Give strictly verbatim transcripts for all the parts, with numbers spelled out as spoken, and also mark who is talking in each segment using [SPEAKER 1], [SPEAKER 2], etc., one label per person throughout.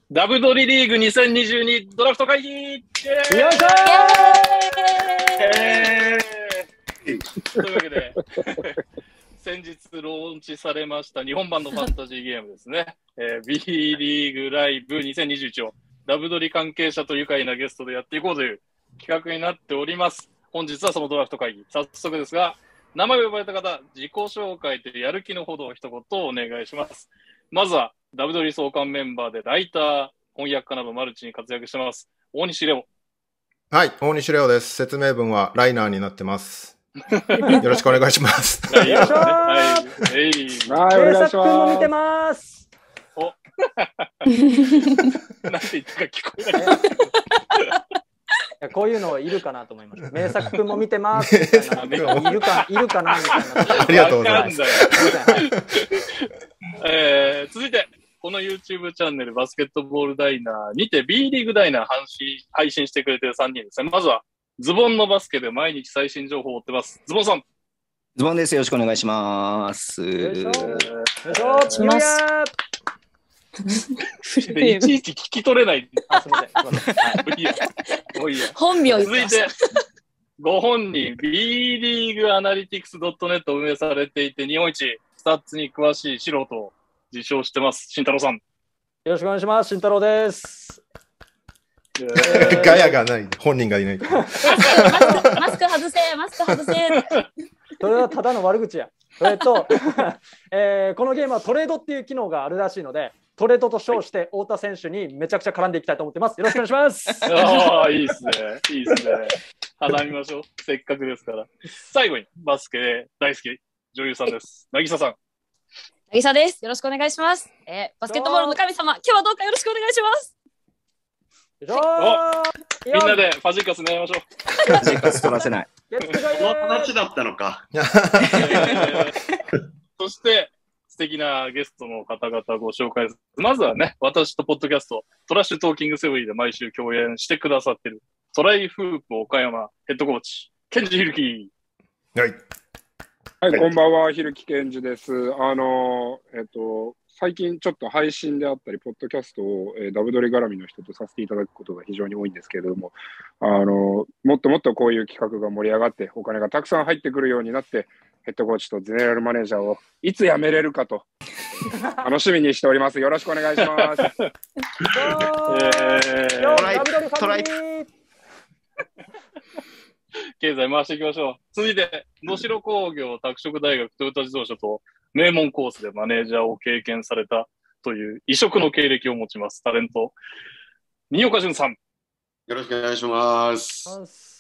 [SPEAKER 1] ダブドリリーグにせんにじゅうにドラフト会議よいしょーというわけで、先日ローンチされました日本版のファンタジーゲームですね。えー、B リーグライブにせんにじゅういちをダブドリ関係者と愉快なゲストでやっていこうという企画になっております。本日はそのドラフト会議、早速ですが、名前を呼ばれた方、自己紹介とやる気のほどを一言お願いします。まずは、ダブドリ創刊メンバーでライター、翻訳家などマルチに活躍してます。大西レオ。
[SPEAKER 2] はい、大西レオです。説明文はライナーになってます。よろしくお願いします。
[SPEAKER 1] よいしょー。
[SPEAKER 3] はい、
[SPEAKER 1] えい。
[SPEAKER 3] はい、お願いします。も見てます。
[SPEAKER 1] お。なんて言ったか聞こえない。
[SPEAKER 3] いやこういうのいるかなと思いました。名作くんも見てますみたいな。いるかいるかなみたいな。
[SPEAKER 2] ありがとうございます。
[SPEAKER 1] えー、続いてこの YouTube チャンネルバスケットボールダイナーにて B リーグダイナー配信配信してくれてるさんにんですね。まずはズボンのバスケで毎日最新情報を追ってます。ズボンさん。
[SPEAKER 4] ズボンです。よろしくお願いします。
[SPEAKER 3] よいしょ。よいしょ。
[SPEAKER 1] でいちいち聞き取れない。
[SPEAKER 3] あ、すみません。すみません。
[SPEAKER 1] はい、いいや。もういいや。
[SPEAKER 5] 本名
[SPEAKER 1] 続いて、ご本人、B リーグアナリティクス ドットネット を運営されていて、日本一スタッツに詳しい素人を自称してます。慎太郎さん。よ
[SPEAKER 3] ろしくお願いします。慎太郎です。
[SPEAKER 2] えー、ガヤがない。本人がいない。
[SPEAKER 5] マスク、マスク外せ、マスク外せ。
[SPEAKER 3] それはただの悪口や。それと、えー、このゲームはトレードっていう機能があるらしいので、トレードと称して太田選手にめちゃくちゃ絡んでいきたいと思ってます。よろしくお願いします。
[SPEAKER 1] ああ、いいですね。いいですね。絡みましょう。せっかくですから。最後にバスケ大好き女優さんです。渚さん。
[SPEAKER 5] 渚です。よろしくお願いします。えー、バスケットボールの神様、今日はどうかよろしくお願いします。
[SPEAKER 1] お、みんなでファジーカス狙いましょう。
[SPEAKER 4] ファジーカス取らせない。
[SPEAKER 6] この話だったのか。
[SPEAKER 1] えー、そして素敵なゲストの方々ご紹介です。まずはね、私とポッドキャストトラッシュトーキングセオリーで毎週共演してくださっているトライフープ岡山ヘッドコーチケンジヒルキ
[SPEAKER 2] ー。はい。
[SPEAKER 7] はい、こんばんは、ひるきけんじです。あの、えっと、最近ちょっと配信であったり、ポッドキャストを、えー、ダブドリ絡みの人とさせていただくことが非常に多いんですけれども、あの、もっともっとこういう企画が盛り上がって、お金がたくさん入ってくるようになって、ヘッドコーチとゼネラルマネージャーをいつ辞めれるかと、楽しみにしております。よろしくお願いします。
[SPEAKER 1] えー、
[SPEAKER 3] トライ、トライ。
[SPEAKER 1] 経済回していきましょう。続いて、能代工業拓殖大学トヨタ自動車と名門コースでマネージャーを経験されたという異色の経歴を持ちますタレント新岡潤さん。
[SPEAKER 6] よろしくお願いします。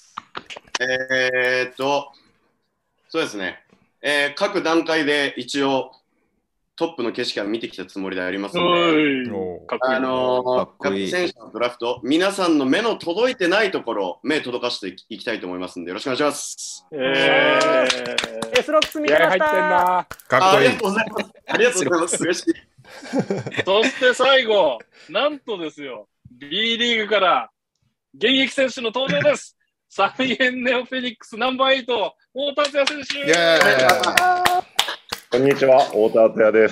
[SPEAKER 6] えーっとそうですね、えー、各段階で一応トップの景色は見てきたつもりでありますので、あのー、各選手のドラフト、皆さんの目の届いてないところ、目届かしていきたいと思いますので、よろしくお願いします。
[SPEAKER 1] えー、
[SPEAKER 3] エスロックス見てました。
[SPEAKER 2] かっこいい。
[SPEAKER 6] ありがとうございます。ありがとうございます。嬉しい。
[SPEAKER 1] そして最後、なんとですよ、B リーグから現役選手の登場です。サイエンネオフェニックスナンバーエイト、太田敦也選手。
[SPEAKER 2] イエーイ。
[SPEAKER 8] こんにちは、太田敦也です、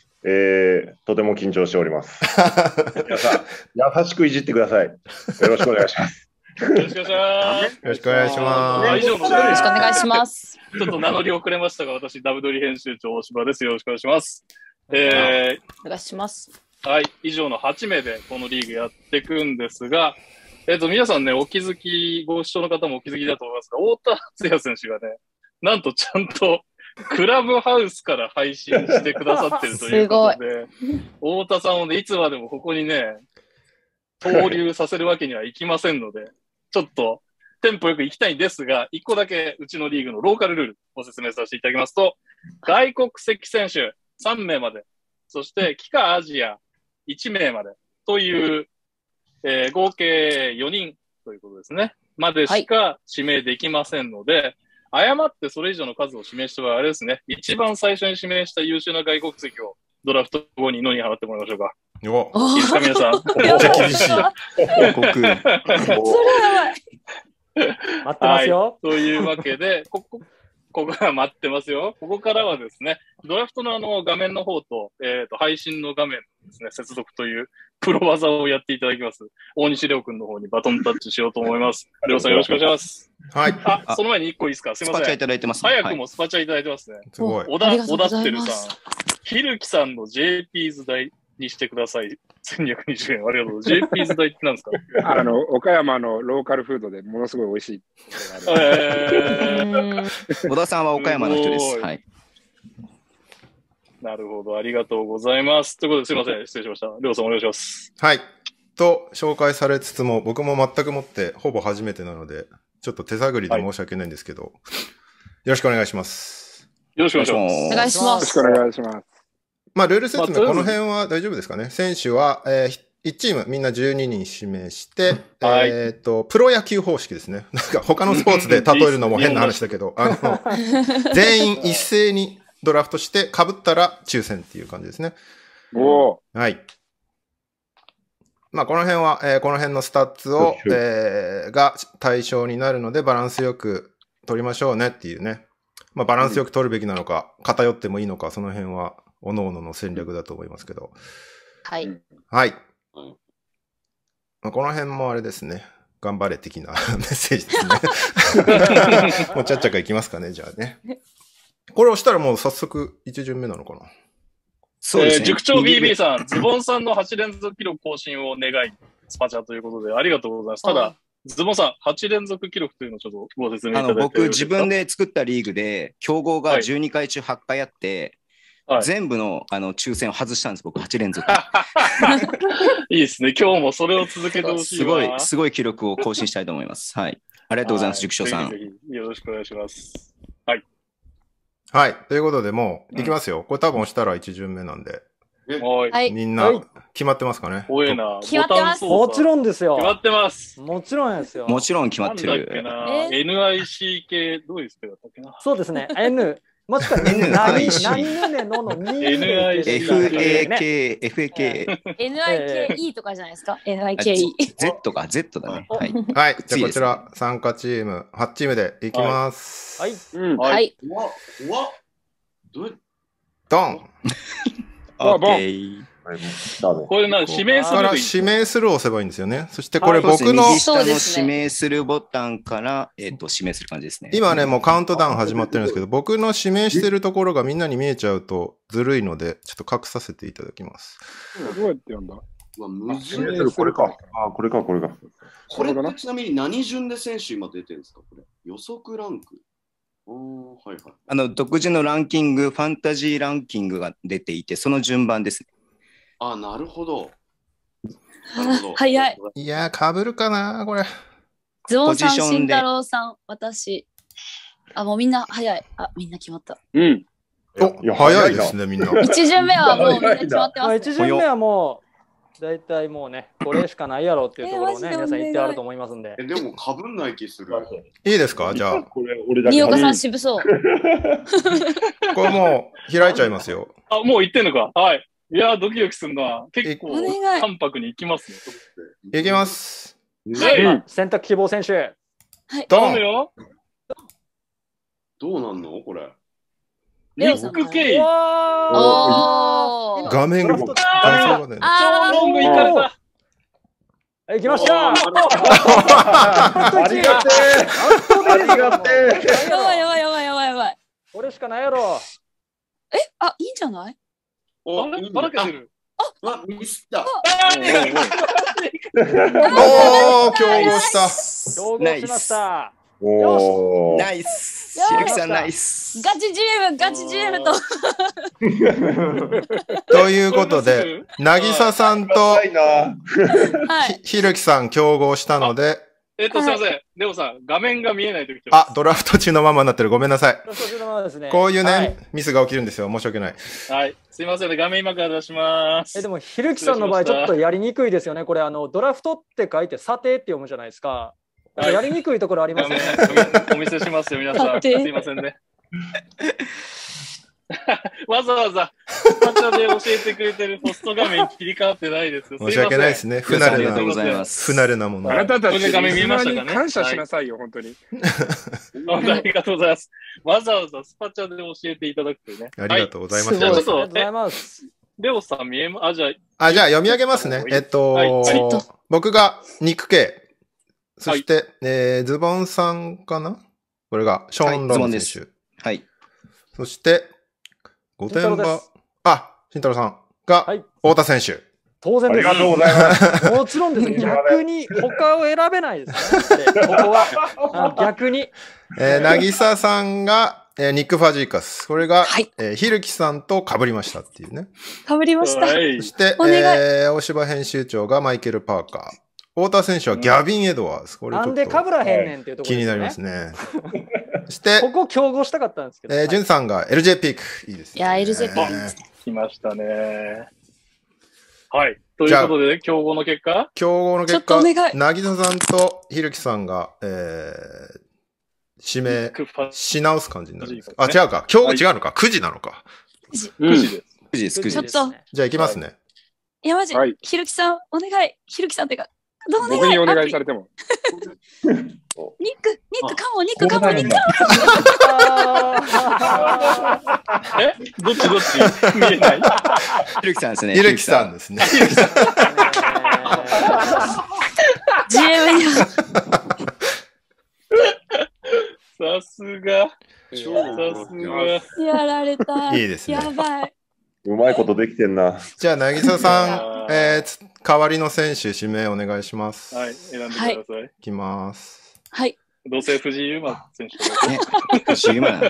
[SPEAKER 8] えー。とても緊張しております。皆さん、優しくいじってください。よろしくお願いします。
[SPEAKER 1] よろしくお願いします。
[SPEAKER 2] よろしくお願いします。
[SPEAKER 5] よろしくお願いします。
[SPEAKER 1] ちょっと名乗り遅れましたが、私、ダブドリ編集長大柴です。よろしくお願いします。えー、
[SPEAKER 5] お願いします。
[SPEAKER 1] はい、以上のはちめいでこのリーグやっていくんですが、えっと、皆さんね、お気づき、ご視聴の方もお気づきだと思いますが、太田敦也選手がね、なんとちゃんと、クラブハウスから配信してくださってるということで、太田さんをね、いつまでもここにね、投入させるわけにはいきませんので、ちょっとテンポよく行きたいんですが、一個だけうちのリーグのローカルルールを説明させていただきますと、外国籍選手さんめいまで、そして帰化アジアいちめいまでという、えー、合計よにんということですね。までしか指名できませんので、はい誤ってそれ以上の数を指名した場合、あれですね、一番最初に指名した優秀な外国籍をドラフト後に野に払ってもらいましょうか。いいですか、皆さん。
[SPEAKER 2] めっちゃ厳しい。
[SPEAKER 5] それやばい。
[SPEAKER 3] 待ってますよ。
[SPEAKER 1] はい、というわけで、ここ、ここが待ってますよ。ここからはですね、ドラフトのあの画面の方と、えっと、配信の画面ですね、接続というプロ技をやっていただきます。大西レオ君の方にバトンタッチしようと思います。レオさんよろしくお願いします。
[SPEAKER 2] はい。
[SPEAKER 1] あ、その前に一個いいですか？すみません。
[SPEAKER 4] スパチャいただいてます、
[SPEAKER 1] ね。早くもスパチャいただいてますね。
[SPEAKER 2] すごい。
[SPEAKER 1] 小田、小田ってるさん。ひるきさんの ジェーピー ズ代にしてください。せんにひゃくにじゅうえん。ありがとうございます。ジェーピー ズ代って何ですか？
[SPEAKER 7] あの、岡山のローカルフードでものすごい美味しい。
[SPEAKER 1] えー、
[SPEAKER 4] 小田さんは岡山の人です。はい。
[SPEAKER 1] なるほど。ありがとうございます。ということで、すいません。失礼しました。りょうさんお願いします。
[SPEAKER 2] はい。と、紹介されつつも、僕も全くもって、ほぼ初めてなので、ちょっと手探りで申し訳ないんですけど、はい、よろしくお願いします。
[SPEAKER 1] よろしくお願いします。
[SPEAKER 5] お願いします。
[SPEAKER 7] よろしくお願いします。
[SPEAKER 2] まあ、ルール説明、まあ、この辺は大丈夫ですかね。選手は、えー、いちチームみんなじゅうににん指名して、はい、えっと、プロ野球方式ですね。なんか他のスポーツで例えるのも変な話だけど、あの、全員一斉にドラフトして被ったら抽選っていう感じですね。
[SPEAKER 7] お
[SPEAKER 2] はい。まあ、この辺は、えー、この辺のスタッツを、えー、が対象になるので、バランスよく取りましょうねっていうね。まあ、バランスよく取るべきなのか、偏ってもいいのか、その辺は、各々の戦略だと思いますけど。
[SPEAKER 5] はい。
[SPEAKER 2] はい。まあ、この辺もあれですね。頑張れ的なメッセージですね。もうちゃっちゃかいきますかね、じゃあね。これをしたらもう早速一巡目なのかな。
[SPEAKER 4] そうですね。
[SPEAKER 1] えー、塾長 ビービー さん、ズボンさんのはち連続記録更新を願い、スパチャということでありがとうございます。ただ、ズボンさん、はち連続記録というのをちょっとご説明いただいてよろしいですか？
[SPEAKER 4] あの僕、自分で作ったリーグで、競合がじゅうにかい中はちかいあって、はい、全部のあの抽選を外したんです、僕、はち連続。
[SPEAKER 1] いいですね。今日もそれを続けてほしい。
[SPEAKER 4] すごい、すごい記録を更新したいと思います。はい。ありがとうございます、塾長さん。
[SPEAKER 1] ぜひぜひよろしくお願いします。はい。
[SPEAKER 2] はい。ということで、もう、いきますよ。うん、これ多分押したら一巡目なんで。
[SPEAKER 1] はい。
[SPEAKER 2] みんな、決まってますかね。
[SPEAKER 1] 多いな。
[SPEAKER 5] 決まってます。
[SPEAKER 3] もちろんですよ。
[SPEAKER 1] 決まってます。
[SPEAKER 3] もちろんですよ。
[SPEAKER 4] もちろん決まってる。
[SPEAKER 1] なんだっけな。エヌアイシー 系、どういうスペルだったっけな。
[SPEAKER 3] そうですね。N。もしくは N、何、何ぬねののに。
[SPEAKER 1] エヌアイシー。
[SPEAKER 4] エフエーケー、エフエーケー。
[SPEAKER 5] エヌアイケーイー とかじゃないですか？ エヌアイケーイー。
[SPEAKER 4] Z か、Z だね。はい。
[SPEAKER 2] はい。じゃあこちら、参加チーム、はちチームでいきます。
[SPEAKER 3] はい。
[SPEAKER 5] はい。
[SPEAKER 6] うわ、うわ、どう
[SPEAKER 2] ドン。
[SPEAKER 4] オッケー。
[SPEAKER 1] これな、指名する
[SPEAKER 2] から指名するを押せばいいんですよね。そしてこれ僕の、
[SPEAKER 4] 右下の指名するボタンから、えっと、指名する感じですね。
[SPEAKER 2] 今ね、もうカウントダウン始まってるんですけど、僕の指名してるところがみんなに見えちゃうとずるいので、ちょっと隠させていただきます。
[SPEAKER 7] どうやってやんだ？
[SPEAKER 6] まあ、むず
[SPEAKER 8] い。これか。あ、これか、これか。
[SPEAKER 6] これってちなみに何順で選手今出てるんですか？これ。予測ランク。おー、はいはい。
[SPEAKER 4] あの、独自のランキング、ファンタジーランキングが出ていて、その順番ですね。
[SPEAKER 6] あ、なるほど。
[SPEAKER 5] 早い。
[SPEAKER 2] いやー、被るかなこれ。
[SPEAKER 5] ズボンさん、慎太郎さん、私。あ、もうみんな早い。あ、みんな決まった。
[SPEAKER 7] うん。
[SPEAKER 2] お、早いですね、みんな。
[SPEAKER 5] 一巡目はもうみんな決まってます、ね。
[SPEAKER 3] 一巡目はもう、だいたいもうね、これしかないやろっていうところをね、皆さん言ってあると思いますんで。
[SPEAKER 6] え、でも被んない気する。
[SPEAKER 2] いいですかじゃあ。
[SPEAKER 5] 新岡さん渋そう。
[SPEAKER 2] これもう開いちゃいますよ。
[SPEAKER 1] あ、もう言ってんのか。はい。いやー、ドキドキするな。結構、淡白に行きますね。
[SPEAKER 2] いきます。
[SPEAKER 3] はい。選択希望選手。はい。
[SPEAKER 2] ドン。
[SPEAKER 6] どうなんのこれ。
[SPEAKER 1] ニック・ケイ。
[SPEAKER 2] 画面が、
[SPEAKER 1] あー、超ロングいかれた。
[SPEAKER 3] はい、来ました。
[SPEAKER 8] ありがてえ。ありがてえ。
[SPEAKER 5] やばいやばいやばいやばいやばい。
[SPEAKER 3] これしかないやろ。
[SPEAKER 5] え、あ、いいんじゃない？
[SPEAKER 1] お、ばらけてる。
[SPEAKER 6] あ、ミスった。
[SPEAKER 2] おー、競合した。
[SPEAKER 3] 競合しました。
[SPEAKER 8] おー。
[SPEAKER 4] ナイス。ひるきさんナイス。
[SPEAKER 5] ガチチーム、ガチチームと。
[SPEAKER 2] ということで、なぎささんとひるきさん競合したので、
[SPEAKER 1] えっと、すいません。レオさん、画面が見えないとき
[SPEAKER 2] あ、ドラフト中のままになってる。ごめんなさい。
[SPEAKER 3] ね、
[SPEAKER 2] こういうね、
[SPEAKER 3] はい、
[SPEAKER 2] ミスが起きるんですよ。申し訳ない。
[SPEAKER 1] はい。すいませんね。画面今から出します。
[SPEAKER 3] え、でも、ひるきさんの場合、ちょっとやりにくいですよね。これ、あの、ドラフトって書いて、査定って読むじゃないですか。はい、やりにくいところありますよね。
[SPEAKER 1] お見せしますよ、皆さん。すいませんね。わざわざ、スパチャで教えてくれてるポスト画面切り替わってないです。
[SPEAKER 2] 申し訳ないですね。不慣れな、不慣れなもの。
[SPEAKER 7] あなたたち
[SPEAKER 1] 画面見えましたかね。
[SPEAKER 7] 感謝しなさいよ、本当に。
[SPEAKER 1] ありがとうございます。わざわざスパチャで教えていただくとね。
[SPEAKER 2] ありがとうございます。
[SPEAKER 1] じゃあちょっと、 レオさん見えま、あ、じゃあ、
[SPEAKER 2] あ、じゃあ読み上げますね。えっと、
[SPEAKER 1] はい
[SPEAKER 2] 僕が肉系。そして、はい、えー、ズボンさんかなこれが、ショーン・ロン選手。
[SPEAKER 4] はい。
[SPEAKER 2] そして、御殿場、あ、慎太郎さんが、はい、太田選手。
[SPEAKER 3] 当然です。
[SPEAKER 8] ありがとうございます。
[SPEAKER 3] もちろんです。逆に他を選べないですね。ここは。逆に。
[SPEAKER 2] えー、なぎささんが、えー、ニック・ファジーカス。これが、はい、えー、ひるきさんと被りましたっていうね。
[SPEAKER 5] 被りました。そ
[SPEAKER 2] して、えー、大柴編集長がマイケル・パーカー。太田選手はギャビン・エドワーズ。これちょっと。
[SPEAKER 3] なんで被らへんねんっていうところ、
[SPEAKER 2] ね、気になりますね。そして、
[SPEAKER 3] ここ競合したかったんですけど。
[SPEAKER 2] えー、ジュンさんが エルジェー ピーク。いいですね。
[SPEAKER 5] いや、エルジェー ピーク。
[SPEAKER 1] 来ましたね。はい。ということで、ね、競合の結果
[SPEAKER 2] 競合の結果、なぎささんとひるきさんが、えー、指名し直す感じになるんですか、ね、あ、違うか。競合違うのか。くじなのか。
[SPEAKER 1] くじ。くじです。
[SPEAKER 4] くじです、くじです。
[SPEAKER 5] ちょっと。
[SPEAKER 2] じゃあ行きますね。
[SPEAKER 5] いや、マジ、はい、ひるきさん、お願い。ひるきさんってか、どうお願い。
[SPEAKER 7] 僕にお願いされても。
[SPEAKER 5] ニック、ニックかも、ニックかも、ニックか
[SPEAKER 1] も。えどっちどっち見えない
[SPEAKER 4] ひるきさんですね。
[SPEAKER 2] ひるきさんですね。
[SPEAKER 5] ジーエム には。
[SPEAKER 1] さすが。さすが。
[SPEAKER 5] やられた。
[SPEAKER 2] いいですね。
[SPEAKER 5] やばい。
[SPEAKER 8] うまいことできてんな。
[SPEAKER 2] じゃあ、なぎささん、えー、代わりの選手、指名お願いします。
[SPEAKER 1] はい、選んでください。はい、
[SPEAKER 2] いきます。
[SPEAKER 5] はい。
[SPEAKER 1] どうせ藤井優馬選手
[SPEAKER 4] ね。藤井優馬。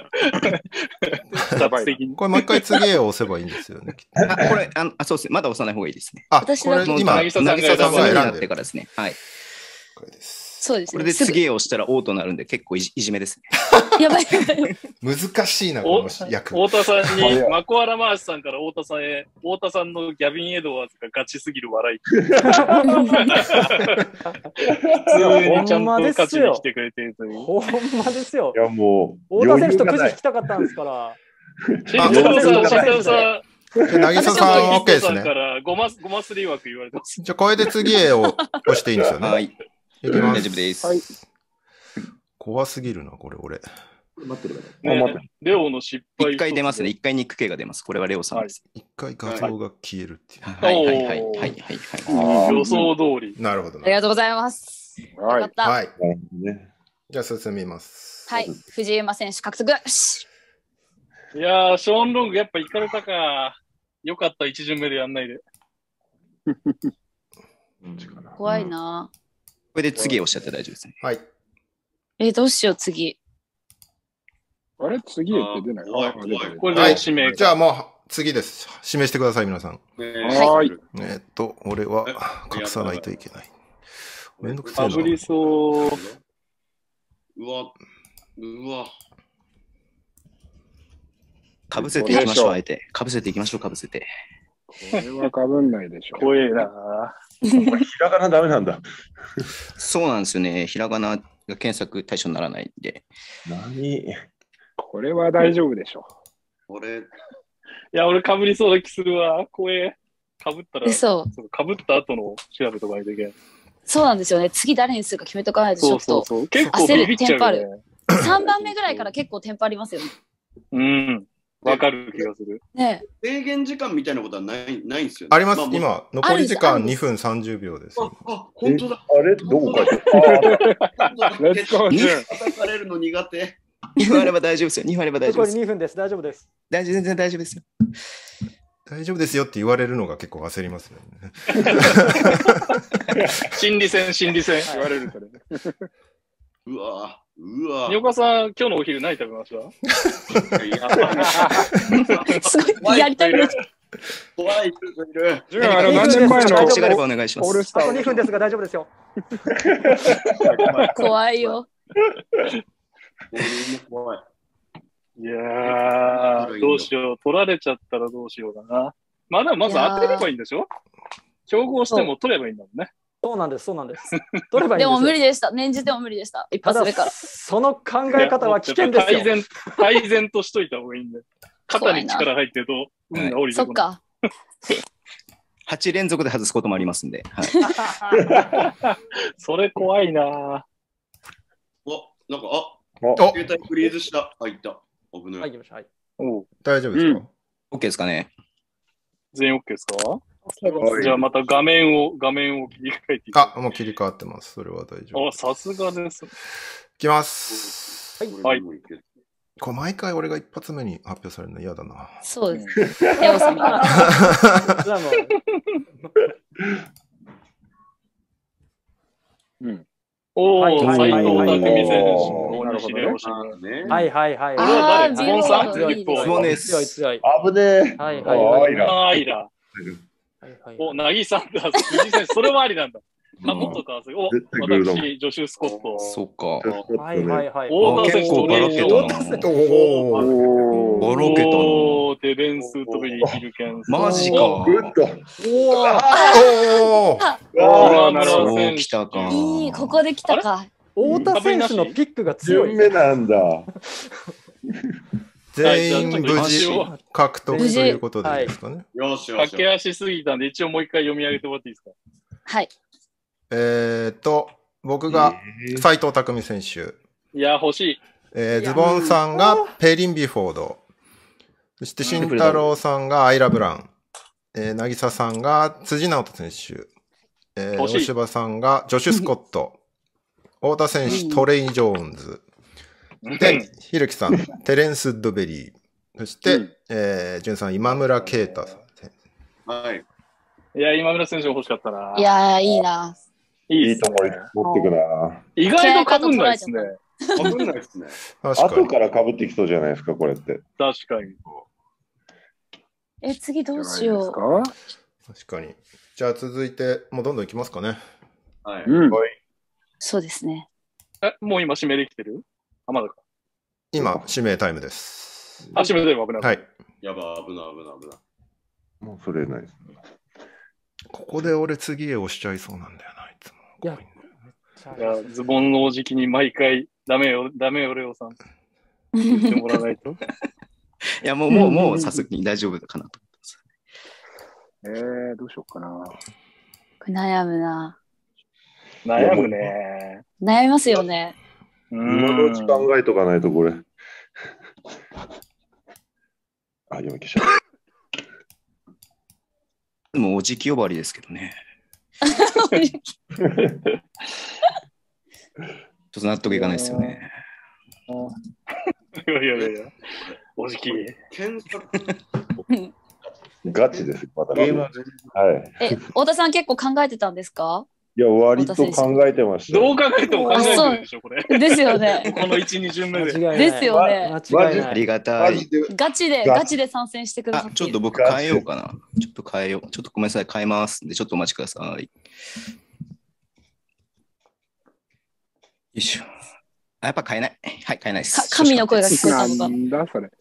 [SPEAKER 2] これ、もう一回次へ押せばいいんですよね。
[SPEAKER 4] あ、これ、あ、そうですね。まだ押さない方がいいですね。
[SPEAKER 2] あ、これ、今、なぎささんが選んで
[SPEAKER 4] からですね。はい。
[SPEAKER 2] これです。
[SPEAKER 5] そうですね。
[SPEAKER 4] これで次へ押したらオーとなるんで、結構いじ、いじめですね。
[SPEAKER 5] やばい。
[SPEAKER 2] 難しいな、この役。
[SPEAKER 1] 太田さんに、マコアラマーシさんから太田さんへ、太田さんのギャビン・エドワーズがガチすぎる笑い。普通にちゃんと勝ちに来てくれてるという。
[SPEAKER 3] ほんまですよ。
[SPEAKER 8] いや、も
[SPEAKER 3] う。太田選手とくじ引きたかったんですから。
[SPEAKER 1] 慎太郎さん、慎太郎さん。
[SPEAKER 2] なぎささん OK ですね。
[SPEAKER 1] からごま、ごますり枠言われてます。
[SPEAKER 2] じゃあ、これで次へを押していいんですよね。
[SPEAKER 4] はい。
[SPEAKER 2] いきます。
[SPEAKER 4] 大丈夫です。
[SPEAKER 3] はい。
[SPEAKER 2] 怖すぎるな、これ、俺。
[SPEAKER 1] 待ってるね。レオの失敗。
[SPEAKER 4] 一回出ますね。一回ニック系が出ます。これはレオさんです。
[SPEAKER 2] 一回画像が消えるっていう。
[SPEAKER 4] はいはいはいはいはい。
[SPEAKER 1] 予想通り。
[SPEAKER 2] なるほど。
[SPEAKER 5] ありがとうございます。
[SPEAKER 8] はい。
[SPEAKER 5] よかった。
[SPEAKER 2] はい。じゃあ進みます。
[SPEAKER 5] はい。藤井優馬選手獲得。い
[SPEAKER 1] やー、ショーン・ロングやっぱ行かれたか。よかった、一巡目でやんないで。
[SPEAKER 5] 怖いな。
[SPEAKER 4] これで次おっしゃって大丈夫ですね。
[SPEAKER 2] はい。
[SPEAKER 5] え、どうしよう、次。
[SPEAKER 7] あれ次へって出ない。
[SPEAKER 1] これで指名。
[SPEAKER 2] じゃあもう次です。指名してください、皆さん。
[SPEAKER 7] はい。
[SPEAKER 2] えっと、俺は隠さないといけない。めんどくさいな。
[SPEAKER 1] かぶりそう。
[SPEAKER 6] うわ、うわ。
[SPEAKER 4] かぶせていきましょう、あえて。かぶせていきましょう、かぶせて。
[SPEAKER 7] これはかぶんないでしょ。
[SPEAKER 1] 怖えな。
[SPEAKER 8] ひらがなダメなんだ。
[SPEAKER 4] そうなんですよね。ひらがなが検索対象にならないんで。
[SPEAKER 8] 何
[SPEAKER 7] これは大丈夫でしょ。
[SPEAKER 6] 俺。
[SPEAKER 1] いや、俺かぶりそうな気するわ。怖え。かぶったら。
[SPEAKER 5] そう。
[SPEAKER 1] かぶった後の調べとかないといけない。
[SPEAKER 5] そうなんですよね。次誰にするか決めとかないとちょっと。
[SPEAKER 1] そうそうそう。結構ビビっちゃうよね。
[SPEAKER 5] さんばんめぐらいから結構テンパありますよね。
[SPEAKER 1] うん。わかる気がする。
[SPEAKER 5] ね
[SPEAKER 6] 制限時間みたいなことはない、ないんですよね。
[SPEAKER 2] あります。まあ、今、残り時間にふんさんじゅうびょうです。
[SPEAKER 6] あ、あ、本当だ。
[SPEAKER 8] あれどこかで。
[SPEAKER 7] レッツゴージュン。
[SPEAKER 6] 叩かれるの苦手。
[SPEAKER 4] にふんあれば大丈夫ですよ。にふんあれば大丈夫です。
[SPEAKER 3] これにふんです。大丈夫です。
[SPEAKER 4] 大丈夫、全然大丈夫ですよ。
[SPEAKER 2] 大丈夫ですよって言われるのが結構焦りますよね。
[SPEAKER 1] 心理戦、心理戦。言われるからね。
[SPEAKER 6] うわうわ
[SPEAKER 1] におかさん、今日のお昼何食べました
[SPEAKER 5] すごい、やりたいな。
[SPEAKER 6] 怖い人いる。
[SPEAKER 7] じゃあ、あの、何年前の
[SPEAKER 4] 告知があればお願いします。
[SPEAKER 3] オールスター。あとにふんですが大丈夫ですよ。
[SPEAKER 5] 怖いよ。
[SPEAKER 6] 怖い。
[SPEAKER 1] いやー、どうしよう。取られちゃったらどうしようだな。まあでもまず当てればいいんでしょ？競合しても取ればいいんだもんね。
[SPEAKER 3] そうなんです、そうなんです。取ればいいんです。で
[SPEAKER 5] も無理でした。念じても無理でした。一発目から。
[SPEAKER 3] その考え方は危険ですよ。
[SPEAKER 1] 改善、改善としといた方がいいんで。肩に力入ってると、運が降りて
[SPEAKER 5] こない。そっか。
[SPEAKER 4] はち連続で外すこともありますんで。はい、
[SPEAKER 1] それ怖いな。
[SPEAKER 6] お、なんか、あ、携帯フリーズした。あ、いった。危ない。
[SPEAKER 3] はい、行きましょう。はい。
[SPEAKER 2] お大丈夫ですか、
[SPEAKER 4] うん、?OK ですかね。
[SPEAKER 1] 全員 OK ですか？
[SPEAKER 5] OK です。
[SPEAKER 1] じゃあまた画面を、画面を切り替えてい
[SPEAKER 2] あ、もう切り替わってます。それは大丈夫。
[SPEAKER 1] あ、さすがです。
[SPEAKER 2] いきます。
[SPEAKER 1] はい。
[SPEAKER 2] これ毎回俺が一発目に発表されるの嫌だな。
[SPEAKER 5] そうです。手をさみが。
[SPEAKER 3] うん。
[SPEAKER 1] お
[SPEAKER 3] ー、
[SPEAKER 1] 斎藤匠選手。
[SPEAKER 3] なるほどね。はいはいはい。
[SPEAKER 1] これは誰？ズボンさん？
[SPEAKER 5] ズ
[SPEAKER 4] ボンです。
[SPEAKER 3] 強い強い。
[SPEAKER 8] 危ねえ。
[SPEAKER 3] はいはいはい。
[SPEAKER 1] あ、アイラ。お、なぎさんだ。藤井選手、それもありなんだ。あ、もっとか。お、私、ジョシュ・スコット。
[SPEAKER 4] そうか。
[SPEAKER 3] はいはいはい。
[SPEAKER 4] 大田選手とね、
[SPEAKER 2] 大田選手。お
[SPEAKER 4] ー。バラけた
[SPEAKER 1] な。テレンス・トベリー・ヒルケン。
[SPEAKER 4] マジか。
[SPEAKER 8] グッド。
[SPEAKER 2] おー。
[SPEAKER 1] 今村選手。
[SPEAKER 4] 来たか。
[SPEAKER 5] いい、ここで来たか。
[SPEAKER 3] 大田選手のピックが強い。
[SPEAKER 8] 順目なんだ。
[SPEAKER 2] 全員無事獲得ということでいいですかね。
[SPEAKER 6] よしよし。
[SPEAKER 1] 駆け足すぎたんで、一応もう一回読み上げてもらっていいですか？
[SPEAKER 5] はい。
[SPEAKER 2] えっと、僕が斎藤匠選手。
[SPEAKER 1] いや、欲しい。
[SPEAKER 2] えー、ズボンさんがペリン・ビフォード。そして慎太郎さんがアイラ・ブラウン。えー、渚さんが辻直人選手。えー、大柴さんがジョシュ・スコット。太田選手、トレイニ・ジョーンズ。で、ひるきさん、テレンス・ドベリー。そして、うん、えー、じゅんさん、今村啓太さん。
[SPEAKER 6] はい。
[SPEAKER 1] いや、今村選手欲しかったな。
[SPEAKER 5] いやー、いいな。
[SPEAKER 1] いい
[SPEAKER 8] いいところに持ってくな。
[SPEAKER 1] 意外と被んないですね。
[SPEAKER 6] 被んないですね。
[SPEAKER 8] 後から被ってきそうじゃないですか、これって。
[SPEAKER 1] 確かに。
[SPEAKER 5] え、次どうしよう。
[SPEAKER 2] 確かに。じゃあ続いて、もうどんどんいきますかね。
[SPEAKER 6] はい。
[SPEAKER 3] うん、
[SPEAKER 5] そうですね。
[SPEAKER 1] え、もう今指名できてる？あ、まだか。
[SPEAKER 2] 今、指名タイムです。
[SPEAKER 1] あ、指名タイム危ない。
[SPEAKER 2] はい。
[SPEAKER 6] やば、危ない危ない危ない。
[SPEAKER 8] もうそれないですね。
[SPEAKER 2] ここで俺次へ押しちゃいそうなんだよな、いつも。
[SPEAKER 3] いや、
[SPEAKER 1] いやズボンのおじきに毎回、ダメよ、ダメよ、レオさん。言ってもらわないと。
[SPEAKER 4] いや、もう、もう、もう、さすがに大丈夫かなと
[SPEAKER 7] 思ってます。えー、どうしようかな。こ
[SPEAKER 5] れ悩むな。
[SPEAKER 1] 悩むね。
[SPEAKER 5] 悩みますよね。
[SPEAKER 8] 今のうち考えとかないと、これ。あ、読み消しちゃった。
[SPEAKER 4] でも、おじき呼ばわりですけどね。ちょっと納得いかないですよね。
[SPEAKER 1] いやいやいや、おじき。
[SPEAKER 8] ガチです、また。
[SPEAKER 5] はい。え、太田さん結構考えてたんですか？
[SPEAKER 8] いや、割と考えてました。
[SPEAKER 1] どう考えても考えてるでしょ、これ。
[SPEAKER 5] ですよね。
[SPEAKER 1] このいち、に巡目で。
[SPEAKER 5] ですよね。
[SPEAKER 4] ありがたい。
[SPEAKER 5] ガチで、ガチで参戦してくださって。
[SPEAKER 4] ちょっと僕変えようかな。ちょっと変えよう。ちょっとごめんなさい、変えますんで、ちょっとお待ちください。よいしょ。あ、やっぱ変えない。はい、変えないです。
[SPEAKER 5] 神の声が聞こえたのか。
[SPEAKER 7] なんだそれ。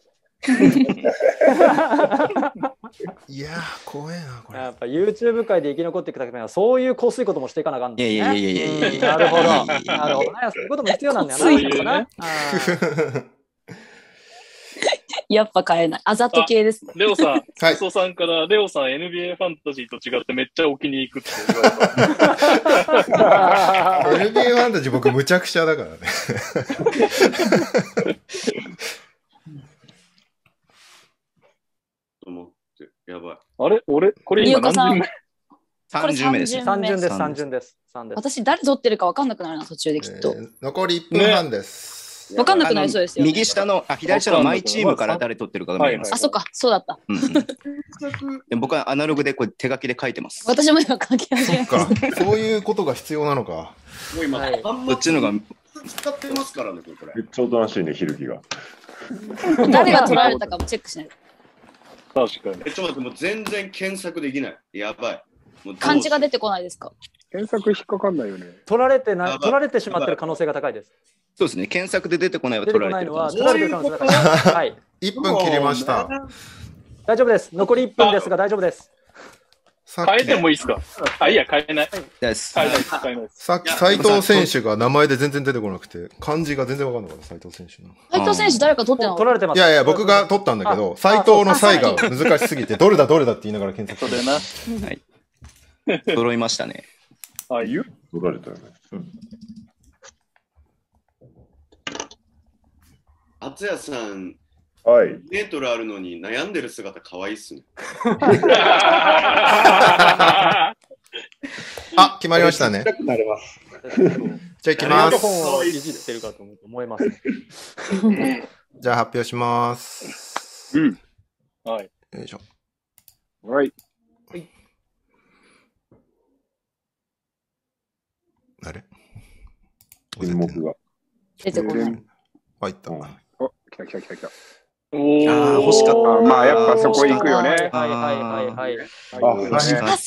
[SPEAKER 2] いやー、怖えな、これ。
[SPEAKER 3] やっぱ YouTube 界で生き残っていくためには、そういうこすいこともしていかなあかんね。
[SPEAKER 4] いやいやいやいやい
[SPEAKER 3] や。なるほど。なるほど。そういうことも必要なんだよな。
[SPEAKER 5] やっぱ変えない。あざと系ですね。
[SPEAKER 1] レオさん、はい、さんからレオさん エヌビーエー ファンタジーと違ってめっちゃ置きに行くって言われた。
[SPEAKER 2] エヌビーエー ファンタジー僕むちゃくちゃだからね。
[SPEAKER 6] やばい。
[SPEAKER 1] あれ俺これ今何巡目？
[SPEAKER 4] さん巡目です。
[SPEAKER 3] さん巡です。さん巡です。
[SPEAKER 5] 私誰取ってるか分かんなくなるな、途中できっと。
[SPEAKER 2] えー、残りいっぷんはんです。
[SPEAKER 5] 分かんなくなりそうですよ、ね。
[SPEAKER 4] 右下の、あ、左下のマイチームから誰取ってるかが見えます。
[SPEAKER 5] あ、そっか、そうだった。
[SPEAKER 4] うんうん、で僕はアナログでこれ手書きで書いてます。
[SPEAKER 5] 私も今書き始め
[SPEAKER 2] ました。そういうことが必要なのか。
[SPEAKER 6] もう今、はい、
[SPEAKER 4] どっちのが
[SPEAKER 6] 使ってますからね、これ。
[SPEAKER 8] めっちゃおとなしいね、ひるきが。
[SPEAKER 5] 誰が取られたかもチェックしない。
[SPEAKER 1] 確かに。
[SPEAKER 6] え、ちょっと待って、もう全然検索できない。やばい。
[SPEAKER 5] 漢字が出てこないですか？
[SPEAKER 7] 検索引っかかんないよね。
[SPEAKER 3] 取られてない、取られてしまってる可能性が高いです。
[SPEAKER 4] そうですね。検索で出てこないは取られてる。
[SPEAKER 3] 取られてる可能性が高い。はい。
[SPEAKER 2] いっぷん切りました。
[SPEAKER 3] 大丈夫です。残りいっぷんですが大丈夫です。
[SPEAKER 1] 変えてもいいですか？あ、いや、変えない。
[SPEAKER 4] 変えないです。
[SPEAKER 2] さっき斉藤選手が名前で全然出てこなくて、漢字が全然わかんなかった、斉藤選手の。
[SPEAKER 5] 斉藤選手誰か取ってんの？
[SPEAKER 3] 取られてます。
[SPEAKER 2] いやいや、僕が取ったんだけど、斉藤の際が難しすぎて、どれだどれだって言いながら検索
[SPEAKER 1] してる。
[SPEAKER 4] はい。揃いましたね。
[SPEAKER 1] あ、言う？
[SPEAKER 8] 取られたよね。
[SPEAKER 6] 厚谷さん、
[SPEAKER 8] はい。
[SPEAKER 6] メートルあるのに悩んでる姿可愛いっすね。
[SPEAKER 2] あ、決まりましたね。
[SPEAKER 8] なくなります。
[SPEAKER 2] じゃあ行きます。
[SPEAKER 3] 本をいじってるかと思います。
[SPEAKER 2] じゃあ発表します。
[SPEAKER 7] うん。
[SPEAKER 1] はい。
[SPEAKER 2] よいしょ。
[SPEAKER 7] はい。
[SPEAKER 2] あれ
[SPEAKER 8] 品目が。
[SPEAKER 5] 出てこない。
[SPEAKER 2] 入った。
[SPEAKER 7] お、来た来た来た来た。
[SPEAKER 1] おー、
[SPEAKER 4] あー欲しかった。
[SPEAKER 7] まあやっぱそこ行くよね。
[SPEAKER 3] はいはいはいはい。
[SPEAKER 8] あ、
[SPEAKER 4] 欲しかった。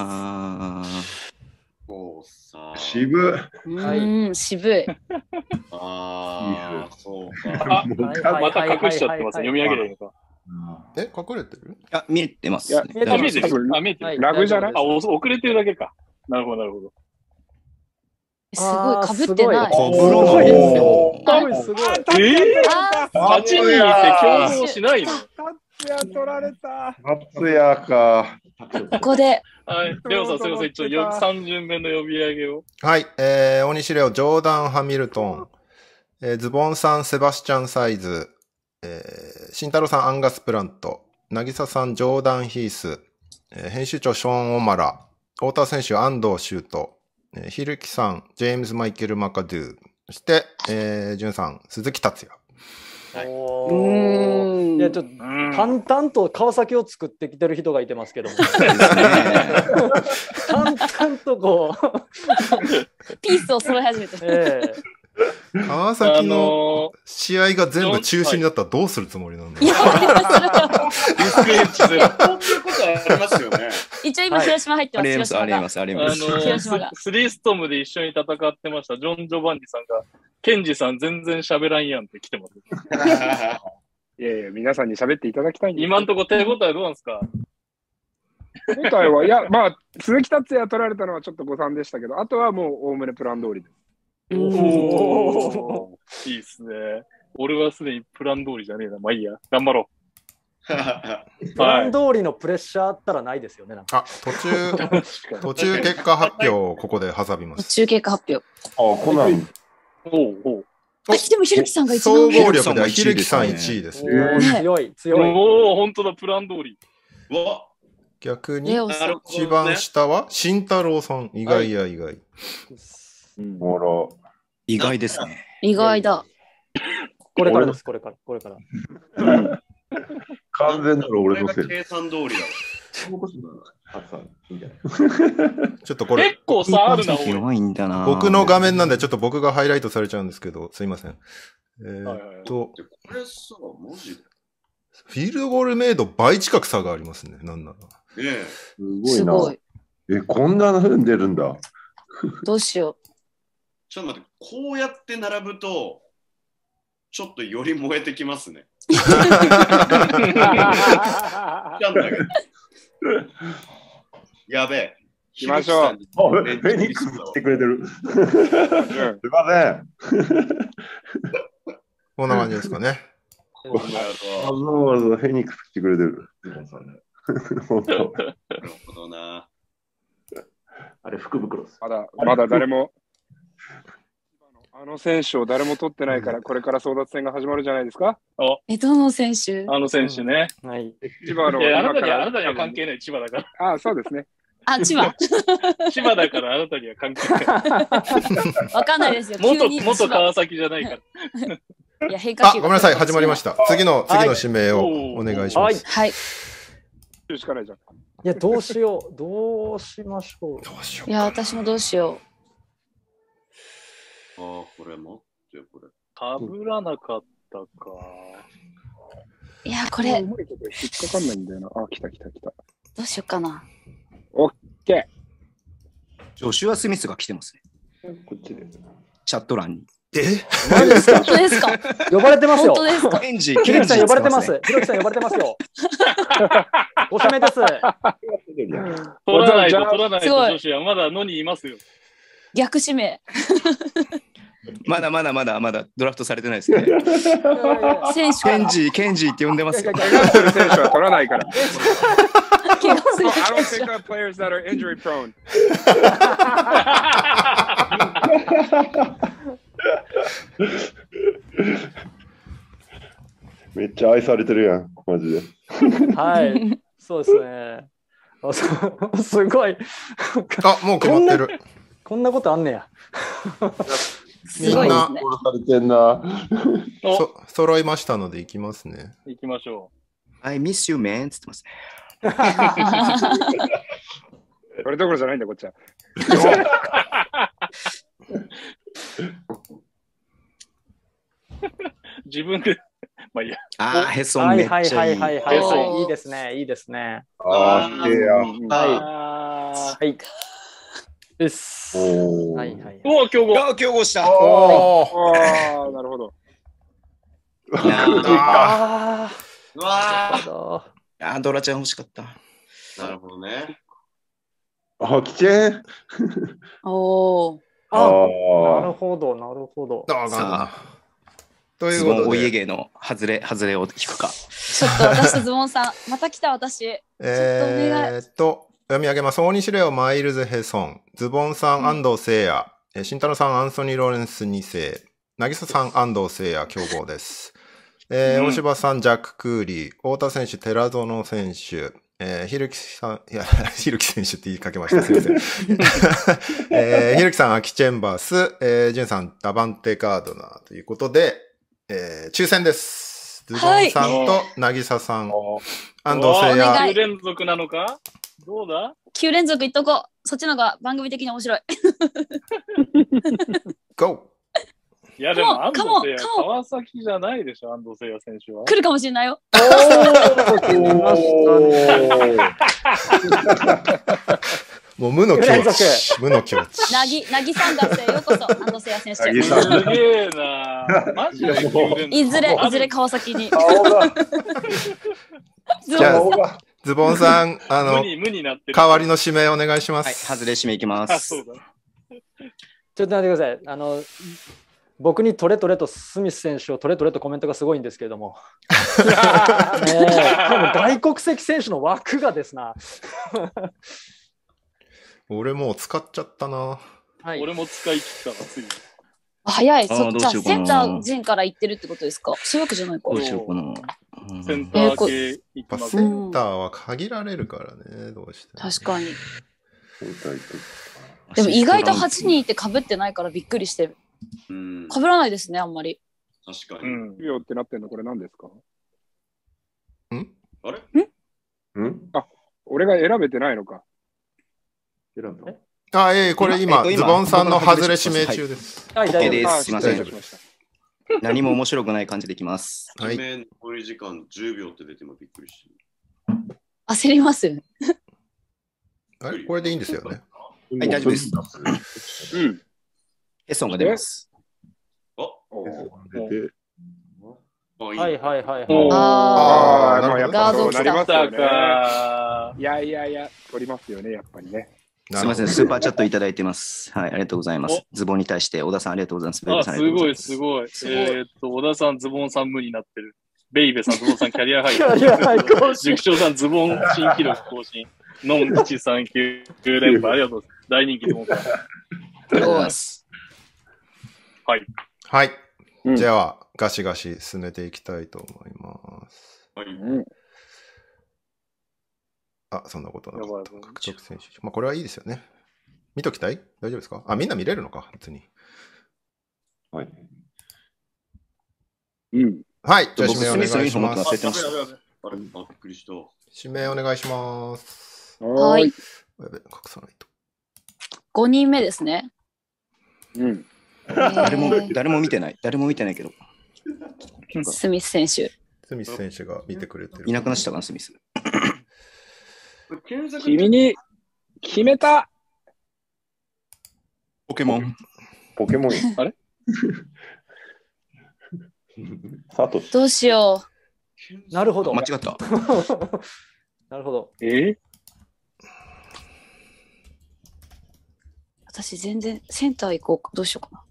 [SPEAKER 6] そうさ。
[SPEAKER 8] 渋。
[SPEAKER 5] うん、渋い。
[SPEAKER 6] ああ、そう
[SPEAKER 1] か。また隠しちゃってます。読み上げれるのか。
[SPEAKER 2] え、隠れてる？
[SPEAKER 4] あ、見えてます。
[SPEAKER 1] いや、見えてる。あ、見えてる。
[SPEAKER 7] ラグじゃない？
[SPEAKER 1] あ、遅れてるだけか。なるほど、なるほど。
[SPEAKER 5] すごい、かぶってない。
[SPEAKER 4] かぶらないですよ。
[SPEAKER 3] すごい。
[SPEAKER 1] えぇ ?はち 人いて競合しないの？
[SPEAKER 7] 達也取られた。
[SPEAKER 8] 達也か。
[SPEAKER 5] ここで。
[SPEAKER 1] はい。レオさん、すみません。一応さん巡目の呼び上げを。
[SPEAKER 2] はい。えー、大西レオ、ジョーダン・ハミルトン、えー、ズボンさん、セバスチャン・サイズ、えー、慎太郎さん、アンガス・プラント、渚さん、ジョーダン・ヒース、えー、編集長、ショーン・オマラ、太田選手、安藤修斗、えー、ひるきさん、ジェームズ・マイケル・マカドゥ、そして、えー、ジュンさん、鈴木達也。
[SPEAKER 3] はい、おいやちょっと淡々と川崎を作ってきてる人がいてますけども、淡々とこ
[SPEAKER 5] うピースを揃え始めて、
[SPEAKER 3] え
[SPEAKER 2] ー、川崎の試合が全部中止になったらどうするつもりなんだろう。
[SPEAKER 5] いや
[SPEAKER 6] リスクエッジゼロ。こういうことありますよね。
[SPEAKER 5] 一応今広島入ってます。
[SPEAKER 4] ありますありますあります。
[SPEAKER 1] 広島がスリーストームで一緒に戦ってましたジョン・ジョバンニさんが。ケンジさん全然喋らんやんって来てます。
[SPEAKER 7] いやいや、皆さんに喋っていただきたいんです。
[SPEAKER 1] 今んとこ手応えどうなんですか？
[SPEAKER 7] 手応えは、いや、まあ、鈴木達也取られたのはちょっと誤算でしたけど、あとはもうおおむねプラン通りです。
[SPEAKER 1] おー、いいっすね。俺はすでにプラン通りじゃねえな。まあいいや。頑張ろ
[SPEAKER 3] う。プラン通りのプレッシャーあったらないですよね。なんか
[SPEAKER 2] あ、途中、途中結果発表をここで挟みます。
[SPEAKER 5] 途中結果発表。
[SPEAKER 8] あ、こんなん。
[SPEAKER 1] おうおう。
[SPEAKER 5] あ、でもひるきさんが一番
[SPEAKER 2] 総合力ではひるきさんいちいですね。
[SPEAKER 3] 強い、強い。
[SPEAKER 1] おお、本当だ、プラン通り。
[SPEAKER 6] わ
[SPEAKER 2] 逆に、一番下は慎太郎さん。意外や意外。
[SPEAKER 8] ほら。
[SPEAKER 4] 意外ですね。
[SPEAKER 5] 意外だ。
[SPEAKER 3] これからです、これから、これから。
[SPEAKER 8] 完全なる俺のせい。
[SPEAKER 6] 計算通りだわ。
[SPEAKER 2] ちょっとこれ
[SPEAKER 1] 結構差あるな。
[SPEAKER 4] 弱いんだな。
[SPEAKER 2] 僕の画面なんでちょっと僕がハイライトされちゃうんですけど、すいません。えー、っと、
[SPEAKER 6] これさ、マジで
[SPEAKER 2] フィールドゴールメイド倍近く差がありますね。なんなら。
[SPEAKER 6] ねえ。
[SPEAKER 8] すごいな。いえ、こんなの出るんだ。
[SPEAKER 5] どうしよう。
[SPEAKER 6] ちょっと待って、こうやって並ぶと、ちょっとより燃えてきますね。やべえ。
[SPEAKER 7] 行きましょう。
[SPEAKER 8] フェニックス来てくれてる。すいません。
[SPEAKER 2] こんな感じですかね。
[SPEAKER 8] わざわざフェニックス来てくれてる。
[SPEAKER 6] 本当。なるほどな。
[SPEAKER 8] あれ、福袋です。
[SPEAKER 7] まだ、まだ誰も。あの選手を誰も取ってないから、これから争奪戦が始まるじゃないですか。
[SPEAKER 5] え、どの選手？
[SPEAKER 1] あの選手ね。
[SPEAKER 3] はい。
[SPEAKER 7] 千葉の。
[SPEAKER 1] いや、あなたには、あなたには関係ない、千葉だから。
[SPEAKER 7] ああ、そうですね。
[SPEAKER 5] あ、千葉。
[SPEAKER 1] 千葉だからあなたには関係ない。
[SPEAKER 5] わかんないですよ。
[SPEAKER 1] 元、元川崎じゃないから。
[SPEAKER 5] いや、変化球。
[SPEAKER 2] あ、ごめんなさい、始まりました。次の、次の指名をお願いします。
[SPEAKER 5] はい。
[SPEAKER 7] しかないじゃん。い
[SPEAKER 3] や、どうしよう。どうしましょう。
[SPEAKER 2] どうしよう。
[SPEAKER 5] いや、私もどうしよ
[SPEAKER 6] う。ああ、これ待ってよ、これ。
[SPEAKER 1] かぶらなかったか。
[SPEAKER 5] いや、これ。
[SPEAKER 7] うまいこと引っかかんないんだよな。あ、来た来た来た。
[SPEAKER 5] どうしようかな。
[SPEAKER 7] オッケ
[SPEAKER 4] ー。ジョシュア・スミスが来てます
[SPEAKER 8] ね。こっちで。
[SPEAKER 4] チャット欄に。
[SPEAKER 2] え
[SPEAKER 3] 何ですか？
[SPEAKER 5] 本当ですか？
[SPEAKER 3] 呼ばれてますよ。
[SPEAKER 5] 本当ですか？
[SPEAKER 4] ケンジ、
[SPEAKER 3] ケンジさん呼ばれてます。ひろきさん呼ばれてますよ。おしゃめです。
[SPEAKER 1] 取らないと、取らないと、女子はまだ野にいますよ。
[SPEAKER 5] 逆指名。
[SPEAKER 4] まだまだまだまだドラフトされてないですね。
[SPEAKER 5] 選手
[SPEAKER 4] ケンジ、ケンジって呼んでますよ。
[SPEAKER 7] 怪我する選手は取らないから。
[SPEAKER 5] 怪我する選手。
[SPEAKER 7] I don't pick up players that are injury prone.
[SPEAKER 8] めっちゃ愛されてるやん、マジで。
[SPEAKER 3] はい、そうですね。すごい。
[SPEAKER 2] あ、もう決まってる。
[SPEAKER 3] こんなことあんねや。
[SPEAKER 2] みんな、
[SPEAKER 8] 殺されてんな。
[SPEAKER 2] そ揃いましたので行きますね。
[SPEAKER 1] 行きましょ
[SPEAKER 4] う。I miss you, man つってますね。
[SPEAKER 7] これどころじゃないんだ、こっちは。
[SPEAKER 1] 自分で、まあいいや。
[SPEAKER 4] ああ、へそんめっちゃいい。
[SPEAKER 3] はいはいはいはい。いいですね、いいですね。
[SPEAKER 8] ああ、すげえや。
[SPEAKER 3] はい。はい。です。
[SPEAKER 8] お
[SPEAKER 3] はいはい。
[SPEAKER 1] おお、競合。
[SPEAKER 4] あ、競合した。
[SPEAKER 7] おお、なるほど。
[SPEAKER 3] あ
[SPEAKER 6] あ。
[SPEAKER 4] あ、ドラちゃん欲しかった。
[SPEAKER 6] なるほどね。
[SPEAKER 8] あ、きちん。
[SPEAKER 5] おお。
[SPEAKER 3] あ、なるほど、なるほど。
[SPEAKER 2] さあ。と
[SPEAKER 4] いうことで、お家芸の外れ、外れを引くか。
[SPEAKER 5] ちょっと私とズボンさん、また来た私。
[SPEAKER 2] えーっと、読み上げます。大西レオ、マイルズ・ヘソン、ズボンさん、安藤聖也、慎太郎さん、アンソニー・ローレンスに世、渚さん、安藤聖也、強豪です。えー、大柴さん、ジャック・クーリー、太田選手、寺園選手、えー、ひるきさん、いや、ひるき選手って言いかけました。すいません。えー、ひるきさん、アキチェンバース、えー、ジュンさん、ダバンテ・ガードナーということで、えー、抽選です。ズボンさんと渚さん、安藤聖也。
[SPEAKER 1] きゅう連続なのかどうだ ?
[SPEAKER 5] きゅう連続いっとこう。そっちのが番組的に面白い。
[SPEAKER 2] ゴ
[SPEAKER 1] ーいやでも安藤聖也、川崎じゃないでしょ、安藤聖也選手は。
[SPEAKER 5] 来るかもしれないよ。
[SPEAKER 3] おー、来ましたね。
[SPEAKER 2] もう無の境地。無の境地。
[SPEAKER 5] なぎ、なぎさんだってようこそ、安藤聖也選手。
[SPEAKER 1] すげえな。マジできゅう連続。
[SPEAKER 5] いずれ、いずれ川崎に。
[SPEAKER 2] じゃあ、ズボンさん、あの、代わりの指名お願いします。
[SPEAKER 4] はい、外れ指名いきます。
[SPEAKER 1] そうだ。
[SPEAKER 3] ちょっと待ってください。あの、僕にトレトレとスミス選手をトレトレとコメントがすごいんですけれども。えー、多分外国籍選手の枠がですな。
[SPEAKER 2] 俺もう使っちゃったな。
[SPEAKER 1] はい、俺も使い切ったわ、ついに。
[SPEAKER 5] 早い。そっちはセンター陣から行ってるってことですか？そういうわけじゃないか。
[SPEAKER 4] どうしようかな。
[SPEAKER 1] センター系
[SPEAKER 2] 行きます。センターは限られるからね、どうして。
[SPEAKER 5] 確かに。でも意外とはちにんいて被ってないからびっくりしてる。被らないですね、あんまり。
[SPEAKER 6] 確かに。
[SPEAKER 7] うん。秒ってなってんのこれ何ですか？
[SPEAKER 2] ん？
[SPEAKER 6] あれ？
[SPEAKER 8] ん？ん？
[SPEAKER 7] あ、俺が選べてないのか。
[SPEAKER 8] 選んだ？
[SPEAKER 2] あ、ええ、これ今、ズボンさんの外れ指名中です。
[SPEAKER 4] はい、OK です。すいません。何も面白くない感じできます。
[SPEAKER 6] はい。残り時間じゅうびょうって出てもびっくりして
[SPEAKER 5] る。焦ります。
[SPEAKER 2] あれこれでいいんですよね。
[SPEAKER 4] はい、大丈夫です。うん。ヘソンが出ます。
[SPEAKER 6] あ、
[SPEAKER 8] 出て。
[SPEAKER 3] はいはいはいはい。
[SPEAKER 7] ああ、なるほど。
[SPEAKER 5] ガード
[SPEAKER 7] なりますよね。
[SPEAKER 1] か。
[SPEAKER 7] いやいやいや、取りますよね、やっぱりね。
[SPEAKER 4] すみません、スーパーチャットいただいてます。はい、ありがとうございます。ズボンに対して、小田さんありがとうございます。
[SPEAKER 1] あ、すごいすごい。えっと、小田さん、ズボンさん無になってる。ベイベさん、ズボンさん、キャリアハイ。キャリアハイ更新。塾長さん、ズボン新記録更新。ノンいちさんきゅう連覇、ありがとうございます。大人気ズボンさん。あり
[SPEAKER 4] がとうございます。
[SPEAKER 1] はい。
[SPEAKER 2] はい。じゃあ、ガシガシ進めていきたいと思います。
[SPEAKER 1] はい。
[SPEAKER 2] あ、そんなことなかった。獲得選手。まあ、これはいいですよね。見ときたい？大丈夫ですか？あ、みんな見れるのか別に。
[SPEAKER 8] はい。
[SPEAKER 7] うん。
[SPEAKER 2] はい。じゃあ、指名お願いします。
[SPEAKER 6] あれ、びっくりした。
[SPEAKER 2] 指名お願いします。
[SPEAKER 5] はい。
[SPEAKER 2] やべ、隠さないと。
[SPEAKER 5] ごにんめですね。
[SPEAKER 7] うん。
[SPEAKER 4] 誰も、誰も見てない。誰も見てないけど。
[SPEAKER 5] スミス選手。
[SPEAKER 2] スミス選手が見てくれてる。
[SPEAKER 4] いなくなっちゃったかな、スミス。
[SPEAKER 7] 君に決めた
[SPEAKER 4] ポケモン。
[SPEAKER 8] ポケモン。
[SPEAKER 1] あれ
[SPEAKER 8] サトシ。
[SPEAKER 5] どうしよ
[SPEAKER 3] う。なるほど。
[SPEAKER 4] 間違った。
[SPEAKER 3] なるほど。
[SPEAKER 1] えー、
[SPEAKER 5] 私全然センター行こうか。どうしようかな。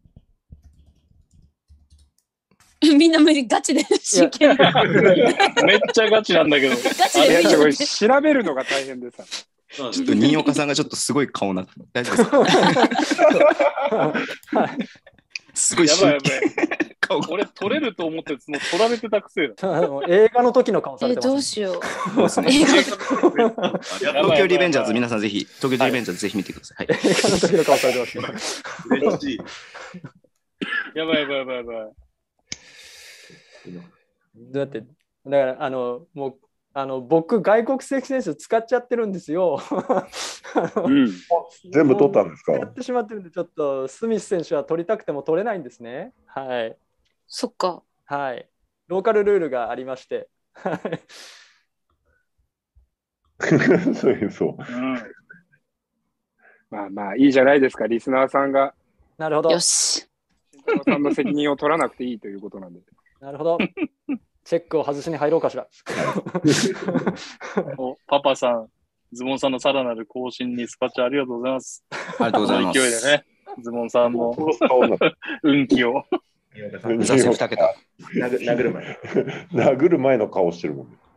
[SPEAKER 5] みんな無理ガチで真剣に。
[SPEAKER 1] めっちゃガチなんだけど。
[SPEAKER 5] ガチで
[SPEAKER 7] これ調べるのが大変でさ。
[SPEAKER 4] ちょっと新岡さんがちょっとすごい顔なって。大丈夫ですか？ すごい
[SPEAKER 1] やばいや
[SPEAKER 4] 真剣
[SPEAKER 1] ばい。
[SPEAKER 4] 顔が。
[SPEAKER 1] 俺取れると思って、もう取られてたくせえだ。
[SPEAKER 3] 映画の時の顔され
[SPEAKER 5] え、
[SPEAKER 3] てます。
[SPEAKER 5] どうしよう。
[SPEAKER 4] そうですね。
[SPEAKER 5] 映画
[SPEAKER 4] 東京リベンジャーズ、皆さんぜひ、東京リベンジャーズぜひ見てください。はい、
[SPEAKER 3] 映画の時の顔されてます。
[SPEAKER 6] 嬉しい。
[SPEAKER 1] やばいやばいやばいやばい。
[SPEAKER 3] だって、だから、あの、もう、あの、僕、外国籍選手使っちゃってるんですよ。
[SPEAKER 7] うん。
[SPEAKER 8] 全部取ったんですか？
[SPEAKER 3] やってしまってるんで、ちょっとスミス選手は取りたくても取れないんですね。はい。
[SPEAKER 5] そっか。
[SPEAKER 3] はい。ローカルルールがありまして。
[SPEAKER 8] そういう、そう。
[SPEAKER 1] うん、
[SPEAKER 7] まあまあ、いいじゃないですか、リスナーさんが。
[SPEAKER 3] なるほど。
[SPEAKER 5] よし。
[SPEAKER 7] 慎太郎さんの責任を取らなくていいということなんで。
[SPEAKER 3] なるほど。チェックを外しに入ろうかしら。
[SPEAKER 1] おパパさん、ズボンさんのさらなる更新にスパチャありがとうございます。
[SPEAKER 4] ありがとうございます。
[SPEAKER 1] 勢いでね、ズボンさんの運気を。
[SPEAKER 4] 座席二桁。
[SPEAKER 9] 殴殴る前。
[SPEAKER 8] 殴る前の顔してるもんね。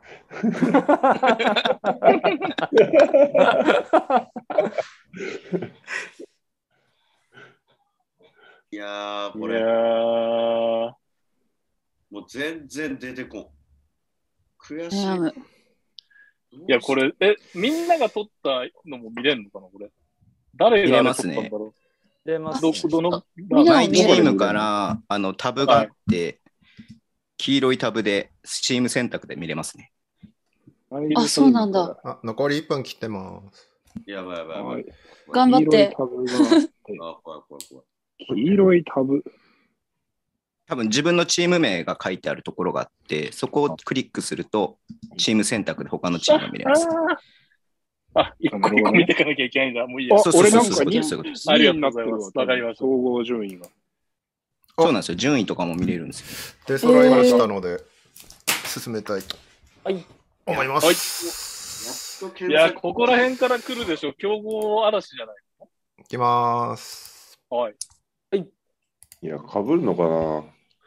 [SPEAKER 6] いやー、こ
[SPEAKER 1] いや
[SPEAKER 6] れ、
[SPEAKER 1] ー
[SPEAKER 6] もう全然出てこん。悔しい。
[SPEAKER 5] 悩む。
[SPEAKER 1] いや、これ、え、みんなが撮ったのも見れるのかな、これ。誰が撮ったんだろう。
[SPEAKER 3] 出ます
[SPEAKER 1] ど
[SPEAKER 3] ね。
[SPEAKER 1] どの、
[SPEAKER 5] みんな
[SPEAKER 4] マイチ
[SPEAKER 5] も見れる
[SPEAKER 4] ームからあのタブがあって、黄色いタブでチーム選択で見れますね。
[SPEAKER 5] あ、そうなんだ。
[SPEAKER 2] あ、残りいっぷん切ってます。
[SPEAKER 6] やばいやばいやばい。
[SPEAKER 5] 頑張って。
[SPEAKER 7] 黄色いタブが
[SPEAKER 6] あ、怖い怖い怖い。
[SPEAKER 7] 黄色いタブ。
[SPEAKER 4] 多分自分のチーム名が書いてあるところがあって、そこをクリックすると、チーム選択で他のチームが見れます。
[SPEAKER 1] あ、一個一個見ていかなきゃいけないんだ。もういいや。
[SPEAKER 7] あ
[SPEAKER 4] そうそう
[SPEAKER 7] 俺なんか
[SPEAKER 4] そうそういうことです。
[SPEAKER 7] に
[SPEAKER 4] そういうことです。
[SPEAKER 1] ありがとう
[SPEAKER 7] になってる
[SPEAKER 1] ございます。わかりました。
[SPEAKER 7] 総合順位が。
[SPEAKER 4] そうなんですよ。順位とかも見れるんですよ。
[SPEAKER 2] 出揃いましたので、進めたいと
[SPEAKER 3] はい
[SPEAKER 2] 思います。
[SPEAKER 1] はいいや、ここら辺から来るでしょ。競合嵐じゃない
[SPEAKER 2] いきまーす。
[SPEAKER 1] はい。
[SPEAKER 8] いや、かぶるのかな。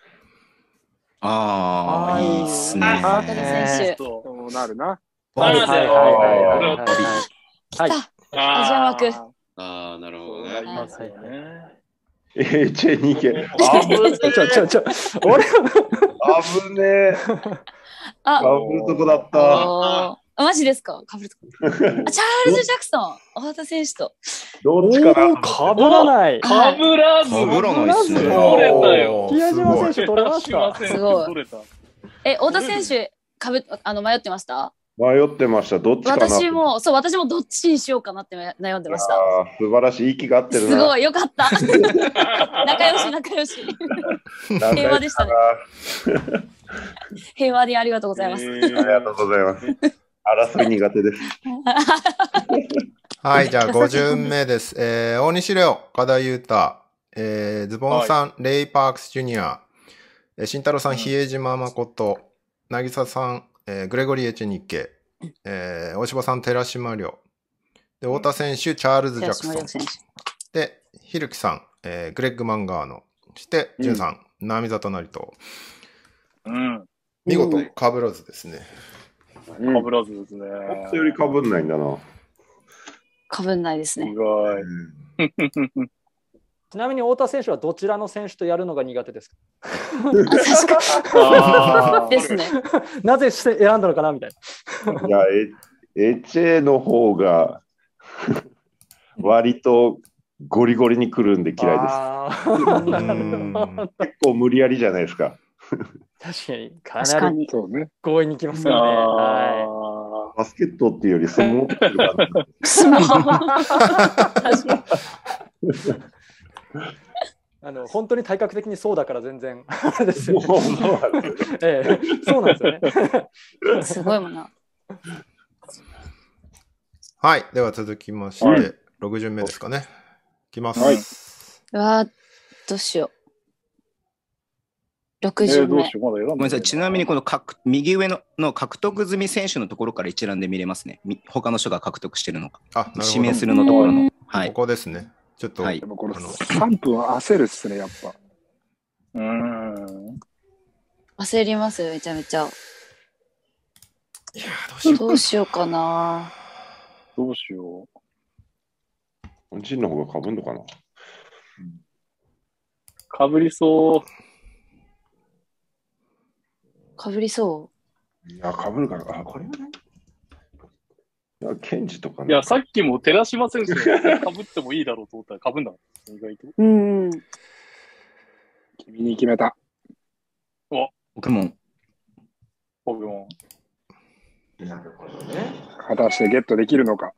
[SPEAKER 4] ああ、いいっすね。
[SPEAKER 5] あ大谷選手。
[SPEAKER 1] そ
[SPEAKER 7] そうなるな。
[SPEAKER 1] はいはいはいはい
[SPEAKER 5] 来た。アジア枠。
[SPEAKER 6] ああ、なるほどね。
[SPEAKER 1] ありますよね。
[SPEAKER 8] エーチェーに け。あぶね
[SPEAKER 3] ちょちょちょ、俺
[SPEAKER 8] あぶねえ。
[SPEAKER 5] あ、
[SPEAKER 8] かぶるとこだった。
[SPEAKER 5] おーマジですかかぶるとこ。あ、チャールズ・ジャクソン、大田選手と。
[SPEAKER 8] どっちかな。
[SPEAKER 3] かぶらない。
[SPEAKER 1] かぶらず。
[SPEAKER 4] かぶらないっすね。
[SPEAKER 1] 取れたよ。
[SPEAKER 3] 宮島選手取れました。
[SPEAKER 1] すごい。取れた。
[SPEAKER 5] え、太田選手、かぶ、あの、迷ってました
[SPEAKER 8] 迷ってました。どっちかな。
[SPEAKER 5] 私も、そう、私もどっちにしようかなって悩んでました。
[SPEAKER 8] あー素晴らしい。息が合ってるな。
[SPEAKER 5] すごい、よかった。仲良し、仲良し。平和でしたね。平和でありがとうございます。
[SPEAKER 8] ありがとうございます。争い苦手です。
[SPEAKER 2] はい、じゃあご巡目です。えー、大西レオ、岡田優太、えー、ズボンさん、はい、レイ・パークス・ジュニア、えー、慎太郎さん、比江島誠、渚さん、えー、グレゴリー・エチェニッケ、えー、大柴さん、寺島亮、で、太田選手、チャールズ・ジャクソン、で、ひるきさん、えー、グレッグ・マンガーノ、そして、ジュンさん、並里成と、
[SPEAKER 1] うん、
[SPEAKER 2] 見事、かぶらずですね。
[SPEAKER 1] かぶらずですね。
[SPEAKER 8] 思ったよりかぶんないんだな。
[SPEAKER 5] かぶんないですね。
[SPEAKER 1] 意外。
[SPEAKER 3] ちなみに太田選手はどちらの選手とやるのが苦手ですか？
[SPEAKER 5] 確かに。ですね。
[SPEAKER 3] なぜ選んだのかなみたい
[SPEAKER 8] な。いや、エチェの方が割とゴリゴリに来るんで嫌いです。結構無理やりじゃないですか。
[SPEAKER 3] 確かに、かなり強引に来ますよね。
[SPEAKER 8] はい、バスケットっていうより相撲っていうか。
[SPEAKER 5] 相撲
[SPEAKER 3] あの本当に体格的にそうだから全然ですよね。ええ、そうなんですよ
[SPEAKER 5] ね。すごいもんな。
[SPEAKER 2] はい、では続きまして、はい、ろく巡目ですかね。いきます。はい、
[SPEAKER 5] うわどうしよう。ろく巡目。
[SPEAKER 4] ごめんなさい、ちなみにこの右上 の, の獲得済み選手のところから一覧で見れますね。他の人が獲得してるのが。
[SPEAKER 2] あ、
[SPEAKER 4] 指名するのところの。はい、
[SPEAKER 2] ここですね。ちょっと、はい、
[SPEAKER 7] でもこれさんぷん焦るっすね、やっぱ。
[SPEAKER 1] うん。
[SPEAKER 5] 焦りますよ、めちゃめちゃ。
[SPEAKER 2] いやどうしよう。
[SPEAKER 5] どうしようかな。
[SPEAKER 1] どうしよう。
[SPEAKER 8] 本人の方がかぶんのかな。
[SPEAKER 1] かぶりそう。
[SPEAKER 5] かぶりそ
[SPEAKER 8] いや、かぶるから。あ、これはね。いや、ケンジとかね。
[SPEAKER 1] いや、さっきも寺島選手がかぶってもいいだろうと思ったらかぶんなかった。意外と。
[SPEAKER 5] う。うん。
[SPEAKER 7] 君に決めた。
[SPEAKER 1] お、
[SPEAKER 4] ポケモン。
[SPEAKER 1] ポケモン。
[SPEAKER 2] なるほどね。
[SPEAKER 7] 果たしてゲットできるのか。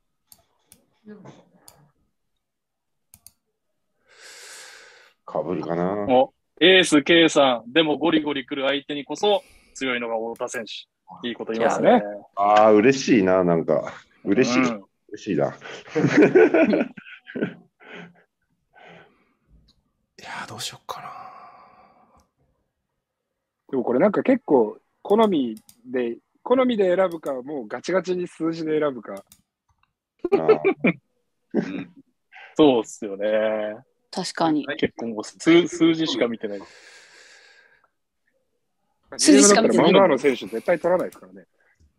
[SPEAKER 8] かぶるかな。
[SPEAKER 1] お、エース K さん、でもゴリゴリ来る相手にこそ強いのが太田選手。いいこと言いますね。
[SPEAKER 7] いやね
[SPEAKER 8] ああ、嬉しいな、なんか。嬉しい。
[SPEAKER 1] うん
[SPEAKER 8] 嬉しいな。
[SPEAKER 2] いやー、どうしよっかな。
[SPEAKER 7] でもこれなんか結構好みで、好みで選ぶか、もうガチガチに数字で選ぶか。
[SPEAKER 8] あー
[SPEAKER 6] うん
[SPEAKER 1] そうっすよね。
[SPEAKER 5] 確かに。
[SPEAKER 1] 結構もう数数字しか見てない。
[SPEAKER 7] チームだったらマンガーの選手絶対取らないですからね。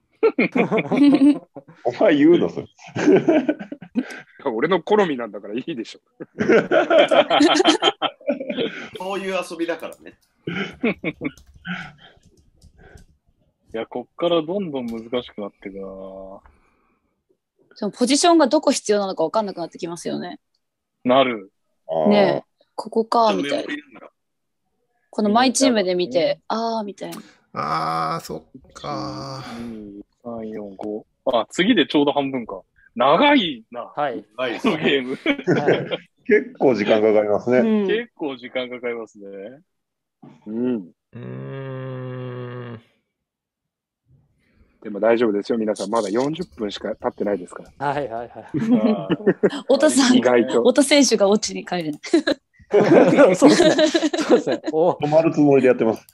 [SPEAKER 8] お前言うのそれ。
[SPEAKER 7] 俺の好みなんだからいいでしょ。
[SPEAKER 6] そういう遊びだからね。
[SPEAKER 1] いや、こっからどんどん難しくなっていくな。
[SPEAKER 5] そのポジションがどこ必要なのか分かんなくなってきますよね。
[SPEAKER 1] なる。
[SPEAKER 8] あー
[SPEAKER 5] ねえ、ここか、みたいな。
[SPEAKER 6] メモリながら
[SPEAKER 5] このマイチームで見て、あー、みたいな。
[SPEAKER 2] あー、そっか
[SPEAKER 1] に、さん、よん、ご。あ、次でちょうど半分か。長いな、
[SPEAKER 3] はい。
[SPEAKER 6] はい
[SPEAKER 1] このゲーム。
[SPEAKER 3] はい
[SPEAKER 8] 結構時間かかりますね。
[SPEAKER 5] うん。
[SPEAKER 1] 結構時間かかりますね。
[SPEAKER 7] うん。
[SPEAKER 2] うーん。
[SPEAKER 7] でも大丈夫ですよ、皆さん。まだよんじゅっぷんしか経ってないですから。
[SPEAKER 3] はいはいはい。
[SPEAKER 1] あー
[SPEAKER 5] 太田さん
[SPEAKER 7] 意、外と。
[SPEAKER 5] 太田選手が落ちに帰れない。
[SPEAKER 3] そうですね。そうですね。お
[SPEAKER 8] 止まるつもりでやってます。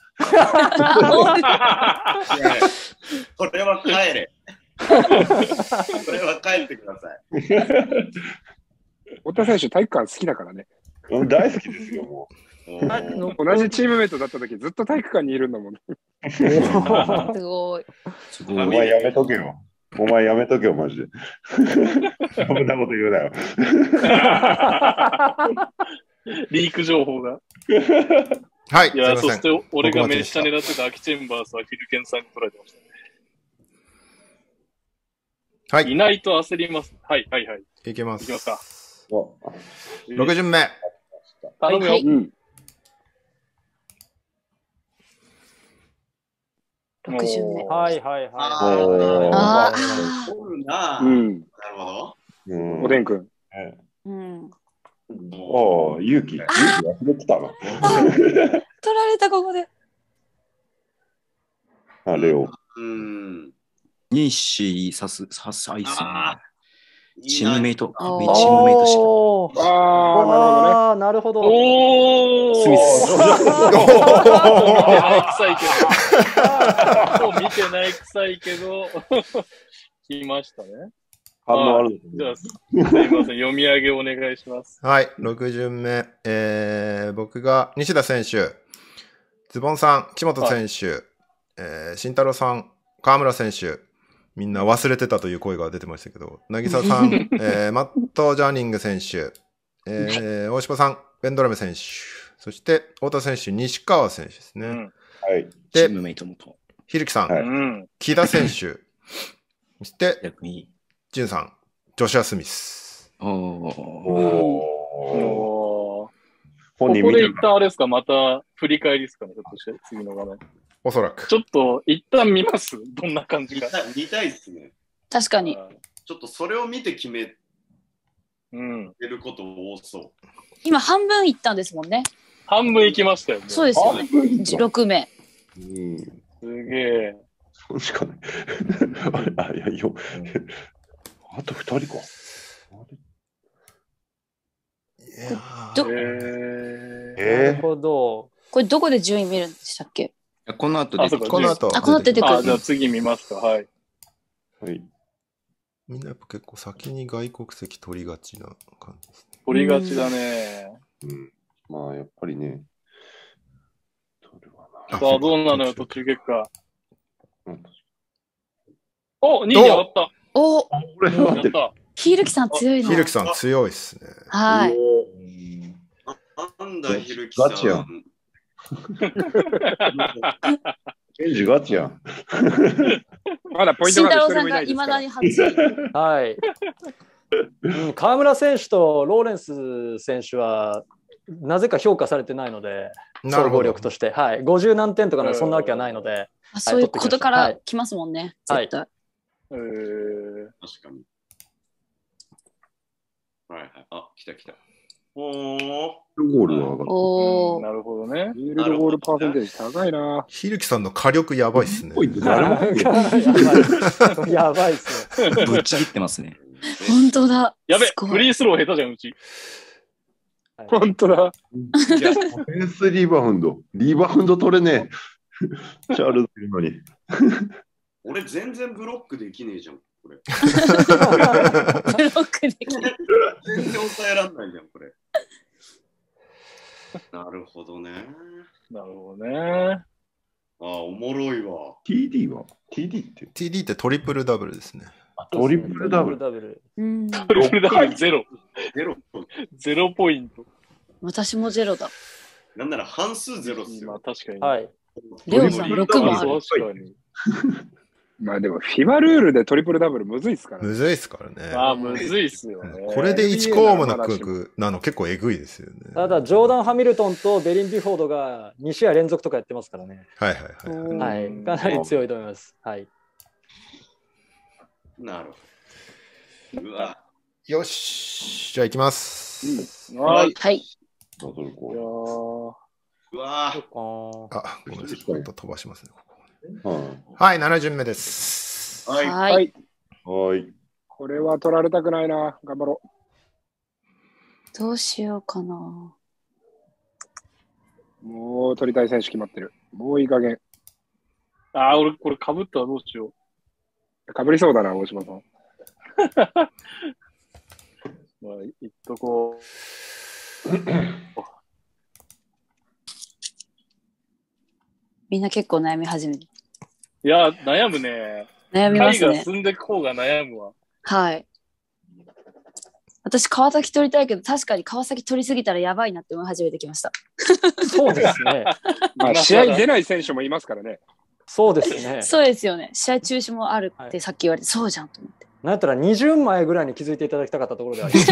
[SPEAKER 6] それは帰れ。それは帰ってください。
[SPEAKER 7] 太田選手、体育館好きだからね。
[SPEAKER 8] うん大好きですよ、も
[SPEAKER 6] おー
[SPEAKER 7] 同じチームメイトだった時ずっと体育館にいるんだもん。
[SPEAKER 5] すごい。
[SPEAKER 4] すご
[SPEAKER 8] う。お
[SPEAKER 4] い。
[SPEAKER 8] 前やめとけよ。お前やめとけよ、マジで。そんなこと言うなよ。
[SPEAKER 1] リーク情報が。
[SPEAKER 2] はい、
[SPEAKER 1] いや、
[SPEAKER 2] すいません。
[SPEAKER 1] そして俺がめっちゃ
[SPEAKER 2] 僕
[SPEAKER 1] 狙ってたアキチェンバースはヒルケンさんに取られてましたね。
[SPEAKER 2] はい
[SPEAKER 1] いないと焦ります。はい、はい、はい。
[SPEAKER 2] いけます。
[SPEAKER 1] いきますか。
[SPEAKER 2] ろく巡目。
[SPEAKER 1] 頼むよ。
[SPEAKER 5] はい
[SPEAKER 7] うん。
[SPEAKER 5] ろく巡目。
[SPEAKER 3] はいはいは
[SPEAKER 5] あ
[SPEAKER 8] おー
[SPEAKER 5] あ
[SPEAKER 6] おるなぁ。
[SPEAKER 7] うん。
[SPEAKER 6] なるほど。
[SPEAKER 8] うん
[SPEAKER 7] おでんくん。
[SPEAKER 8] え
[SPEAKER 5] ー。うん。
[SPEAKER 8] おー、勇気。勇気忘れてたな。
[SPEAKER 5] 取られた、ここで。
[SPEAKER 8] あれを。
[SPEAKER 6] うん。
[SPEAKER 4] にしさす、さす、あいっすね
[SPEAKER 6] あ。
[SPEAKER 4] チームメイト、チ
[SPEAKER 5] あー
[SPEAKER 4] ームメイトしてる。
[SPEAKER 3] おー
[SPEAKER 7] あ
[SPEAKER 3] あー、なるほど。
[SPEAKER 1] おー
[SPEAKER 4] スミス。
[SPEAKER 1] もう見てない臭いけど、来ましたね。
[SPEAKER 8] 反応ある
[SPEAKER 1] じゃあ、すいません、読み上げお願いします。
[SPEAKER 2] はい、ろく巡目。えー、僕が西田選手、ズボンさん、木本選手、えー、慎太郎さん、河村選手、みんな忘れてたという声が出てましたけど、なぎささん、えー、マット・ジャーニング選手、えー、大柴さん、ベンドラメ選手、そして太田選手、西川選手ですね。
[SPEAKER 1] うん。
[SPEAKER 8] はい。
[SPEAKER 2] で
[SPEAKER 4] チー、ムメイト元。
[SPEAKER 2] ひるきさん、
[SPEAKER 8] はい
[SPEAKER 1] うん。
[SPEAKER 2] 木田選手、そして、
[SPEAKER 4] 逆に。
[SPEAKER 2] ジュンさん、ジョシュア・スミス。
[SPEAKER 4] おー。
[SPEAKER 8] おー。
[SPEAKER 1] おー
[SPEAKER 8] 本
[SPEAKER 1] ここで
[SPEAKER 8] 人見てる
[SPEAKER 1] 一旦あれですか、また振り返りですかね、ひょっとして、次の画面。
[SPEAKER 2] おそらく。
[SPEAKER 1] ちょっと、一旦見ますどんな感じか。
[SPEAKER 6] 見たい見たいっすね。
[SPEAKER 5] 確かに。
[SPEAKER 6] ちょっとそれを見て決め
[SPEAKER 1] うん。
[SPEAKER 6] てること多そう。
[SPEAKER 5] 今、半分いったんですもんね。
[SPEAKER 1] 半分いきましたよね。
[SPEAKER 5] そうですよね。ろく名。
[SPEAKER 8] うん。
[SPEAKER 1] すげえ。
[SPEAKER 8] そうしかない。あ、いや、よ。あと二人か。
[SPEAKER 2] いやー
[SPEAKER 5] ど
[SPEAKER 1] え
[SPEAKER 2] え
[SPEAKER 3] なるほど。
[SPEAKER 5] これどこで順位見るんでしたっけ？
[SPEAKER 4] この後出てき
[SPEAKER 1] あそうか
[SPEAKER 2] この後。
[SPEAKER 5] あこの後出てくる
[SPEAKER 1] あ、じゃあ次見ますか。はい。
[SPEAKER 8] はい。
[SPEAKER 2] みんなやっぱ結構先に外国籍取りがちな感じですね。
[SPEAKER 1] 取りがちだね。
[SPEAKER 8] うん。まあ、やっぱりね。取るわな。
[SPEAKER 2] あ
[SPEAKER 1] さあ、どうなのよ、途中結果。
[SPEAKER 8] うん
[SPEAKER 1] お、にいに上がった。
[SPEAKER 5] お
[SPEAKER 8] これは待ってる。
[SPEAKER 1] やった。
[SPEAKER 5] ひるきさん強いな。
[SPEAKER 2] ひるきさん強いっすね。
[SPEAKER 5] はい。
[SPEAKER 6] なんだ、ひるきさん。
[SPEAKER 8] ガチやん。ケンジガチやん。
[SPEAKER 7] まだポイント
[SPEAKER 5] 慎
[SPEAKER 7] が
[SPEAKER 5] 太郎さんがいまだに初。
[SPEAKER 3] はい。うん、河村選手とローレンス選手はなぜか評価されてないので、総合力として、はい、ごじゅう何点とかね、そんなわけはないので、
[SPEAKER 5] あ、そういうことから来ますもんね、
[SPEAKER 3] はい、
[SPEAKER 5] 絶対。
[SPEAKER 1] えー、
[SPEAKER 6] 確かに。はいはい。あ、来た来た。おー。
[SPEAKER 8] ゴールは上がった。
[SPEAKER 5] おー、
[SPEAKER 1] なるほどね。
[SPEAKER 7] フィールドゴールパーセンテージ高いな。
[SPEAKER 2] ひるきさんの火力やばいっすね。
[SPEAKER 8] 誰も
[SPEAKER 3] やばいっすね。
[SPEAKER 4] ぶっちぎってますね。
[SPEAKER 5] 本当だ。
[SPEAKER 1] やべ、フリースロー下手じゃん、うち。
[SPEAKER 7] 本当だ。
[SPEAKER 8] いや、オフェンスリバウンド。リバウンド取れねえ。チャールズいるのに。
[SPEAKER 6] 俺全然ブロックできねえじゃん、これ。
[SPEAKER 5] ブロックできる。
[SPEAKER 6] 全然抑えらんないじゃん、これ。なるほどね。
[SPEAKER 1] なるほどね。
[SPEAKER 6] あ、おもろいわ。
[SPEAKER 8] ティーディー は ティーディー って
[SPEAKER 2] ティーディー ってトリプルダブルですね。
[SPEAKER 8] トリプルダブル。
[SPEAKER 3] ダブル。
[SPEAKER 5] うん、
[SPEAKER 1] トリプルダブルゼロ。
[SPEAKER 6] ゼロ。
[SPEAKER 1] ゼロポイント。
[SPEAKER 5] 私もゼロだ。
[SPEAKER 6] なんなら半数ゼロっすよ。
[SPEAKER 1] まあ確かに。
[SPEAKER 3] はい。
[SPEAKER 5] レオさんろくもある。
[SPEAKER 1] 確かに。
[SPEAKER 7] まあでも、フィバルールでトリプルダブルむずいっすからね。
[SPEAKER 2] むずいっすからね。
[SPEAKER 1] ああ、むずいっすよね。
[SPEAKER 2] これでいちコームなくなの結構えぐいですよね。
[SPEAKER 3] ただ、ジョーダン・ハミルトンとベリン・ビュフォードがに試合連続とかやってますからね。
[SPEAKER 2] はいはいはい。
[SPEAKER 3] はい。かなり強いと思います。はい。
[SPEAKER 6] なるほど。うわ。
[SPEAKER 2] よし。じゃあ行きます。
[SPEAKER 7] うん、はい。
[SPEAKER 5] はい。
[SPEAKER 8] バトルコ
[SPEAKER 1] いや
[SPEAKER 6] うわ
[SPEAKER 2] あ、ごめんなさい。ちょっと飛ばしますね。
[SPEAKER 8] ーはい。
[SPEAKER 2] はい、なな巡目です。
[SPEAKER 6] はい。
[SPEAKER 5] は。
[SPEAKER 7] はいい。
[SPEAKER 8] はい。
[SPEAKER 7] これは取られたくないな。頑張ろ
[SPEAKER 5] どうしようかな。
[SPEAKER 7] う。もう取りたい選手決まってる。もういい加減。
[SPEAKER 1] ああ、俺これ被ったらどうしよ
[SPEAKER 7] かぶりそうだな、大島さん。
[SPEAKER 1] う。まあ、いっとこう。
[SPEAKER 5] みんな結構悩み始める。
[SPEAKER 1] いや、悩むね。
[SPEAKER 5] 悩みますね。
[SPEAKER 1] 回が進んでいく方が悩むわ。
[SPEAKER 5] はい。私、川崎取りたいけど、確かに川崎取りすぎたらやばいなって思い始めてきました。
[SPEAKER 3] そうですね。
[SPEAKER 7] まあ、試合に出ない選手もいますからね。
[SPEAKER 3] そうですね。
[SPEAKER 5] そうですよね。試合中止もあるってさっき言われて、はい、そうじゃんと思って。
[SPEAKER 3] なんやったらに巡前ぐらいに気づいていただきたかったところであります。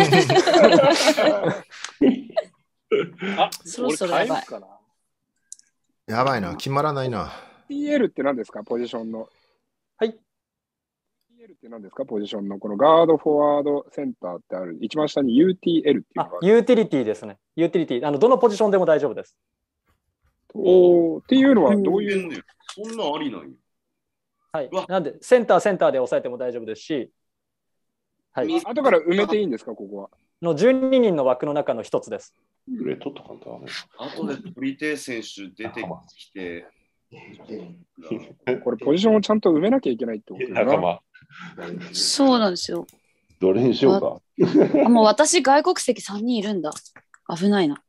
[SPEAKER 1] あ、
[SPEAKER 5] そろそろやばい。
[SPEAKER 2] やばいな、決まらないな。
[SPEAKER 7] ティーエル って何ですか、ポジションの。
[SPEAKER 3] はい。
[SPEAKER 7] ティーエル って何ですか、ポジションの。このガード、フォワード、センターってある。一番下に ユーティーエル っていうのがある。
[SPEAKER 3] ユーティリティですね。ユーティリティ。あの、どのポジションでも大丈夫です。
[SPEAKER 7] おー、っていうのはどういう、
[SPEAKER 6] うん、そんなありなんよ。
[SPEAKER 3] はい。なんで、センター、センターで抑えても大丈夫ですし、
[SPEAKER 7] はい。後から埋めていいんですか、ここは。
[SPEAKER 3] のじゅうににんの枠の中の一つです。
[SPEAKER 8] レ取ったかったね。
[SPEAKER 6] 後で取り手選手出てきて、
[SPEAKER 7] これポジションをちゃんと埋めなきゃいけないってことだな。
[SPEAKER 5] そうなんですよ。
[SPEAKER 8] どれにしようか。
[SPEAKER 5] あ、もう私、外国籍さんにんいるんだ。危ないな。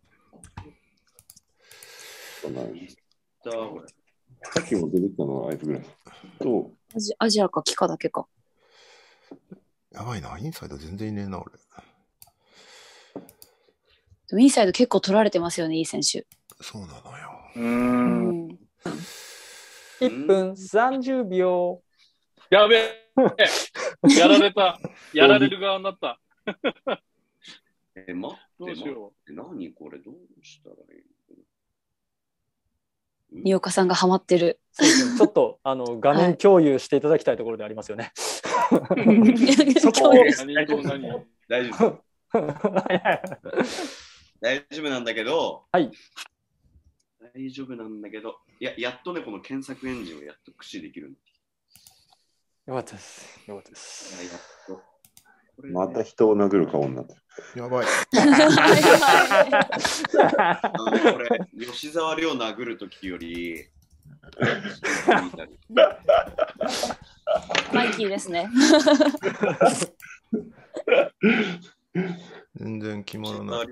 [SPEAKER 8] さっきも出てきたのはあいつぐらい。と
[SPEAKER 5] アジアジアか、キカだけか。
[SPEAKER 2] やばいな、インサイド全然いねえな、俺。
[SPEAKER 5] でもインサイド結構取られてますよね、いい選手。
[SPEAKER 2] そうなのよ。
[SPEAKER 1] うーん。
[SPEAKER 3] いっぷんさんじゅうびょ
[SPEAKER 1] う。やべえ。やられた。やられる側になった。
[SPEAKER 6] え、待って、
[SPEAKER 1] どうしよ
[SPEAKER 6] う。何これ、どうしたらいい
[SPEAKER 5] の？におかさんがハマってる。
[SPEAKER 3] ちょっとあの画面共有していただきたいところでありますよね。
[SPEAKER 5] そこ
[SPEAKER 6] 大丈夫。大丈夫なんだけど、
[SPEAKER 3] はい。
[SPEAKER 6] 大丈夫なんだけど、いや、やっとね、この検索エンジンをやっと駆使できるんだ。
[SPEAKER 3] よかったです。よかったです。
[SPEAKER 6] やっと
[SPEAKER 8] これね、また人を殴る顔になってる。
[SPEAKER 2] やばい。
[SPEAKER 6] これ、吉沢亮殴るときより、
[SPEAKER 5] マイキーですね。
[SPEAKER 2] 全然決まらない。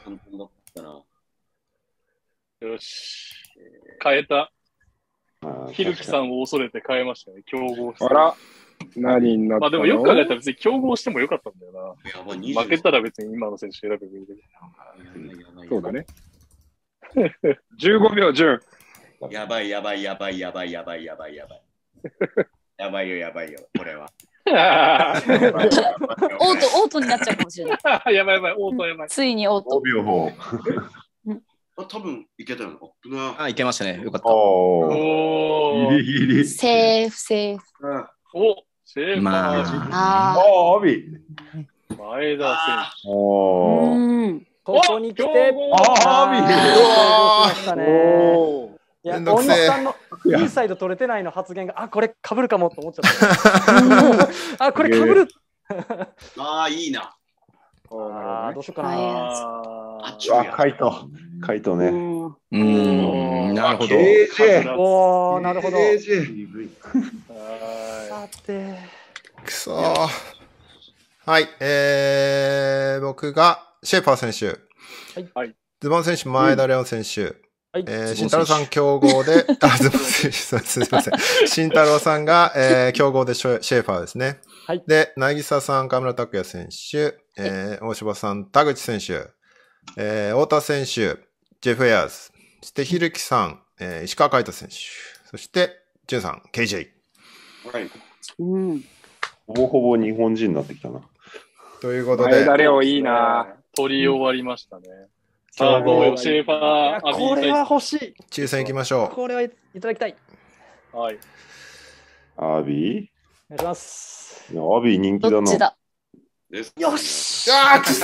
[SPEAKER 1] よし。変えた。ひるきさんを恐れて変えましたね。競合して。
[SPEAKER 7] あら、何になったの？
[SPEAKER 1] まあでもよく考えたら別に競合してもよかったんだよな。
[SPEAKER 6] やばい、
[SPEAKER 1] 負けたら別に今の選手選べばいいけど。
[SPEAKER 6] やばいやばい
[SPEAKER 7] そうだね。じゅうごびょう、順。
[SPEAKER 6] やばいやばいやばいやばいやばいやばいやばい。やばいよやばいよ、これは。
[SPEAKER 5] オート、オートになっちゃうかもしれない。
[SPEAKER 1] やばいやばい、オートやばい。
[SPEAKER 5] ついにオート。
[SPEAKER 8] ごびょうほ
[SPEAKER 6] あ、多分いけたよな。
[SPEAKER 4] あ、いけましたね。よかった。
[SPEAKER 8] お
[SPEAKER 1] お
[SPEAKER 8] ギリギリ。
[SPEAKER 5] セーフ、セーフ。
[SPEAKER 1] お、セーフ
[SPEAKER 4] まあ
[SPEAKER 5] ああ。
[SPEAKER 8] おー、アビ。
[SPEAKER 1] 前田選
[SPEAKER 8] おー。
[SPEAKER 5] うん。
[SPEAKER 3] ここに来て、
[SPEAKER 8] あー、アビ。
[SPEAKER 3] あー、来ましたね。
[SPEAKER 7] お
[SPEAKER 3] いや、
[SPEAKER 2] めんどくせえ
[SPEAKER 3] 大野さんのインサイド取れてないの発言が、あ、これかぶるかもと思っちゃった。あ、これかぶる。
[SPEAKER 6] ああ、いいな。
[SPEAKER 3] あー、どうしようか
[SPEAKER 5] はい
[SPEAKER 3] な。
[SPEAKER 1] あ
[SPEAKER 6] あっ
[SPEAKER 1] ー
[SPEAKER 6] ちや
[SPEAKER 8] あ、カイト。カイトね。
[SPEAKER 5] うん
[SPEAKER 4] うーん、なるほど。
[SPEAKER 8] ケージェー。
[SPEAKER 3] おー、なるほど。
[SPEAKER 8] ケージェー。
[SPEAKER 1] は
[SPEAKER 3] さて、
[SPEAKER 2] くそー。はい、えー、僕がシェーパー選手。
[SPEAKER 1] はい。
[SPEAKER 2] ズボン選手、前田レオン選手。
[SPEAKER 3] はい。
[SPEAKER 2] えー、慎太郎さん競合で、あ、ズボン選手、すみません。慎太郎さんが、えー、競合でシェシェーファーですね。
[SPEAKER 3] はい
[SPEAKER 2] で、なぎささん、河村拓也選手、えー、大柴さん、田口選手、えー、太田選手、ジェフ・エアーズ、そして、ひるきさん、えー、石川海人選手、そして、じゅんさん、ケージェー。
[SPEAKER 6] はい。
[SPEAKER 5] うん。
[SPEAKER 8] ほぼほぼ日本人になってきたな。
[SPEAKER 2] ということで、
[SPEAKER 7] 前田レオいいな。
[SPEAKER 1] 取り終わりましたね。さあ、どうよ、シェーファー、アビ
[SPEAKER 3] これは
[SPEAKER 1] ー
[SPEAKER 3] 欲しい。
[SPEAKER 2] 抽選行きましょう。
[SPEAKER 3] これはいただきたい。
[SPEAKER 1] はい。
[SPEAKER 8] アビ
[SPEAKER 3] お願いします。
[SPEAKER 8] ーいやアビー人気だな。
[SPEAKER 5] どっちだ。
[SPEAKER 6] です
[SPEAKER 3] よし。
[SPEAKER 2] あーくそ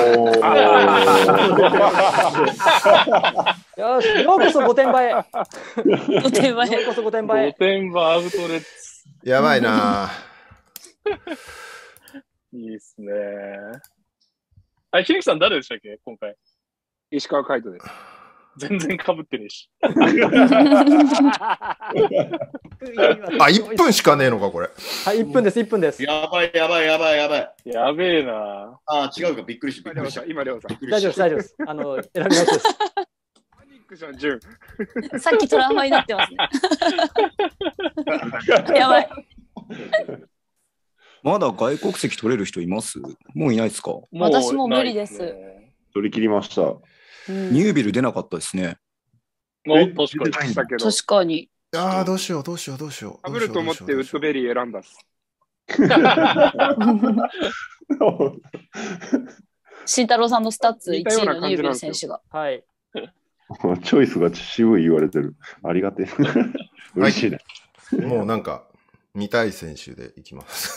[SPEAKER 3] よし、ようこそ御殿場へ。よ
[SPEAKER 5] お手前。
[SPEAKER 3] うこそ御殿場
[SPEAKER 1] 御
[SPEAKER 3] へ。
[SPEAKER 1] 殿場アウトレッツ。
[SPEAKER 2] やばいな
[SPEAKER 1] いいっすね。あ、ひるきさん誰でしたっけ今回。
[SPEAKER 7] 石川海人です。
[SPEAKER 1] 全然被ってねえし。
[SPEAKER 2] あ、いっぷんしかねえのか、これ。
[SPEAKER 3] はい、いっぷんです、いっぷんです。
[SPEAKER 6] やばいやばいやばいやばい。
[SPEAKER 1] やべえな。
[SPEAKER 6] あー、違うか、びっくりした。びっくりした。
[SPEAKER 7] 今、レオさん。
[SPEAKER 6] びっくり
[SPEAKER 3] 大丈夫です、
[SPEAKER 6] した
[SPEAKER 3] 大丈夫です。あの、選び直しです。
[SPEAKER 7] パニックじゃん、順。
[SPEAKER 5] さっきトラウマになってますね。やばい。
[SPEAKER 4] まだ外国籍取れる人います？もういないですか？
[SPEAKER 1] もう
[SPEAKER 5] 私も無理です
[SPEAKER 1] ないね
[SPEAKER 8] 取り切りました。
[SPEAKER 5] うん
[SPEAKER 4] ニュービル出なかったですね。
[SPEAKER 1] もう確かに。
[SPEAKER 8] 出てないんだ
[SPEAKER 7] だけど、
[SPEAKER 5] 確かに。
[SPEAKER 2] ああ、どうしよう、どうしよう、どうしよう。
[SPEAKER 7] かぶると思ってウッドベリー選んだっす。
[SPEAKER 5] 慎太郎さんのスタッツ
[SPEAKER 7] 似たような
[SPEAKER 5] いちいのニュービル
[SPEAKER 7] 感じなんです
[SPEAKER 5] 選手が。
[SPEAKER 3] はい。
[SPEAKER 8] チョイスが渋い言われてる。ありがてえ。嬉しいね。
[SPEAKER 2] もうなんか、見たい選手でいきます。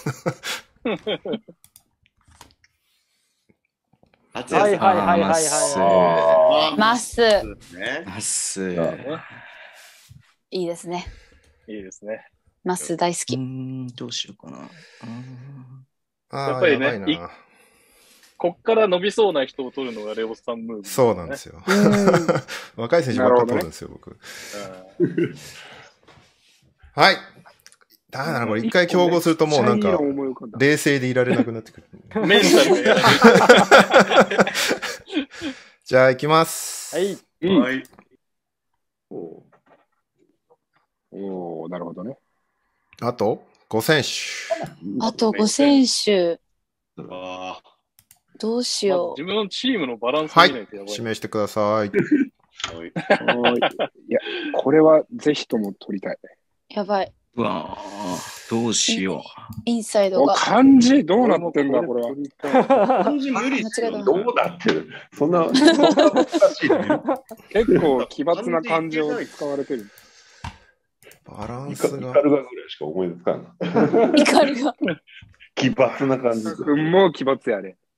[SPEAKER 3] はい
[SPEAKER 6] 初や
[SPEAKER 3] はいはいはいは
[SPEAKER 6] あ
[SPEAKER 5] マッス。
[SPEAKER 6] ーね。
[SPEAKER 4] まっす。
[SPEAKER 5] いいですね。
[SPEAKER 1] いいですね。
[SPEAKER 5] マッス大好
[SPEAKER 4] うー
[SPEAKER 5] き。
[SPEAKER 4] ん、どうしようかな。
[SPEAKER 2] ああ、
[SPEAKER 1] やっぱりね
[SPEAKER 2] やばいな。
[SPEAKER 1] こっから伸びそうな人を取るのがレオスタンムーブ、。
[SPEAKER 2] そうなんですすよ。
[SPEAKER 5] うん。
[SPEAKER 2] 若い選手ばっかり取るんですよ、僕。はい。だからな、これ一回競合するともうなんか、冷静でいられなくなってくる。
[SPEAKER 1] うんメンタルがやられ
[SPEAKER 2] じゃあ行きます。
[SPEAKER 3] い。はい。
[SPEAKER 7] うん
[SPEAKER 6] はい。
[SPEAKER 7] おおー、なるほどね。
[SPEAKER 2] あとご選手。
[SPEAKER 5] あとご選手、
[SPEAKER 6] あ
[SPEAKER 5] どうし
[SPEAKER 1] まあ
[SPEAKER 5] よ
[SPEAKER 1] 自分のチームのバランスを
[SPEAKER 2] はい
[SPEAKER 1] 見ないとやばい。
[SPEAKER 2] 指名してください。
[SPEAKER 6] ーはい。
[SPEAKER 7] おーいいや、これはぜひとも取りたい。
[SPEAKER 5] う。やばい。
[SPEAKER 4] うわぁ、どうしよ
[SPEAKER 5] インサイド
[SPEAKER 7] お、
[SPEAKER 5] が。
[SPEAKER 7] 漢字どうなってんだ、これは。
[SPEAKER 6] 漢字無理っすよ
[SPEAKER 5] 間違えた
[SPEAKER 8] どうなってるそんな、そんな難しいね。
[SPEAKER 7] 結構奇抜な漢字を使われてる。
[SPEAKER 2] バラン
[SPEAKER 8] イカ
[SPEAKER 2] スが。
[SPEAKER 8] イカルガぐらいしか思いつかんな。
[SPEAKER 5] イカルが。
[SPEAKER 8] 奇抜な感じ。
[SPEAKER 7] うんもう奇抜やね。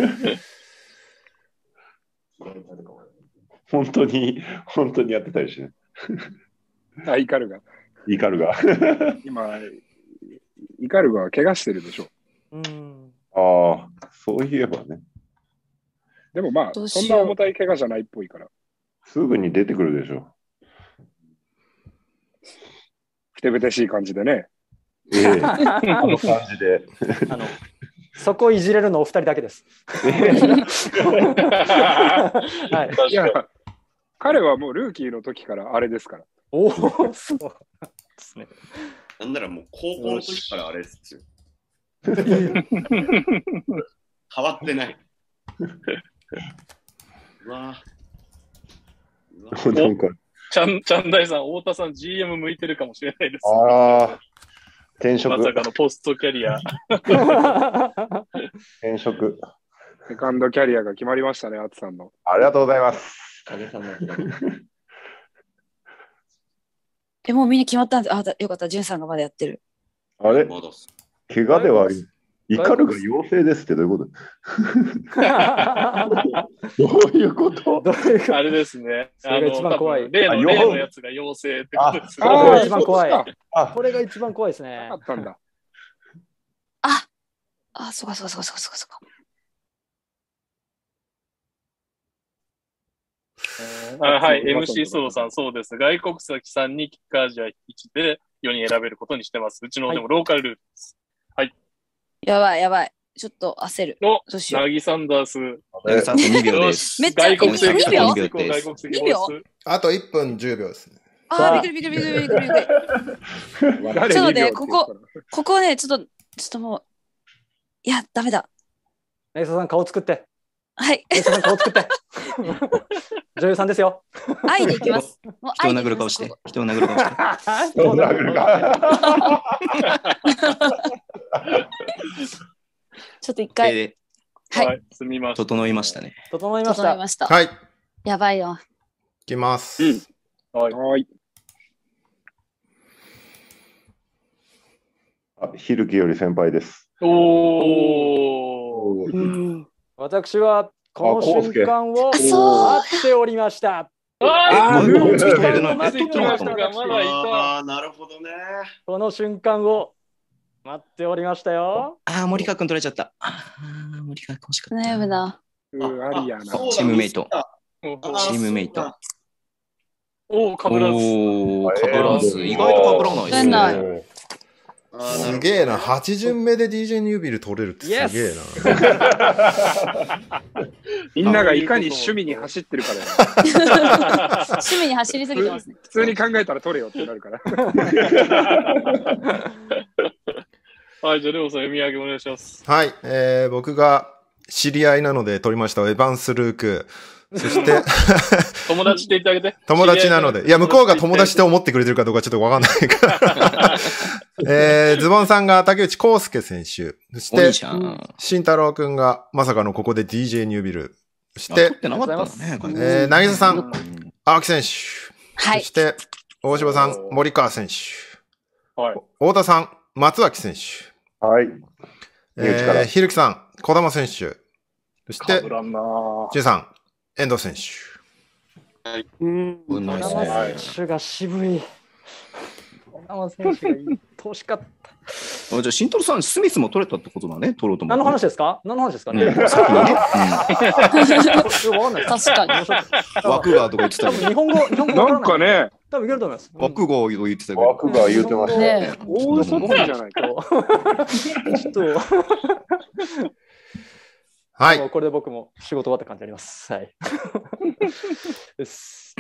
[SPEAKER 8] 本当に、本当にやってたりしね。
[SPEAKER 7] あ、イカルが。
[SPEAKER 8] イカルガ。
[SPEAKER 7] 今、イカルが怪我してるでしょ。
[SPEAKER 3] うん。
[SPEAKER 8] ああ、そういえばね。
[SPEAKER 7] でもまあ、
[SPEAKER 5] どうしよう
[SPEAKER 7] そんな重たい怪我じゃないっぽいから。
[SPEAKER 8] すぐに出てくるでしょ。
[SPEAKER 7] ふてぶてしい感じでね。
[SPEAKER 8] ええ、あの感じで。
[SPEAKER 3] あの、そこいじれるのお二人だけです。はい。
[SPEAKER 7] いや、彼はもうルーキーの時からあれですから。
[SPEAKER 3] おお、そうですね。
[SPEAKER 6] なんならもう高校の時からあれですよ。変わってない。うわ
[SPEAKER 8] なんか
[SPEAKER 1] ちゃん、ちゃんだいさん、太田さん ジーエム 向いてるかもしれないです。
[SPEAKER 8] ああ、転職。
[SPEAKER 1] まさかのポストキャリア。
[SPEAKER 8] 転職。
[SPEAKER 7] セカンドキャリアが決まりましたね、アツさんの。
[SPEAKER 8] ありがとうございます。
[SPEAKER 5] え、もうみんな決まったんです。あ、だよかった。ジュンさんがまだやってる。
[SPEAKER 8] あれ
[SPEAKER 6] まだっす
[SPEAKER 8] 怪我ではあり、イカルが陽性ですってどういうことどういうこと
[SPEAKER 3] どういうか
[SPEAKER 1] あれですね。
[SPEAKER 3] それが一番怖い
[SPEAKER 1] あの多分例の、
[SPEAKER 8] あ
[SPEAKER 1] 例のやつが陽性ってことです
[SPEAKER 3] これが一番怖い。
[SPEAKER 8] あ
[SPEAKER 3] これが一番怖いですね
[SPEAKER 7] あ。ったんだ。
[SPEAKER 5] あ、あ、そうかそうかそうかそうかそうか。
[SPEAKER 1] あはい、エムシー ソロさん、そうです。外国籍さんにキッカージャーいちでよにん選べることにしてます。うちのでもローカルルールです。
[SPEAKER 5] やばいやばい。ちょっと焦る。
[SPEAKER 1] お、
[SPEAKER 5] どうしよう。
[SPEAKER 1] ナギサンダース。
[SPEAKER 4] 八木さんあとにびょうです。
[SPEAKER 5] めっちゃ
[SPEAKER 1] 外国籍
[SPEAKER 5] にびょう
[SPEAKER 1] 外国籍
[SPEAKER 5] にびょう
[SPEAKER 2] あといっぷんじゅうびょうですね。
[SPEAKER 5] あー、びっくりびっくりびっくりびっくりびっくり。
[SPEAKER 7] 誰
[SPEAKER 5] ちょっとね
[SPEAKER 7] にびょうって言ったの
[SPEAKER 5] ここここね、ちょっと、ちょっともう、いや、ダメだ。
[SPEAKER 3] ネイサさん顔作って。
[SPEAKER 5] はい。
[SPEAKER 3] ネイサさん顔作って。女優さんですよ。
[SPEAKER 5] 愛でいきます。もう
[SPEAKER 4] 人を
[SPEAKER 5] 愛でいきます
[SPEAKER 4] 殴る顔して。人を殴る顔して。
[SPEAKER 8] どうなるか。
[SPEAKER 5] ちょっと一回、
[SPEAKER 4] え
[SPEAKER 5] はい
[SPEAKER 1] はい、すみま
[SPEAKER 4] ー、
[SPEAKER 1] せん。
[SPEAKER 4] 整いましたね。
[SPEAKER 3] 整いました。
[SPEAKER 5] 整いました。
[SPEAKER 2] はい、い
[SPEAKER 5] やばいよ。
[SPEAKER 2] きます。
[SPEAKER 1] うんはい。
[SPEAKER 7] はい。
[SPEAKER 8] あ、ひるきより先輩です。
[SPEAKER 1] おー。
[SPEAKER 5] うん。
[SPEAKER 3] 私はこの瞬間を
[SPEAKER 5] あそう
[SPEAKER 3] 待っておりました。
[SPEAKER 1] あ
[SPEAKER 7] ー
[SPEAKER 1] ー、
[SPEAKER 4] ちょっと待って
[SPEAKER 1] 待ってきましたが、まだいた。
[SPEAKER 6] ああ、なるほどね。
[SPEAKER 3] この瞬間を待っておりましたよ。
[SPEAKER 4] ああ、森川君取れちゃった。ああ、森川君欲しかった。
[SPEAKER 5] 悩むな。
[SPEAKER 7] うーありやな。
[SPEAKER 6] そうだ
[SPEAKER 4] チームメイト。
[SPEAKER 1] お
[SPEAKER 6] あ
[SPEAKER 4] チームメイト。
[SPEAKER 1] おー、かぶらず。
[SPEAKER 4] おお、かぶらず。意外とかぶらないです
[SPEAKER 5] 出ない
[SPEAKER 4] ね。
[SPEAKER 6] あーなるほど
[SPEAKER 2] すげえな、はち巡目で ディージェー ニュービル取れるってすげえな。
[SPEAKER 7] みんながいかに趣味に走ってるからだよ。
[SPEAKER 5] 趣味に走りすぎてますね。
[SPEAKER 7] 普通に考えたら取れよってなるから。
[SPEAKER 1] はい、じゃあ、レオさん読み上げお願いします。
[SPEAKER 2] はい、えー、僕が知り合いなので取りましたエヴァンス・ルーク。そして
[SPEAKER 1] 友達って言ってあげて。
[SPEAKER 2] 友達なので、いや、向こうが友達って思ってくれてるかどうかちょっとわかんないから。えー、ズボンさんが竹内康介選手。そし
[SPEAKER 4] お兄
[SPEAKER 2] て、
[SPEAKER 4] ちゃん。
[SPEAKER 2] 慎太郎くんがまさかのここで ディージェー ニュービル。そし
[SPEAKER 4] あ取
[SPEAKER 2] て
[SPEAKER 4] っ、てなかったんだね。これ
[SPEAKER 2] えー、なぎささん、
[SPEAKER 4] うん
[SPEAKER 2] 青木選手。
[SPEAKER 5] はい
[SPEAKER 2] そし。て、大柴さん、森川選手。
[SPEAKER 1] はい。
[SPEAKER 2] 太田さん、松脇選手。
[SPEAKER 8] はい。身内から
[SPEAKER 2] えー、ひるきさん、小玉選手。そして
[SPEAKER 1] かぶ、らんなぁ。
[SPEAKER 2] じゅんさん、遠藤選手。
[SPEAKER 3] うん。
[SPEAKER 4] うんナイス
[SPEAKER 3] 小
[SPEAKER 4] ね
[SPEAKER 3] 玉選手が渋い。小玉選手がいい。惜しかった。
[SPEAKER 4] あじゃあ、慎太郎さん、スミスも取れたってことだね、取ろうと思って。
[SPEAKER 3] 何の話ですか何の話ですかね、
[SPEAKER 4] うんさっきのね。
[SPEAKER 3] わかんないです。
[SPEAKER 5] 確かに。
[SPEAKER 4] うん枠がとか言ってた
[SPEAKER 3] 多
[SPEAKER 4] けど。
[SPEAKER 3] 分日本語、日本語
[SPEAKER 7] な
[SPEAKER 3] わからない。
[SPEAKER 7] んかね、
[SPEAKER 3] 多分いけると思います。
[SPEAKER 4] 枠がを言ってたけど。
[SPEAKER 8] 枠が言うてました。
[SPEAKER 5] ね
[SPEAKER 7] 大嘘つきじゃないか。
[SPEAKER 3] ちょっと、
[SPEAKER 2] はい
[SPEAKER 3] もう。これで僕も仕事終わった感じあります。はい。です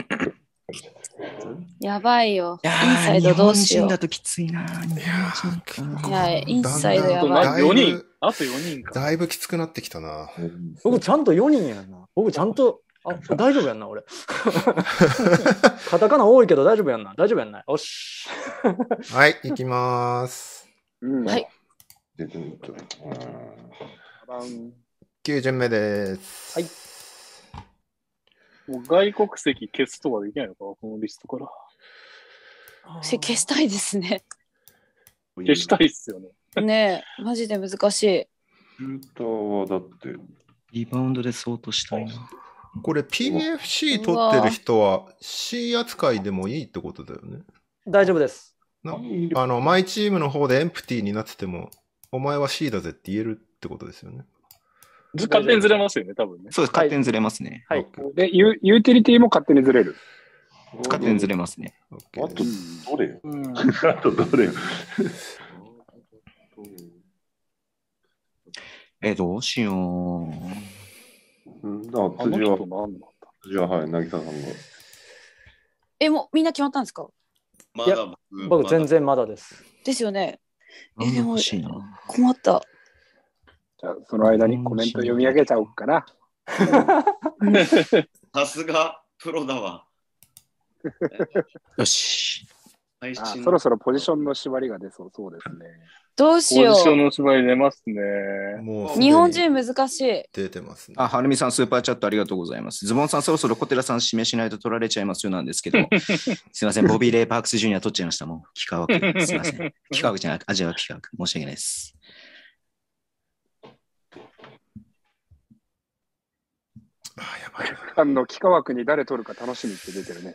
[SPEAKER 5] やばいよ。イン
[SPEAKER 4] いやー
[SPEAKER 5] サイドどうしよう
[SPEAKER 4] 日本人だ。ときついな。日本人か。
[SPEAKER 5] いや、インサイド
[SPEAKER 1] あと
[SPEAKER 5] やばい。
[SPEAKER 1] よ
[SPEAKER 2] だいぶ
[SPEAKER 1] にん。あとよにんか。
[SPEAKER 2] だいぶきつくなってきたな。
[SPEAKER 3] 僕ちゃんとよにんやんな。僕ちゃんと、あ、大丈夫やんな、俺。カタカナ多いけど大丈夫やんな。大丈夫やんな。よし。
[SPEAKER 2] はい、行きまーす。
[SPEAKER 7] うん
[SPEAKER 5] はい。
[SPEAKER 8] 出てみたうん
[SPEAKER 2] きゅう巡目です。
[SPEAKER 3] はい。
[SPEAKER 1] もう外国籍消すとかできないのかな、このリストから。
[SPEAKER 5] し消したいですね。
[SPEAKER 1] 消したいっすよね。
[SPEAKER 5] ねえ、マジで難しい。
[SPEAKER 8] シューターはだって、
[SPEAKER 4] リバウンドで相当したいな。
[SPEAKER 2] これ ピーエフシー 取ってる人は C 扱いでもいいってことだよね。
[SPEAKER 3] 大丈夫です。
[SPEAKER 2] なあの、マイチームの方でエンプティになってても、お前は C だぜって言えるってことですよね。
[SPEAKER 1] 勝手にずれますよね、多分ね。
[SPEAKER 4] そうです、勝手にずれますね。
[SPEAKER 3] はい。
[SPEAKER 7] でユ、ユーティリティも勝手にずれる。
[SPEAKER 4] 勝手にずれますね。
[SPEAKER 2] オッケー
[SPEAKER 8] あと、どれよ。
[SPEAKER 1] うん。
[SPEAKER 8] あと、どれよ。
[SPEAKER 4] え、どうしよう。
[SPEAKER 8] うんあ、
[SPEAKER 1] あの
[SPEAKER 8] 辻は
[SPEAKER 1] 人、なんだ
[SPEAKER 8] 辻は、はい、渚さんが。
[SPEAKER 5] え、もうみんな決まったんですか？
[SPEAKER 3] いや
[SPEAKER 6] まだ僕、
[SPEAKER 3] 僕全然まだです。
[SPEAKER 5] ですよね。え
[SPEAKER 4] なんだ
[SPEAKER 5] でも
[SPEAKER 4] 欲しいな。
[SPEAKER 5] 困った。
[SPEAKER 7] じゃあ、その間にコメント読み上げちゃおうかな。
[SPEAKER 6] さすがプロだわ。
[SPEAKER 4] よし。
[SPEAKER 7] あそろそろポジションの縛りが出そうそうですね。
[SPEAKER 5] どうしよう。
[SPEAKER 1] ポジションの縛り出ますね。
[SPEAKER 2] もう
[SPEAKER 5] 日本人難しい。
[SPEAKER 2] 出てますね。
[SPEAKER 4] あ、はるみさん、スーパーチャットありがとうございます。ズボンさん、そろそろ小寺さん指名しないと取られちゃいますよなんですけど、すいません、ボビー・レイ・パークス・ジュニア取っちゃいました。もう、幾何学。すいません。幾何学じゃなく、アジアは幾何学。申し訳ないです。
[SPEAKER 2] あ、やばいな。
[SPEAKER 7] あの、幾何学に誰取るか楽しみって出てるね。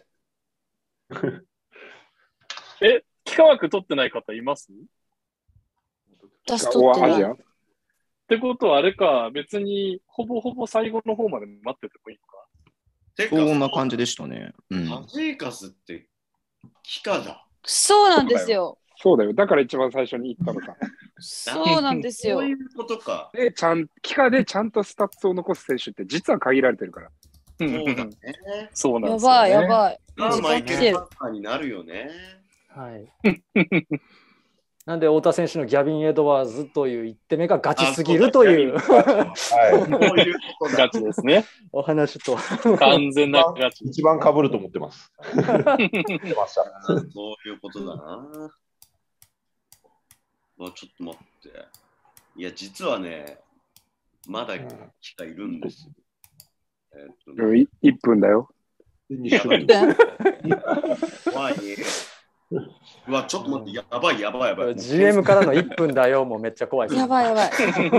[SPEAKER 1] え、幾何学取ってない方います？
[SPEAKER 5] 私取ってない。
[SPEAKER 7] アジア
[SPEAKER 1] ってことはあれか、別にほぼほぼ最後の方まで待っててもいいのか。
[SPEAKER 6] てか
[SPEAKER 4] そんな感じでしたね。うん。
[SPEAKER 6] ファジーカスって幾何だ。
[SPEAKER 5] そうなんですよ。
[SPEAKER 7] そうだよ。だから一番最初に言ったのか。
[SPEAKER 5] そうなんですよ
[SPEAKER 6] そう。いうことか。
[SPEAKER 7] で、ちゃん、幾何でちゃんとスタッツを残す選手って実は限られてるから。
[SPEAKER 6] そうだね。
[SPEAKER 1] そうなんですよ、ね。
[SPEAKER 5] やばいやばい。
[SPEAKER 6] まあ、
[SPEAKER 5] 時
[SPEAKER 6] マイケル・
[SPEAKER 5] 間来てる
[SPEAKER 6] パッカーになるよね。
[SPEAKER 3] はい。なんで、太田選手のギャビン・エドワーズという一手目がガチすぎるという、
[SPEAKER 8] は
[SPEAKER 6] そういうことだ。
[SPEAKER 1] ガチですね。
[SPEAKER 3] お話と。
[SPEAKER 1] 完全なガチ。
[SPEAKER 8] い。一番被ると思ってます。出ました。
[SPEAKER 6] そういうことだな。まあ、ちょっと待って。いや、実はね、まだ機会いるんですよ。えーっとね、
[SPEAKER 7] いいっぷんだよ。
[SPEAKER 6] やばい。怖い。うわ、ちょっと待って、やばい、やばい、やばい。
[SPEAKER 3] ジーエム からのいっぷんだよ、もうめっちゃ怖いです。
[SPEAKER 5] やばいやばい。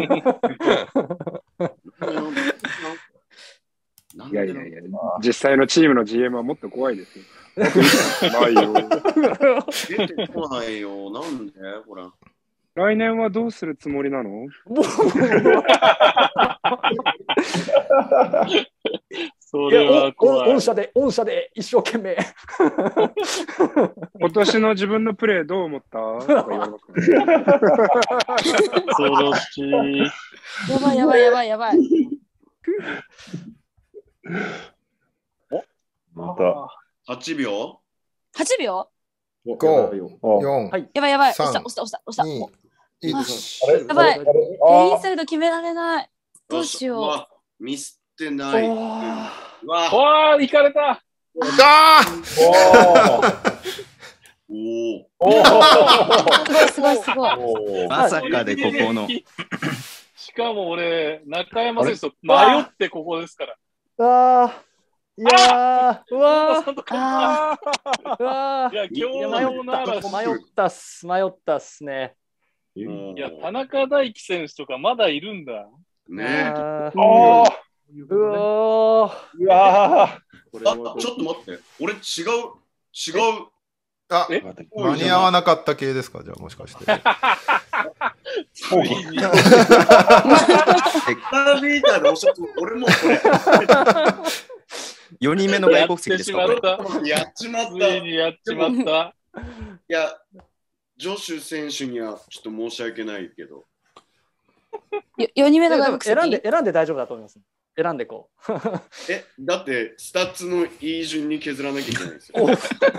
[SPEAKER 6] なん
[SPEAKER 7] い
[SPEAKER 6] でなんだ
[SPEAKER 7] やいやいや、実際のチームの ジーエム はもっと怖いですよ。ないよ。
[SPEAKER 6] 出てこないよ。なんでほら。
[SPEAKER 7] 来年はどうするつもりなの？
[SPEAKER 3] もう
[SPEAKER 1] そ
[SPEAKER 3] いや
[SPEAKER 1] れは怖い。
[SPEAKER 3] 御社で、御社で一生懸命。
[SPEAKER 7] 今年の自分のプレーどう思ったとか言われますからね。
[SPEAKER 1] 恐ろしい。
[SPEAKER 5] やばいやばいやばいやばい。
[SPEAKER 8] また。
[SPEAKER 6] はちびょ
[SPEAKER 5] はちびょ
[SPEAKER 2] ご、
[SPEAKER 8] お
[SPEAKER 2] よん、
[SPEAKER 3] はい
[SPEAKER 5] うやばいやばい。
[SPEAKER 2] さん
[SPEAKER 5] 押した押した押した押した。
[SPEAKER 2] に、いち。
[SPEAKER 8] あれ
[SPEAKER 5] やばい
[SPEAKER 8] あれ
[SPEAKER 5] えインサイド決められない。どうしよう。
[SPEAKER 6] うわミスってない。うわ
[SPEAKER 1] わあ、行かれた。
[SPEAKER 2] あ
[SPEAKER 6] おお。
[SPEAKER 8] おー
[SPEAKER 5] すごいすごいすごい。
[SPEAKER 8] おー
[SPEAKER 4] まさかでここの。
[SPEAKER 1] しかも俺、中山選手と迷ってここですから。
[SPEAKER 3] ああ、いやー、うわー、
[SPEAKER 5] あ
[SPEAKER 3] うわ
[SPEAKER 1] いや、今日のなら
[SPEAKER 3] ー、迷ったっす、迷ったっすね。
[SPEAKER 1] いや、田中大輝選手とかまだいるんだ。
[SPEAKER 6] ね
[SPEAKER 3] あー
[SPEAKER 8] あ
[SPEAKER 3] うわー、
[SPEAKER 8] ーうわ
[SPEAKER 6] あ、ちょっと待って。俺違う。違う。
[SPEAKER 2] あ、
[SPEAKER 1] え
[SPEAKER 2] 間に合わなかった系ですかじゃあもしかして。
[SPEAKER 1] ついに。
[SPEAKER 6] カービーターでおっしゃって俺もこ
[SPEAKER 4] よにんめの外国籍ですかこれ。
[SPEAKER 6] れやっちまった。
[SPEAKER 1] ついにやっちまった。
[SPEAKER 6] いや、ジョシュ選手にはちょっと申し訳ないけど。
[SPEAKER 5] よよにんめの外国籍。
[SPEAKER 3] 選んで、選んで大丈夫だと思います。選んでこう。
[SPEAKER 6] え、だってスタッツのいい順に削らなきゃいけないんですよ。
[SPEAKER 1] そういう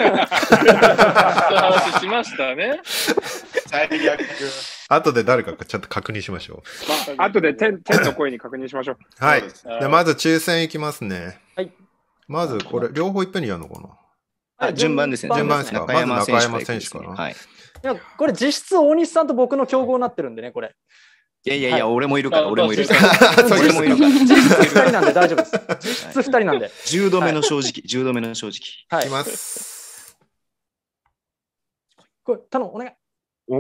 [SPEAKER 1] 話しましたね。
[SPEAKER 6] 最悪。
[SPEAKER 2] 後で誰かちゃんと確認しましょう。
[SPEAKER 7] まあ後で天天の声に確認しましょう。
[SPEAKER 2] はい。
[SPEAKER 6] そうです
[SPEAKER 2] じゃあまず抽選いきますね。
[SPEAKER 3] はい。
[SPEAKER 2] まずこれ、両方いっぺんにやるのかな
[SPEAKER 4] あ順番ですね。
[SPEAKER 2] 順番ですか
[SPEAKER 4] 中山選手
[SPEAKER 2] まず中山選手かな
[SPEAKER 4] はい。
[SPEAKER 3] いや、これ実質大西さんと僕の競合になってるんでね、これ。
[SPEAKER 4] いやいやいや、俺もいるから、
[SPEAKER 1] あ
[SPEAKER 4] 俺もいるか
[SPEAKER 1] まあ
[SPEAKER 4] ら。俺もいるから。
[SPEAKER 3] 実質ふたりなんで大丈夫です。実質ふたりなんで。
[SPEAKER 4] じゅうどめの正直、じゅうどめの正直。
[SPEAKER 3] はい
[SPEAKER 2] いき。ます。
[SPEAKER 3] これ、頼む、お願い。
[SPEAKER 8] お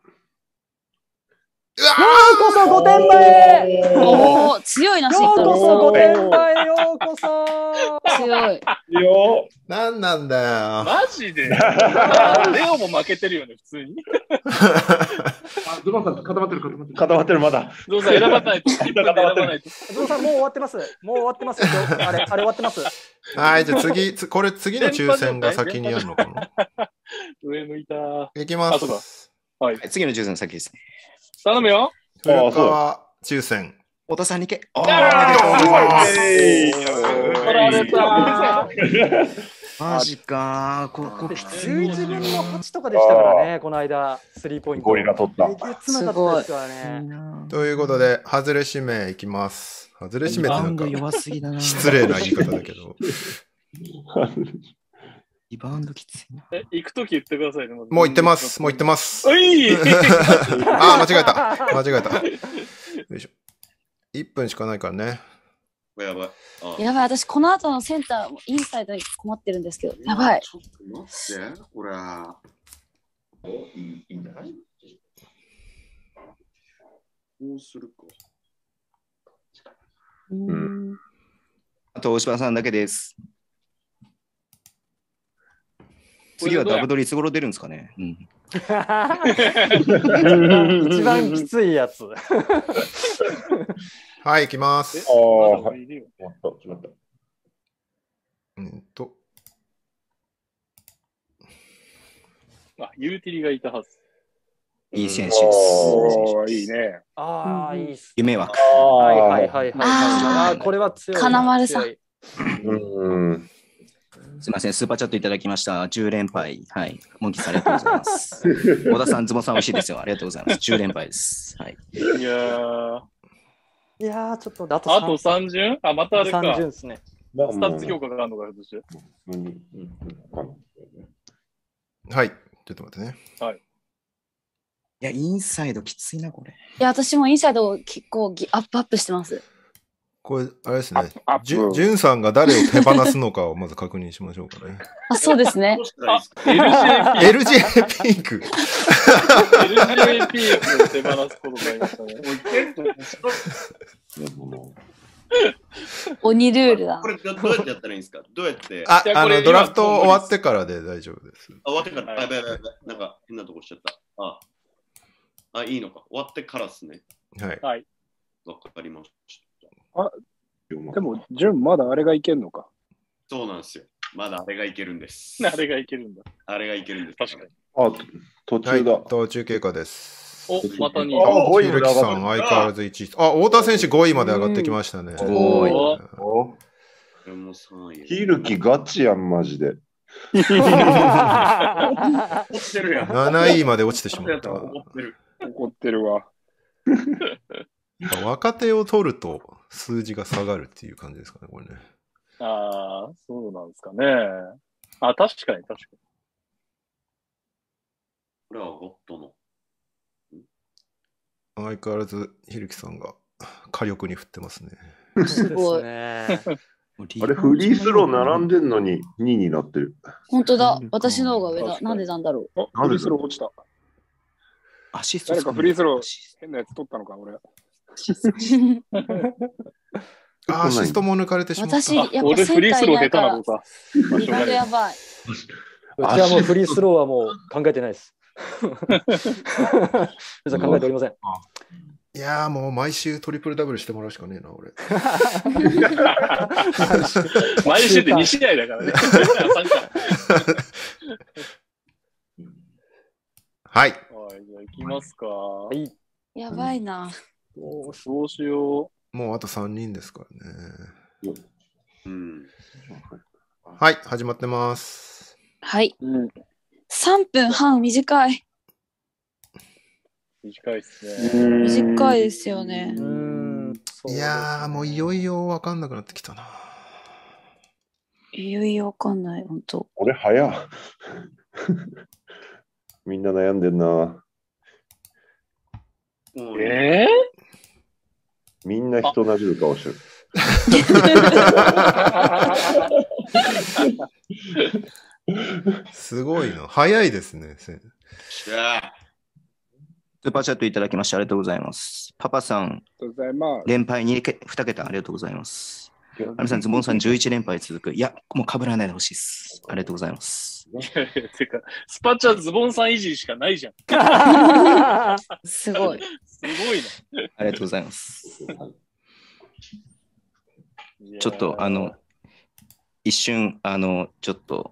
[SPEAKER 2] うわ
[SPEAKER 3] ようこそごてんばへ
[SPEAKER 5] おお強いなシット
[SPEAKER 3] ようこそごてんばへようこそ
[SPEAKER 5] 強い。
[SPEAKER 8] いいよ
[SPEAKER 2] ーなんなんだよ。
[SPEAKER 1] マジで。レオも負けてるよね、普通に。
[SPEAKER 7] あ、ズボンさん固まってる固まってる。
[SPEAKER 8] 固まってる、まだ。
[SPEAKER 1] どうぞ選ばないと。いっぷんで選ばないと。
[SPEAKER 3] ゾウさん、もう終わってます。もう終わってますよ。あれ、あれ終わってます。
[SPEAKER 2] はい、じゃあ次、つこれ次の抽選が先にやるのかな
[SPEAKER 1] 上向いた。
[SPEAKER 2] いきま
[SPEAKER 1] あそうだ
[SPEAKER 2] す。
[SPEAKER 1] はい。
[SPEAKER 4] 次の抽選先ですね。
[SPEAKER 1] 頼むよ。
[SPEAKER 2] 古川抽選。
[SPEAKER 4] 太田さんにけ。
[SPEAKER 1] あ
[SPEAKER 8] え
[SPEAKER 1] 取られた。
[SPEAKER 4] マジかー。ここき
[SPEAKER 3] じゅういちぶんのはちとかでしたからね、この間、スリーポイント。
[SPEAKER 8] ゴリラ取った
[SPEAKER 3] えげつなかったですからね。
[SPEAKER 2] ということで、外れ指名いきます。外れ指名ってなんか
[SPEAKER 4] バウンド弱すぎだな。
[SPEAKER 2] 失礼な言い方だけど。
[SPEAKER 4] リバウンドきついな。
[SPEAKER 1] え、行くとき言ってくださいね。もう
[SPEAKER 2] もう行ってます。もう行ってます。
[SPEAKER 1] おい
[SPEAKER 2] ああ、間違えた。間違えた。よいしょ。いっぷんしかないからね。
[SPEAKER 6] やばい。あ
[SPEAKER 5] やばい、私この後のセンター、インサイドに困ってるんですけど、やばい。
[SPEAKER 6] ちょっと待って、これ。お、いい、いいんじゃない？こうするか。
[SPEAKER 5] うーん。
[SPEAKER 4] あと、大柴さんだけです。次はダブドリいつ頃出るんですかね。うん、
[SPEAKER 3] 一番きついやつ。
[SPEAKER 2] はい、行きます。
[SPEAKER 8] ああ、はい。決まった、決まった。
[SPEAKER 2] うんと。
[SPEAKER 1] あ、ユーティリがいたはず。
[SPEAKER 4] いい選手です。
[SPEAKER 7] おー、いいね。
[SPEAKER 3] ああ、いいっす。
[SPEAKER 4] 夢枠。
[SPEAKER 3] はいはいはいはい。
[SPEAKER 5] あ
[SPEAKER 3] あ、これは強い。
[SPEAKER 5] 金丸さん。
[SPEAKER 8] うん。
[SPEAKER 4] すみません、スーパーチャットいただきました。じゅう連敗。はい。モンキーさん、ありがとうございます。小田さん、ズボンさん、美味しいですよ。ありがとうございます。じゅう連敗です。はい。
[SPEAKER 1] いやー。
[SPEAKER 3] いやー、ちょっと、あ
[SPEAKER 1] とあとさん巡あ、またあれか。
[SPEAKER 3] さん巡ですね。
[SPEAKER 1] スタッツ評価があるのか、ひょっとして。
[SPEAKER 2] はい。ちょっと待ってね。
[SPEAKER 1] はい。
[SPEAKER 4] いや、インサイドきついな、これ。
[SPEAKER 5] いや、私もインサイド結構アップアップしてます。
[SPEAKER 2] これ、あれですね。
[SPEAKER 7] アップ
[SPEAKER 2] じゅじゅんさんが誰を手放すのかをまず確認しましょうかね。
[SPEAKER 5] あ、そうですね。
[SPEAKER 1] エルジェー
[SPEAKER 2] エルジェー ピンク。
[SPEAKER 1] エルジェー ピンクを手放すことになりましたね。
[SPEAKER 5] 鬼ルールだ。
[SPEAKER 6] これどうやってやったらいいんですか？どうやって。
[SPEAKER 2] あ、あの、ドラフト終わってからで大丈夫です。
[SPEAKER 6] あ、終わってから。あ、やばいやばいやばい。なんか変なとこしちゃった。あ、あ、いいのか。終わってからですね。
[SPEAKER 2] はい。
[SPEAKER 1] はい。
[SPEAKER 6] わかりました。
[SPEAKER 7] あ、でも、順まだあれがいけんのか。
[SPEAKER 6] そうなんですよ。まだあれがいけるんです。
[SPEAKER 1] あれがいけるんだ。
[SPEAKER 6] あれがいけるんです。
[SPEAKER 1] 確かに。
[SPEAKER 8] あ、途中だ。
[SPEAKER 2] はい、途中経過です。
[SPEAKER 1] お、またに。
[SPEAKER 2] あ、ごいまで上がってきた。相変わらずいちい。あ、太田選手ごいまで上がってきましたね。
[SPEAKER 4] すごい。
[SPEAKER 8] ひるきガチやん、マジで。
[SPEAKER 2] なないまで落ちてしまった。
[SPEAKER 7] 怒ってるわ。
[SPEAKER 2] 若手を取ると数字が下がるっていう感じですかね、これね。
[SPEAKER 1] ああ、そうなんですかね。あ、確かに確かに。
[SPEAKER 6] これはゴッドの。
[SPEAKER 2] 相変わらず、ひるきさんが火力に振ってますね。
[SPEAKER 5] すごい。
[SPEAKER 8] あれ、フリースロー並んでんのににいになってる。
[SPEAKER 5] 本当だ。私の方が上だ。なんでなんだろう。
[SPEAKER 7] あ、フリースロー落ちた。
[SPEAKER 4] アシスト
[SPEAKER 7] 誰かフリースロー変なやつ取ったのか、俺。
[SPEAKER 2] あ、アシストも抜かれてしまった。
[SPEAKER 5] 私、やっぱセンターいないから。リバウンドやばい。
[SPEAKER 3] うちはもうフリースローはもう考えてないです。別に考えておりません。
[SPEAKER 2] いやーもう毎週トリプルダブルしてもらうしかねえな、俺。
[SPEAKER 1] 毎週でに試合だからね。
[SPEAKER 2] はい。
[SPEAKER 1] はい、じゃあ行きますか。はい。
[SPEAKER 5] やばいな。
[SPEAKER 1] どうしよ
[SPEAKER 2] う。もうあとさんにんですからね。
[SPEAKER 6] うん。
[SPEAKER 2] はい、始まってます。
[SPEAKER 5] はい。さんぷんはん短い。
[SPEAKER 1] 短いですね。
[SPEAKER 5] 短いですよね。
[SPEAKER 2] いやー、もういよいよわかんなくなってきたな。
[SPEAKER 5] いよいよわかんない、ほんと。
[SPEAKER 8] 俺、早っ。みんな悩んでんな。
[SPEAKER 1] えー、
[SPEAKER 8] みんな人なじる顔してる。
[SPEAKER 2] すごいな。早いですね。
[SPEAKER 4] スーパーチャットいただきましてありがとうございます。パパさん、
[SPEAKER 7] ありがとうございます。
[SPEAKER 4] 連敗にけに桁ありがとうございます。アミさん、ズボンさんじゅういち連敗続く。いや、もう被らないでほしいです。ありがとうございます。
[SPEAKER 1] いやいやてか、スパチャズボンさんいじりしかないじゃん。
[SPEAKER 5] すごい。
[SPEAKER 1] すごいな。
[SPEAKER 4] ありがとうございます。ちょっと、あの、一瞬、あの、ちょっと、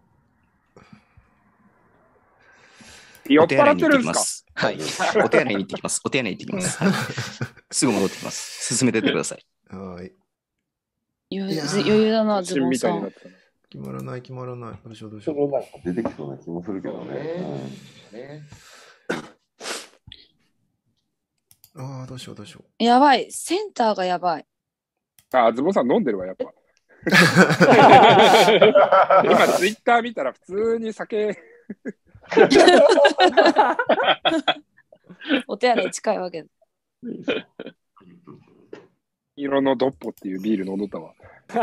[SPEAKER 7] 酔っ払ってるんです
[SPEAKER 4] か？はい。お手洗いに行ってきます。お手洗いに行ってきます。はい、すぐ戻ってきます。進めてってください。
[SPEAKER 2] はい。
[SPEAKER 5] 余裕だな、ズボンさん。
[SPEAKER 2] 決まらない、決まらない。どうしよう、どうしよう。
[SPEAKER 8] 出てきそうな気もするけどね。
[SPEAKER 2] ああ、どうしよう、どうしよ
[SPEAKER 5] う。やばい。センターがやばい。
[SPEAKER 7] あ、ズボンさん飲んでるわ、やっぱ。 今ツイッター見たら普通に酒
[SPEAKER 5] お手洗い近いわけで。
[SPEAKER 7] 色のドッポっていうビール飲んどったわ。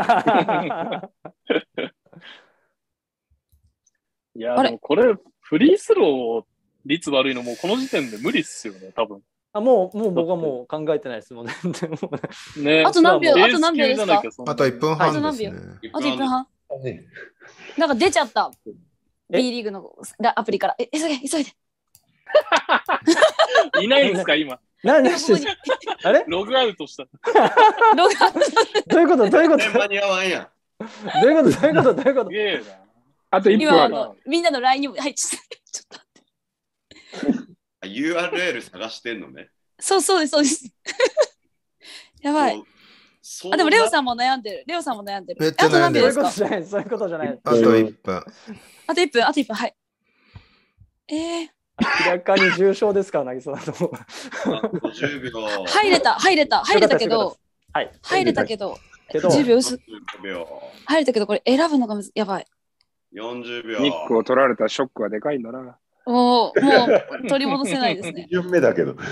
[SPEAKER 1] いや、でもこれ、フリースロー率悪いのもうこの時点で無理っすよね、多分。
[SPEAKER 3] あ、もう、もう僕はもう考えてないですもんね。
[SPEAKER 1] ね、
[SPEAKER 5] あと何秒あと何秒ですか？
[SPEAKER 2] あといっぷんはんですね。
[SPEAKER 5] あといっぷんはん。なんか出ちゃった。B リーグのアプリから。え、急げ、急いで。
[SPEAKER 1] いないんですか、今。
[SPEAKER 3] 何してあれ
[SPEAKER 1] ログアウトした。
[SPEAKER 5] ログアウト
[SPEAKER 3] どういうことどういうこと
[SPEAKER 6] 間に合わんやん。
[SPEAKER 3] どういうことどういうことどういうこと
[SPEAKER 1] すげえな。
[SPEAKER 7] あといっぷんある。
[SPEAKER 5] みんなの ライン にも、はい、ちょっと。
[SPEAKER 6] ユーアールエル 探してんのね。
[SPEAKER 5] そうそうです、そうです。やばい。あ、でもレオさんも悩んでる。レオさんも悩んでる。
[SPEAKER 2] めっちゃ悩んでる。
[SPEAKER 3] そういうことじゃない。そういうことじゃない。
[SPEAKER 2] あといっぷん。
[SPEAKER 5] あといっぷん、あといっぷん、はい。えー。
[SPEAKER 3] 明らかに重症ですから、渚さんと。
[SPEAKER 5] 入れた、入れた、入れたけど、
[SPEAKER 3] はい、
[SPEAKER 5] 入れたけど、
[SPEAKER 3] けど
[SPEAKER 5] じゅうびょう薄。入れたけど、これ選ぶのがやばい。
[SPEAKER 6] よんじゅうびょう。
[SPEAKER 7] ニックを取られたショックはでかいんだな。
[SPEAKER 5] もう、もう取り戻せないですね。
[SPEAKER 8] に巡目だけど。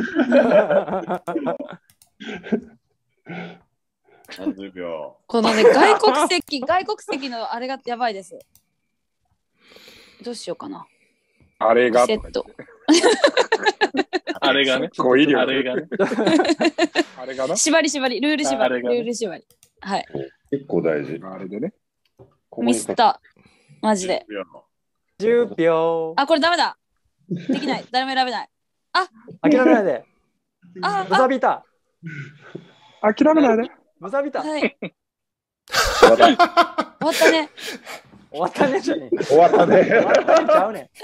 [SPEAKER 6] さんじゅうびょう。
[SPEAKER 5] このね、外国籍、外国籍のあれがやばいです。どうしようかな。
[SPEAKER 7] あれが。
[SPEAKER 5] セット。
[SPEAKER 1] あれがね。
[SPEAKER 7] 語彙力。
[SPEAKER 1] あれがね。
[SPEAKER 7] あれがな。
[SPEAKER 5] 縛り縛り、ルール縛り、ルール縛り。はい。
[SPEAKER 8] 結構大事。
[SPEAKER 7] あれでね。
[SPEAKER 5] ミスった。マジで。
[SPEAKER 3] じゅうびょう。
[SPEAKER 5] あ、これダメだ。できない。誰も選べない。あ、
[SPEAKER 3] 諦めないで。
[SPEAKER 5] あ、
[SPEAKER 3] ブザビタ。
[SPEAKER 7] 諦めないで。
[SPEAKER 3] ブザビタ。
[SPEAKER 5] はい。終わったね。
[SPEAKER 3] 終わったねじゃねえ。
[SPEAKER 8] 終わったね。終
[SPEAKER 3] わったねちゃうね。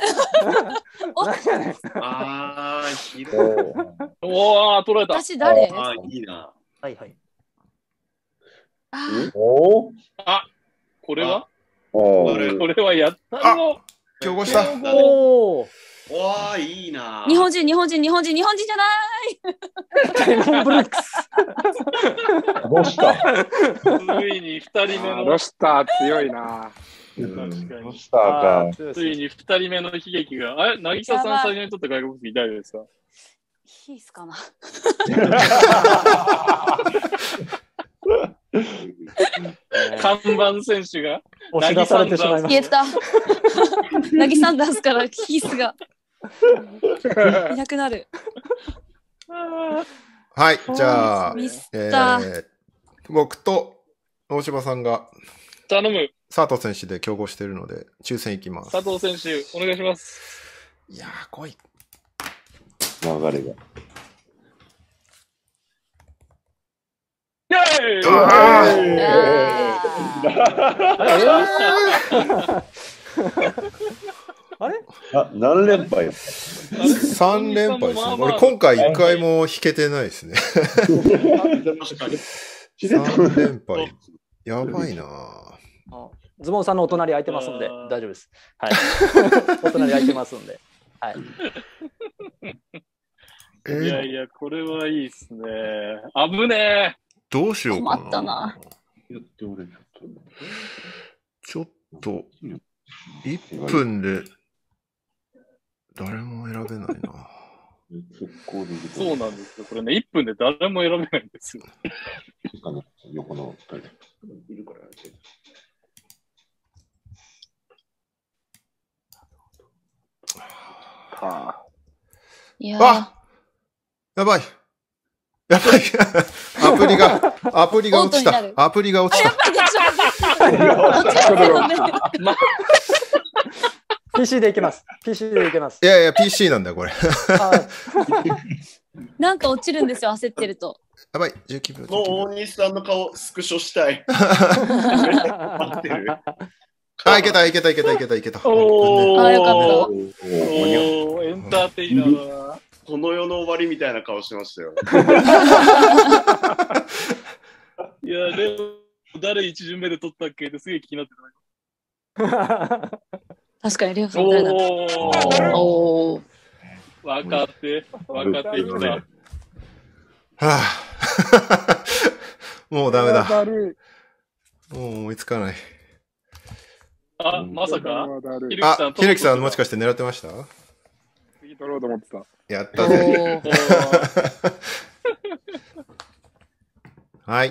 [SPEAKER 6] ああ、ひどい。
[SPEAKER 1] おー、取られた。
[SPEAKER 5] 私誰？
[SPEAKER 6] ああ、いいな。
[SPEAKER 3] はいはい。
[SPEAKER 5] あ
[SPEAKER 8] おお。
[SPEAKER 1] あ、これは
[SPEAKER 8] こ
[SPEAKER 1] れこれはやったの。
[SPEAKER 2] 競合した。
[SPEAKER 3] おお。
[SPEAKER 6] わあ、いいな。
[SPEAKER 5] 日本人、日本人、日本人、日本人じゃない。
[SPEAKER 3] ダイモンブルックス。
[SPEAKER 8] ロシタ。
[SPEAKER 1] ついにふたりめの。
[SPEAKER 7] ロシター強いな。
[SPEAKER 1] 確かに。
[SPEAKER 8] ロシターか。
[SPEAKER 1] ついにふたりめの悲劇が。あれ、渚さん最初にとった外国籍誰ですか？
[SPEAKER 5] ヒースかな。
[SPEAKER 1] 看板選手が
[SPEAKER 3] 押し出されてしまいま
[SPEAKER 5] 消え
[SPEAKER 3] した。
[SPEAKER 5] ナギサンダースからヒースがいなくなる。
[SPEAKER 2] はい、じゃあ、
[SPEAKER 5] ミス
[SPEAKER 2] え
[SPEAKER 5] った
[SPEAKER 2] ー、僕と大島さんが
[SPEAKER 1] 頼む。
[SPEAKER 2] 佐藤選手で競合しているので、抽選いきます。
[SPEAKER 1] 佐藤選手、お願いします。
[SPEAKER 2] いやー、来い。
[SPEAKER 8] 流れが。
[SPEAKER 1] イェーイ
[SPEAKER 2] あ
[SPEAKER 3] あれ
[SPEAKER 8] あ、何連敗
[SPEAKER 2] さん連敗ですね。俺今回いっかいも引けてないですね。さん連敗。やばいなぁ。
[SPEAKER 3] ズボンさんのお隣空いてますんで、大丈夫です。はい。お隣空いてますんで。はい。
[SPEAKER 1] いやいや、これはいいっすね。危ねえ。
[SPEAKER 2] どうしようかな。
[SPEAKER 5] 困ったな。
[SPEAKER 2] ちょっと、いっぷんで誰も選べないな。
[SPEAKER 1] そうなんですよ。これね、いっぷんで誰も選べないんですよ。
[SPEAKER 8] 横のふたりいるから。
[SPEAKER 7] はあ。
[SPEAKER 5] いや
[SPEAKER 2] あやばい。やばい。アプリが、アプリが落ちた。アプリが落ちた。
[SPEAKER 3] ピーシー でいけます。ピーシー でいけます。
[SPEAKER 2] いやいや、ピーシー なんだよ、これ。
[SPEAKER 5] なんか落ちるんですよ、焦ってると。
[SPEAKER 2] やばい、じゅうきゅうびょう。
[SPEAKER 6] もう大西さんの顔スクショしたい。待ってる。
[SPEAKER 2] あ、いけた、いけた、いけた、いけた、いけた。
[SPEAKER 1] お
[SPEAKER 5] ー、あ、よかった。
[SPEAKER 1] おー、エンターテイナーだな。
[SPEAKER 6] この世の終わりみたいな顔してましたよ。
[SPEAKER 1] いや、でも、誰一巡目で取ったっけってすげえ気になってた。
[SPEAKER 5] 確かに、レオさん誰だったおー。
[SPEAKER 1] 分かって、分かってきた。
[SPEAKER 2] はあ、もうダメだ。 もう思いつかない。
[SPEAKER 1] あ、まさか
[SPEAKER 2] ひるきさん、ひるきさんもしかして狙ってました？
[SPEAKER 7] 次取ろうと思ってた。
[SPEAKER 2] やったぜ。はい。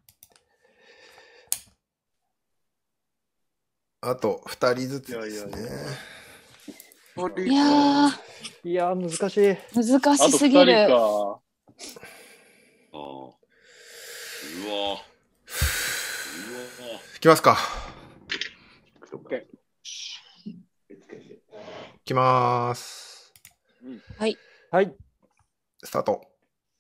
[SPEAKER 2] あとふたりずつですね。
[SPEAKER 5] いやー、
[SPEAKER 3] いやー難しい。
[SPEAKER 5] 難しすぎる。
[SPEAKER 6] ああ。うわ。うわ。
[SPEAKER 2] いきますか。いきまーす。
[SPEAKER 5] はい。
[SPEAKER 3] はい。
[SPEAKER 2] スタート。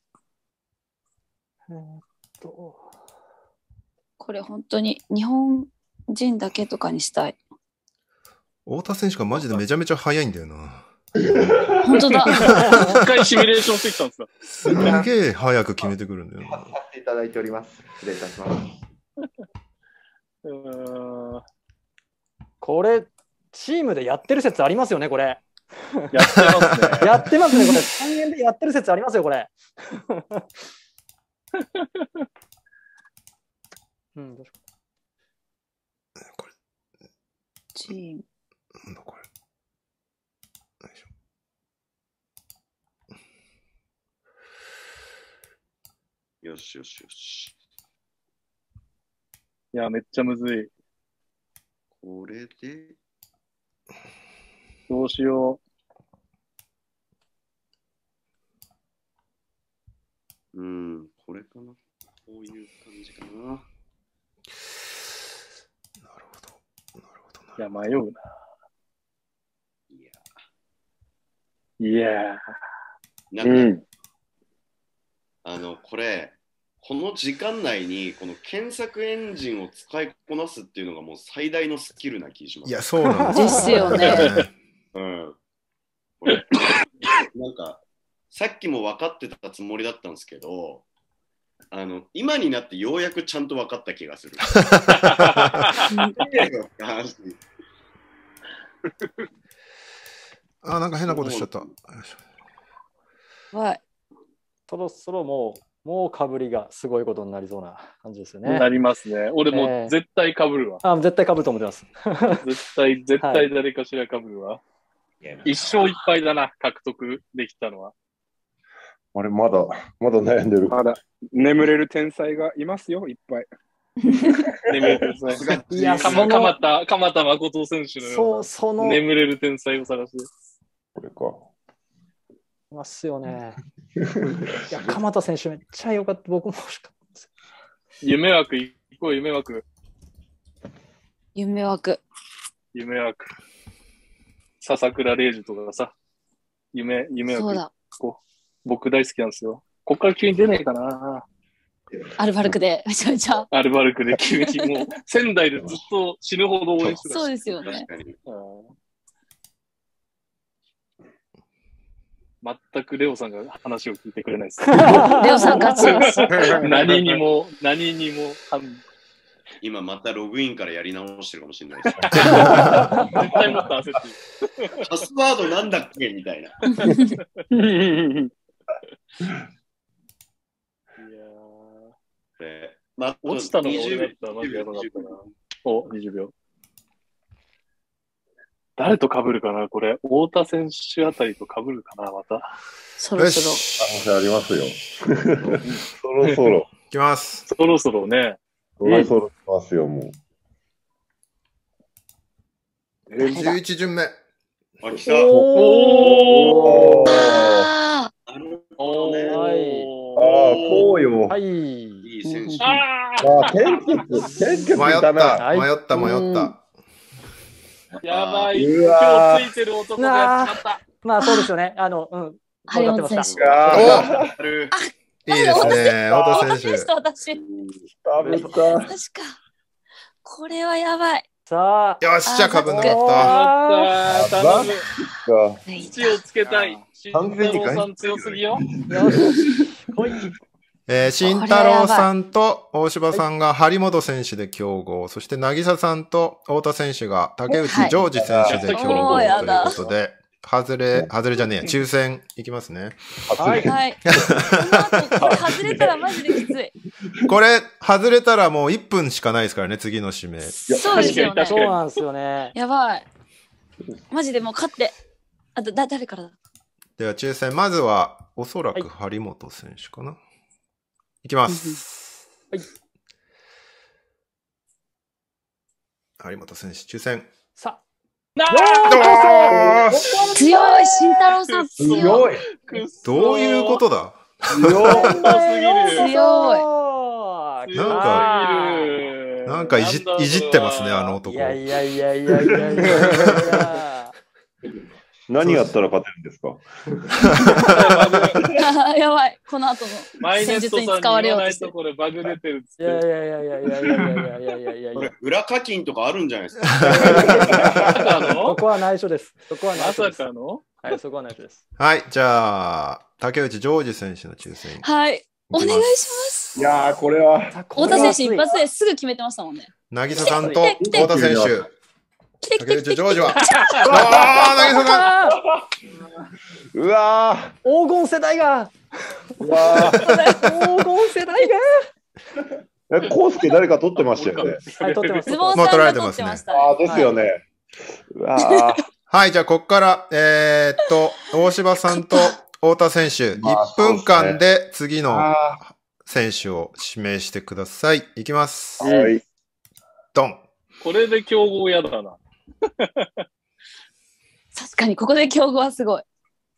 [SPEAKER 3] えーっと。
[SPEAKER 5] これ本当に日本人だけとかにしたい。
[SPEAKER 2] 太田選手がマジでめちゃめちゃ速いんだよな。
[SPEAKER 5] 本当だ。
[SPEAKER 1] 一回シミュレーションしてきたんですか。
[SPEAKER 2] すげえ早く決めてくるんだよな。
[SPEAKER 9] させていただいております。失礼いたします。
[SPEAKER 1] うーん、
[SPEAKER 3] これ、チームでやってる説ありますよね、これ。
[SPEAKER 1] やってますね。
[SPEAKER 3] やってますね、これ。さんげんでやってる説ありますよ、これ。うん、どうしよ
[SPEAKER 2] う。これ。
[SPEAKER 5] チーム。
[SPEAKER 2] なんだこれ。
[SPEAKER 6] よしよしよし。
[SPEAKER 1] いや、めっちゃむずい。
[SPEAKER 6] これで。
[SPEAKER 1] どうしよ
[SPEAKER 6] う。うん、これかな。こういう感じかな。なる
[SPEAKER 2] ほど。なるほどな。
[SPEAKER 1] いや、迷うな。
[SPEAKER 6] いや。
[SPEAKER 1] いや
[SPEAKER 6] なんか、うん、あの、これ、この時間内にこの検索エンジンを使いこなすっていうのがもう最大のスキルな気がします。
[SPEAKER 2] いや、そうなん
[SPEAKER 5] です。ですよね。
[SPEAKER 6] うん。これなんか、さっきも分かってたつもりだったんですけど、あの、今になってようやくちゃんと分かった気がする。
[SPEAKER 2] あ、なんか変なことしちゃった。
[SPEAKER 5] はい。
[SPEAKER 3] そろそろもう、もうかぶりがすごいことになりそうな感じですよね。
[SPEAKER 1] なりますね。俺もう絶対かぶるわ。
[SPEAKER 3] えー、あ、絶対かぶると思ってます。
[SPEAKER 1] 絶対、絶対誰かしらかぶるわ。はい、一生いっぱいだな、獲得できたのは。
[SPEAKER 8] あれ、まだ、まだ悩んでる。
[SPEAKER 7] まだ、眠れる天才がいますよ、いっぱい。
[SPEAKER 1] 眠れる天才。いや、かま、かまた、鎌田誠選手のような眠れる天才を探して。
[SPEAKER 8] これか。
[SPEAKER 3] いますよね。いや、鎌田選手めっちゃ良かった。僕も欲しかったです。
[SPEAKER 1] 夢枠、行こう、夢枠。
[SPEAKER 5] 夢枠。
[SPEAKER 1] 夢枠。笹倉玲樹とかがさ、夢、夢枠。
[SPEAKER 5] そうだ。
[SPEAKER 1] こう僕大好きなんですよ。こっから急に出ねえかな。
[SPEAKER 5] アルバルクでめちゃめちゃ。
[SPEAKER 1] アルバルクで急にもう仙台でずっと死ぬほど応援してた。
[SPEAKER 5] そうですよね。
[SPEAKER 1] 全くレオさんが話を聞いてくれないです。
[SPEAKER 5] レオさん勝ちます。
[SPEAKER 1] 何にも、何にも。
[SPEAKER 6] 今またログインからやり直してるかもしれないです。
[SPEAKER 1] 絶対もっと焦って
[SPEAKER 6] る。パスワードなんだっけみたいな。いやー。まあ、
[SPEAKER 1] 落ちたのが俺だったらマジやばかったな。お、にじゅうびょう。誰と被るかなこれ。太田選手あたりと被るかなまた。
[SPEAKER 5] そろそろ。
[SPEAKER 8] 可能性ありますよ。そろそろ。
[SPEAKER 2] いきます。
[SPEAKER 1] そろそろね。
[SPEAKER 8] そろそろ来ますよ、も
[SPEAKER 2] う。じゅういち巡目。
[SPEAKER 6] あ、来た。
[SPEAKER 2] お
[SPEAKER 6] ー。
[SPEAKER 5] あ
[SPEAKER 6] ー。なるほどね。
[SPEAKER 3] はい。
[SPEAKER 8] ああ、こうよ。
[SPEAKER 3] はい。
[SPEAKER 6] いい選手。
[SPEAKER 1] あ
[SPEAKER 8] あ、天気、天気
[SPEAKER 2] 迷った、迷った、迷った。
[SPEAKER 1] やばい。
[SPEAKER 8] うわ
[SPEAKER 1] 今日ついてる男がやっちまった。
[SPEAKER 3] まあそうですよね。あの、うん。
[SPEAKER 5] 張本選手。
[SPEAKER 2] いいですね。太田選手。
[SPEAKER 5] 私。
[SPEAKER 8] 食べた。
[SPEAKER 5] 確か。これはやばい。
[SPEAKER 3] さあ。
[SPEAKER 2] よし、じゃあかぶんなかった。
[SPEAKER 1] 頼む。土をつけたい。慎太郎さん強すぎよ。
[SPEAKER 3] よし。来い。
[SPEAKER 2] えー、慎太郎さんと大柴さんが張本選手で競合、そして渚さんと太田選手が竹内ジョージ選手で競合ということで、 外れ、外れじゃねえや、抽選いきますね。
[SPEAKER 5] はい。はい。この後、これ外れたらマジできつい。
[SPEAKER 2] これ、外れたらもういっぷんしかないですからね、次の指名。
[SPEAKER 5] そうですよね。
[SPEAKER 3] そうなんですよね。
[SPEAKER 5] やばい。マジでもう勝って。あと、だ、誰からだ。
[SPEAKER 2] では、抽選、まずは、おそらく張本選手かな。はい、いきます。はい。張本選手、抽選。
[SPEAKER 3] さ
[SPEAKER 5] あ強い、慎太郎さん強い。
[SPEAKER 2] どういうことだ
[SPEAKER 1] 強い。
[SPEAKER 5] 強
[SPEAKER 2] い。なんか、なんかいじいじってますね、あの男。
[SPEAKER 3] いやいやいやいやいやいや。
[SPEAKER 8] 何やったら勝てるんですか
[SPEAKER 5] やばい、この後の戦術に使われようとしてる。
[SPEAKER 1] これバグ出てるっつって。
[SPEAKER 3] いやいやいやいやいやいやいやいやいやいやいや。
[SPEAKER 6] 裏課金とかあるんじゃないですか。
[SPEAKER 3] そこは内緒です。そこは内緒です。
[SPEAKER 1] まさかの？
[SPEAKER 3] はい、そこは内緒です。
[SPEAKER 2] はい、じゃあ、竹内ジョージ選手の抽選。
[SPEAKER 5] はい、お願いします。
[SPEAKER 8] いやー、これは。
[SPEAKER 5] 太田選手一発ですぐ決めてましたもんね。
[SPEAKER 2] 渚さんと太田選手。
[SPEAKER 5] 来て来て来て。
[SPEAKER 2] ジョージは。ああ、渚さん。
[SPEAKER 8] うわ
[SPEAKER 3] ー。黄金世代が。
[SPEAKER 8] うわ
[SPEAKER 3] 黄金世代
[SPEAKER 8] が。え、コウスケ誰か取ってましたよね。
[SPEAKER 3] はい、取ってます。
[SPEAKER 5] ズボンさんが取ってました。
[SPEAKER 8] ああ、ですよね。うわ
[SPEAKER 2] はい、じゃあ、ここから、えー、っと、大柴さんと太田選手、いっぷんかんで次の選手を指名してください。いきます。
[SPEAKER 8] はい。
[SPEAKER 2] ドン。
[SPEAKER 1] これで競合嫌だな。
[SPEAKER 5] 確かに、ここで競合はすごい。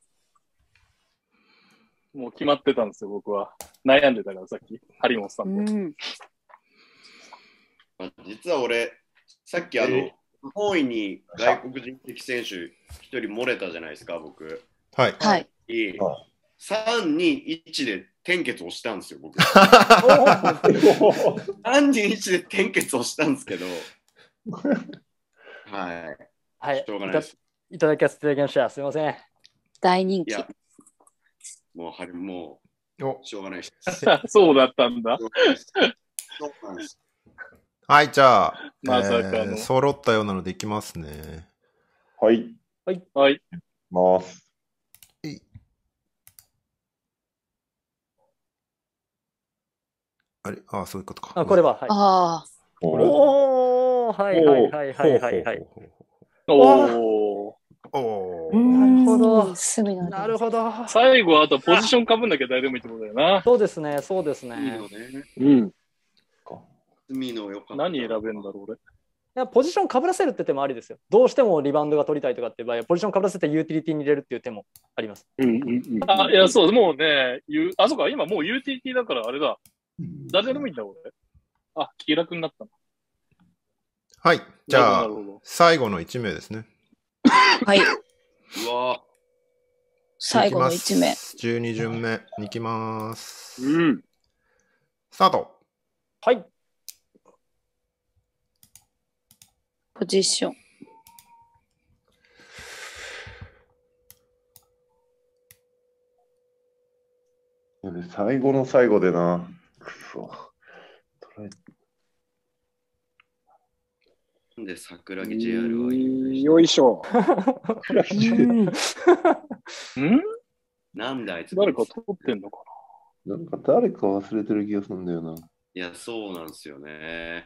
[SPEAKER 1] もう決まってたんですよ、僕は。悩んでたから、さっき、張本さんと。うん、
[SPEAKER 6] 実は俺、さっきあの、不本意に外国人的選手一人漏れたじゃないですか、僕。
[SPEAKER 2] はい。
[SPEAKER 5] はい。
[SPEAKER 6] さんにいちで転結をしたんですよ、僕。さんにいちで転結をしたんですけど。はい。
[SPEAKER 3] はい。
[SPEAKER 6] しょうがないです。
[SPEAKER 3] いただきます、いただきました。すみません。
[SPEAKER 5] 大人気。
[SPEAKER 6] もう、はり、もう、しょうがないです。
[SPEAKER 1] そうだったんだ。
[SPEAKER 6] そうなんです。
[SPEAKER 2] はい、じゃあ、
[SPEAKER 1] まさかの、
[SPEAKER 2] えー、揃ったようなのでいきますね。
[SPEAKER 8] はい。
[SPEAKER 3] はい。
[SPEAKER 1] はい。
[SPEAKER 8] ます。
[SPEAKER 2] あれああ、そういうことか。
[SPEAKER 3] あ、これは、はい。
[SPEAKER 5] ああ。
[SPEAKER 3] おー、はいはいはいはいはいはい。
[SPEAKER 1] おー。
[SPEAKER 2] お
[SPEAKER 5] ー。なるほど。
[SPEAKER 3] なるほど。
[SPEAKER 1] 最後はあとポジションかぶんなきゃ誰でもいいってことだよな。
[SPEAKER 3] そうですね、そうですね。
[SPEAKER 1] うん。
[SPEAKER 6] 海のよか
[SPEAKER 1] 何選べんだろう、俺。
[SPEAKER 3] いや、ポジションかぶらせるって手もありですよ。どうしてもリバウンドが取りたいとかって場合は、ポジションかぶらせてユーティリティに入れるっていう手もあります。
[SPEAKER 1] うんうんうん。あ、いや、そう、もうね、あ、そうか、今もう ユーティリティ だからあれだ。誰でもいいんだ、俺。あ、気楽になったな。
[SPEAKER 2] はい。じゃあ、最後のいち名ですね。
[SPEAKER 5] はい。
[SPEAKER 6] うわ
[SPEAKER 5] 最後のいち名。
[SPEAKER 2] じゅうに巡目に行きます。
[SPEAKER 1] うん。
[SPEAKER 2] スタート。
[SPEAKER 3] はい。
[SPEAKER 5] ポジション。
[SPEAKER 8] 最後の最後でな。くそ。
[SPEAKER 6] なんで桜木 ジェイアール は
[SPEAKER 7] よいしょ。
[SPEAKER 1] ん
[SPEAKER 6] なんであいつ
[SPEAKER 1] 誰か取ってんのか
[SPEAKER 8] な。なんか誰か忘れてる気がするんだよな。
[SPEAKER 6] いや、そうなんですよね。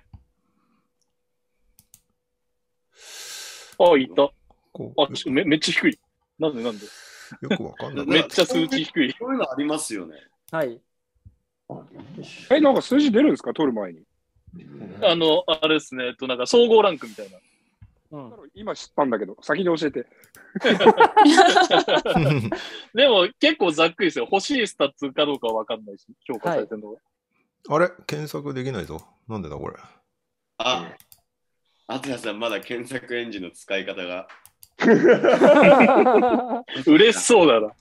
[SPEAKER 1] あ、いた。あ、ちめめっちゃ低い。なんでなんで
[SPEAKER 2] よくわかんない。
[SPEAKER 1] めっちゃ数値低い。
[SPEAKER 6] そういうのありますよね。
[SPEAKER 3] はい。
[SPEAKER 7] え、なんか数字出るんですか、取る前に。
[SPEAKER 1] あの、あれですね、えっと、なんか総合ランクみたいな。
[SPEAKER 3] うん、
[SPEAKER 7] 今知ったんだけど、先に教えて。
[SPEAKER 1] でも結構ざっくりですよ。欲しいスタッツかどうかは分かんないし、評価されてるのが。
[SPEAKER 2] はい、あれ検索できないぞ。なんでだこれ。
[SPEAKER 6] あ、あつやさんまだ検索エンジンの使い方が。
[SPEAKER 1] 嬉しそうだな。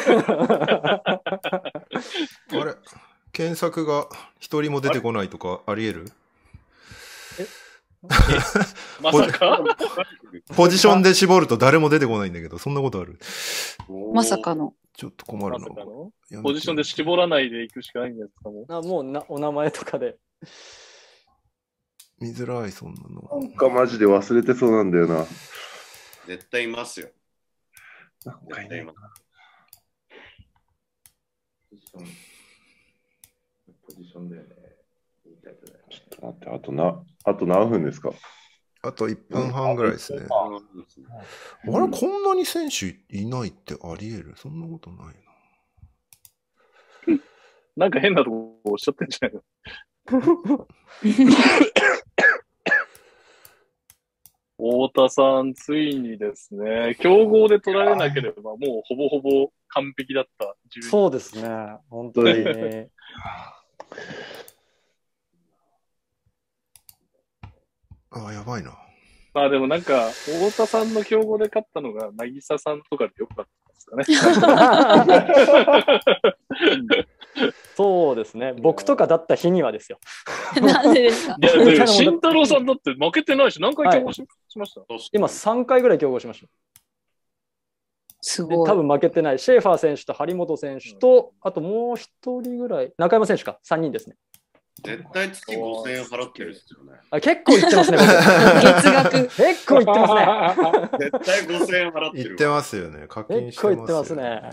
[SPEAKER 2] あれ検索が一人も出てこないとかあり得る？
[SPEAKER 1] まさか
[SPEAKER 2] ポジションで絞ると誰も出てこないんだけど、そんなことある？
[SPEAKER 5] まさかの。
[SPEAKER 2] ちょっと困るな。
[SPEAKER 1] まさかのポジションで絞らないでいくしかないんですかもう。
[SPEAKER 3] あ、もうなお名前とかで。
[SPEAKER 2] 見づらい、そんなの。
[SPEAKER 8] なんかマジで忘れてそうなんだよな。
[SPEAKER 6] 絶対いますよ。
[SPEAKER 8] なんかいないな。
[SPEAKER 9] ポジション、ポジションだよね。言いたいとね
[SPEAKER 8] ちょっと待って、あとな、あと何分ですか？
[SPEAKER 2] あといっぷんはんぐらいですね。あれ、こんなに選手いないってあり得る？そんなことないな。
[SPEAKER 1] なんか変なとこおっしゃってんじゃないの？太田さん、ついにですね、競合で取られなければ、もうほぼほぼ完璧だった。
[SPEAKER 3] そうですね、本当に。
[SPEAKER 2] ああ、やばいな。
[SPEAKER 1] まあでもなんか、太田さんの競合で勝ったのが、渚さんとかでよかったですかね。
[SPEAKER 3] そうですね。僕とかだった日にはですよ。
[SPEAKER 5] なんでですか？
[SPEAKER 1] いや、でも慎太郎さんだって負けてないし、何回競合 し,、はい、しました？
[SPEAKER 3] 今さんかいぐらい競合しました。
[SPEAKER 5] すごい。
[SPEAKER 3] 多分負けてない。シェーファー選手と張本選手と、あともう一人ぐらい、中山選手か、さんにんですね。
[SPEAKER 6] 絶対月ごせんえん払ってるっすよね。
[SPEAKER 3] あ、結構いってますね、
[SPEAKER 5] 月額。
[SPEAKER 3] 結構いってます
[SPEAKER 6] ね。絶対ごせんえん払ってる。
[SPEAKER 2] いってますよね。課金してますよね。
[SPEAKER 3] 結構いってますね。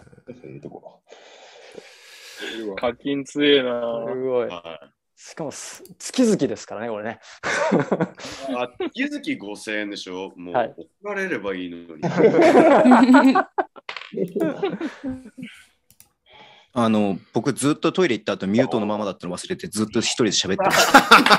[SPEAKER 1] 課金強えな。
[SPEAKER 3] すごい。はい、しかも月々ですからね、これね。
[SPEAKER 6] あ、月々ごせんえんでしょ？もう、はい、怒られればいいのに。
[SPEAKER 4] あの僕ずっとトイレ行った後ミュートのままだったの忘れてずっと一人で喋ってました。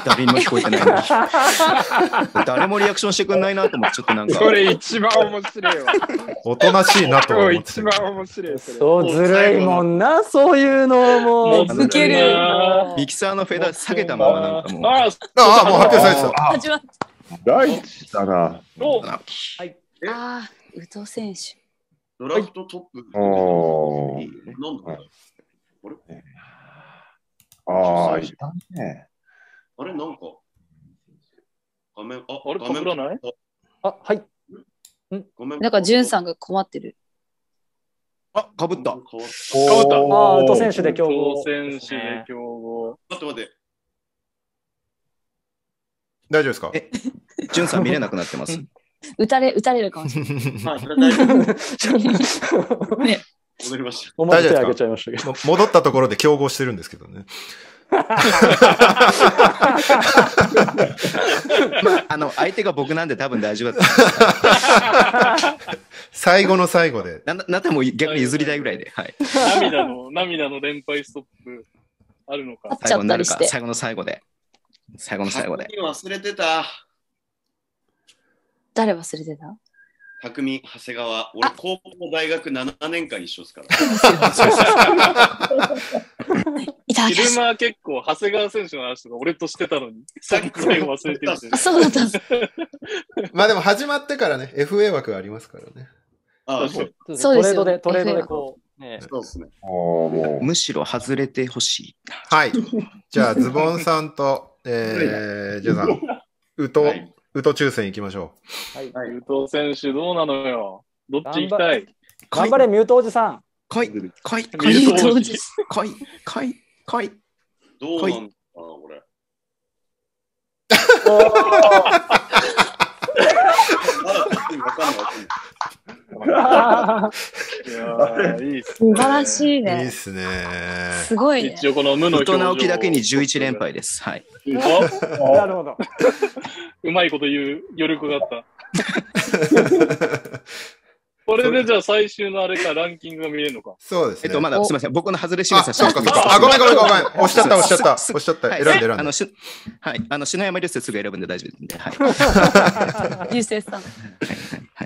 [SPEAKER 4] 誰にも聞こえてないのに。誰もリアクションしてくんないなと思ってちょっとなんか。
[SPEAKER 7] それ一番面白いわ。
[SPEAKER 2] おとなしいなと思って。
[SPEAKER 7] 一番面白い。
[SPEAKER 3] そうずるいもんな、そういうのもう。
[SPEAKER 5] ずける。
[SPEAKER 4] ミキサーのフェーダー下げたままなんかもう。
[SPEAKER 2] ああ、もう発表されてた。
[SPEAKER 5] 始まった。
[SPEAKER 8] 大事だな。
[SPEAKER 5] はい。ああ、宇藤選手。
[SPEAKER 6] ドラフトトップ。
[SPEAKER 8] おー。
[SPEAKER 6] なんだあれ
[SPEAKER 8] ああ、いたね。
[SPEAKER 6] あれなんか。画面、あ、
[SPEAKER 1] あれ、かぶらない？
[SPEAKER 3] あ、はい。
[SPEAKER 6] ごめん。
[SPEAKER 5] なんか、ジュンさんが困ってる。
[SPEAKER 4] あ、かぶった。かぶ
[SPEAKER 1] った。
[SPEAKER 3] ああ、宇藤選手で競合。
[SPEAKER 1] 宇藤選手で競合。
[SPEAKER 6] 待って待って。
[SPEAKER 2] 大丈夫ですか？
[SPEAKER 4] え、ジュンさん見れなくなってます。
[SPEAKER 5] 打たれ、打たれるかもしれない。
[SPEAKER 6] はい、大丈夫。ね。戻りました。
[SPEAKER 3] 思ってあげちゃいましたけど。
[SPEAKER 2] 戻ったところで競合してるんですけどね。
[SPEAKER 4] まあ、あの相手が僕なんで多分大丈夫だった。
[SPEAKER 2] 最後の最後で。
[SPEAKER 4] な、なっても逆に譲りたいぐらいで。はい。
[SPEAKER 1] 涙の、涙の連敗ストップあるのか。
[SPEAKER 4] 最後になるか、最後の最後で。最後の最後で。
[SPEAKER 6] 忘れてた。
[SPEAKER 5] 誰忘れてた？
[SPEAKER 6] 匠、長谷川。俺、高校、大学ななねんかん一緒ですから。
[SPEAKER 1] 昼間結構、長谷川選手の話とか俺としてたのに、さっき忘れてる。
[SPEAKER 5] そうだったんです。
[SPEAKER 2] まあでも始まってからね、エフエー 枠がありますからね。
[SPEAKER 6] ああ、そう。
[SPEAKER 3] トレードで、トレードでこ
[SPEAKER 6] う。ね、そうですね。
[SPEAKER 4] むしろ外れてほしい。
[SPEAKER 2] はい。じゃあ、ズボンさんと、えー、じゃあさん、宇藤。はい宇都抽選行きましょ
[SPEAKER 1] う。はい。宇都選手どうなのよ。どっち行きたい？
[SPEAKER 3] 頑張れ、ミュートおじさん。
[SPEAKER 4] 来い、来い、来い、
[SPEAKER 5] 来い、来い、
[SPEAKER 4] 来い、来い。
[SPEAKER 6] どうなんだこれ。
[SPEAKER 5] 素晴らしいね。
[SPEAKER 2] いいっすね。
[SPEAKER 5] すごいね。
[SPEAKER 1] 一応この無の
[SPEAKER 4] 宇都直樹だけにじゅういち連敗です。はい。
[SPEAKER 3] なるほど。
[SPEAKER 1] うまいこと言う余力があった。これでじゃあ最終のあれかランキングが見れるのか。
[SPEAKER 2] そうですね。
[SPEAKER 4] えっとまだすみません。僕の外れ示させて。
[SPEAKER 2] あ、ごめんごめんごめん。押しちゃった押しちゃった押しちゃった。選んで選んで。
[SPEAKER 4] あのしはいあの篠山流星すぐ選ぶんで大丈夫ですんで。は
[SPEAKER 5] い。流星さん。はい
[SPEAKER 4] はい。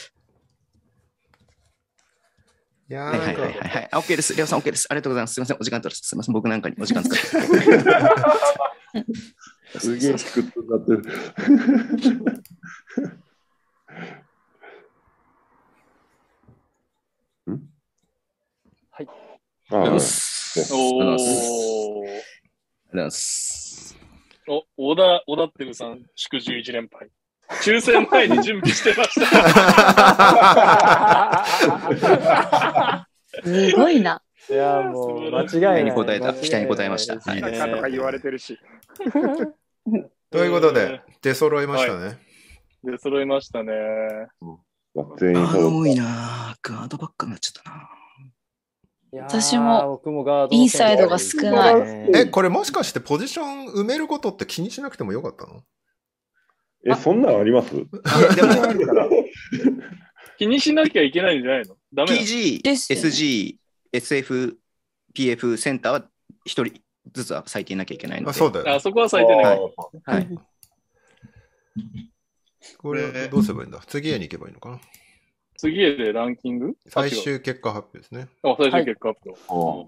[SPEAKER 2] いや
[SPEAKER 4] はいはいはいはい。オッケーです。レオさんオッケーです。ありがとうございます。すみませんお時間取らせてすみません僕なんかにお時間使って。
[SPEAKER 8] すげえ低くなってる。
[SPEAKER 3] はい。
[SPEAKER 4] ありがとうございます。
[SPEAKER 1] お
[SPEAKER 4] ありがとうございます。
[SPEAKER 1] お、小田、小田ってるさん、祝じゅういち連敗。抽選前に準備してました。
[SPEAKER 5] すごいな。
[SPEAKER 3] いや、もう、間違いない。
[SPEAKER 4] 期待に応えた。期待に応えました。
[SPEAKER 7] はい。とか言われてるし。
[SPEAKER 2] ということで、出揃いましたね。
[SPEAKER 1] 出揃いましたね。
[SPEAKER 8] 全員
[SPEAKER 4] ガード多いな。ガードばっかになっちゃったな。
[SPEAKER 5] 私も
[SPEAKER 3] 僕もガード
[SPEAKER 5] インサイドが少ない。
[SPEAKER 2] え、これもしかしてポジション埋めることって気にしなくてもよかったの？
[SPEAKER 8] え、そんなんあります？
[SPEAKER 4] いや、でも、
[SPEAKER 1] 気にしなきゃいけないんじゃないの？ダメなの？
[SPEAKER 4] ピージー、エスジー、エスエフ、ピーエフ、センターは一人ずつは最低いなきゃいけないので。
[SPEAKER 2] あ、そうだよ。
[SPEAKER 1] あそこは最低ない。
[SPEAKER 4] はい。
[SPEAKER 2] これどうすればいいんだ？次へに行けばいいのかな？
[SPEAKER 1] 次へでランキング？
[SPEAKER 2] 最終結果発表ですね。
[SPEAKER 1] あ、最終結果発表。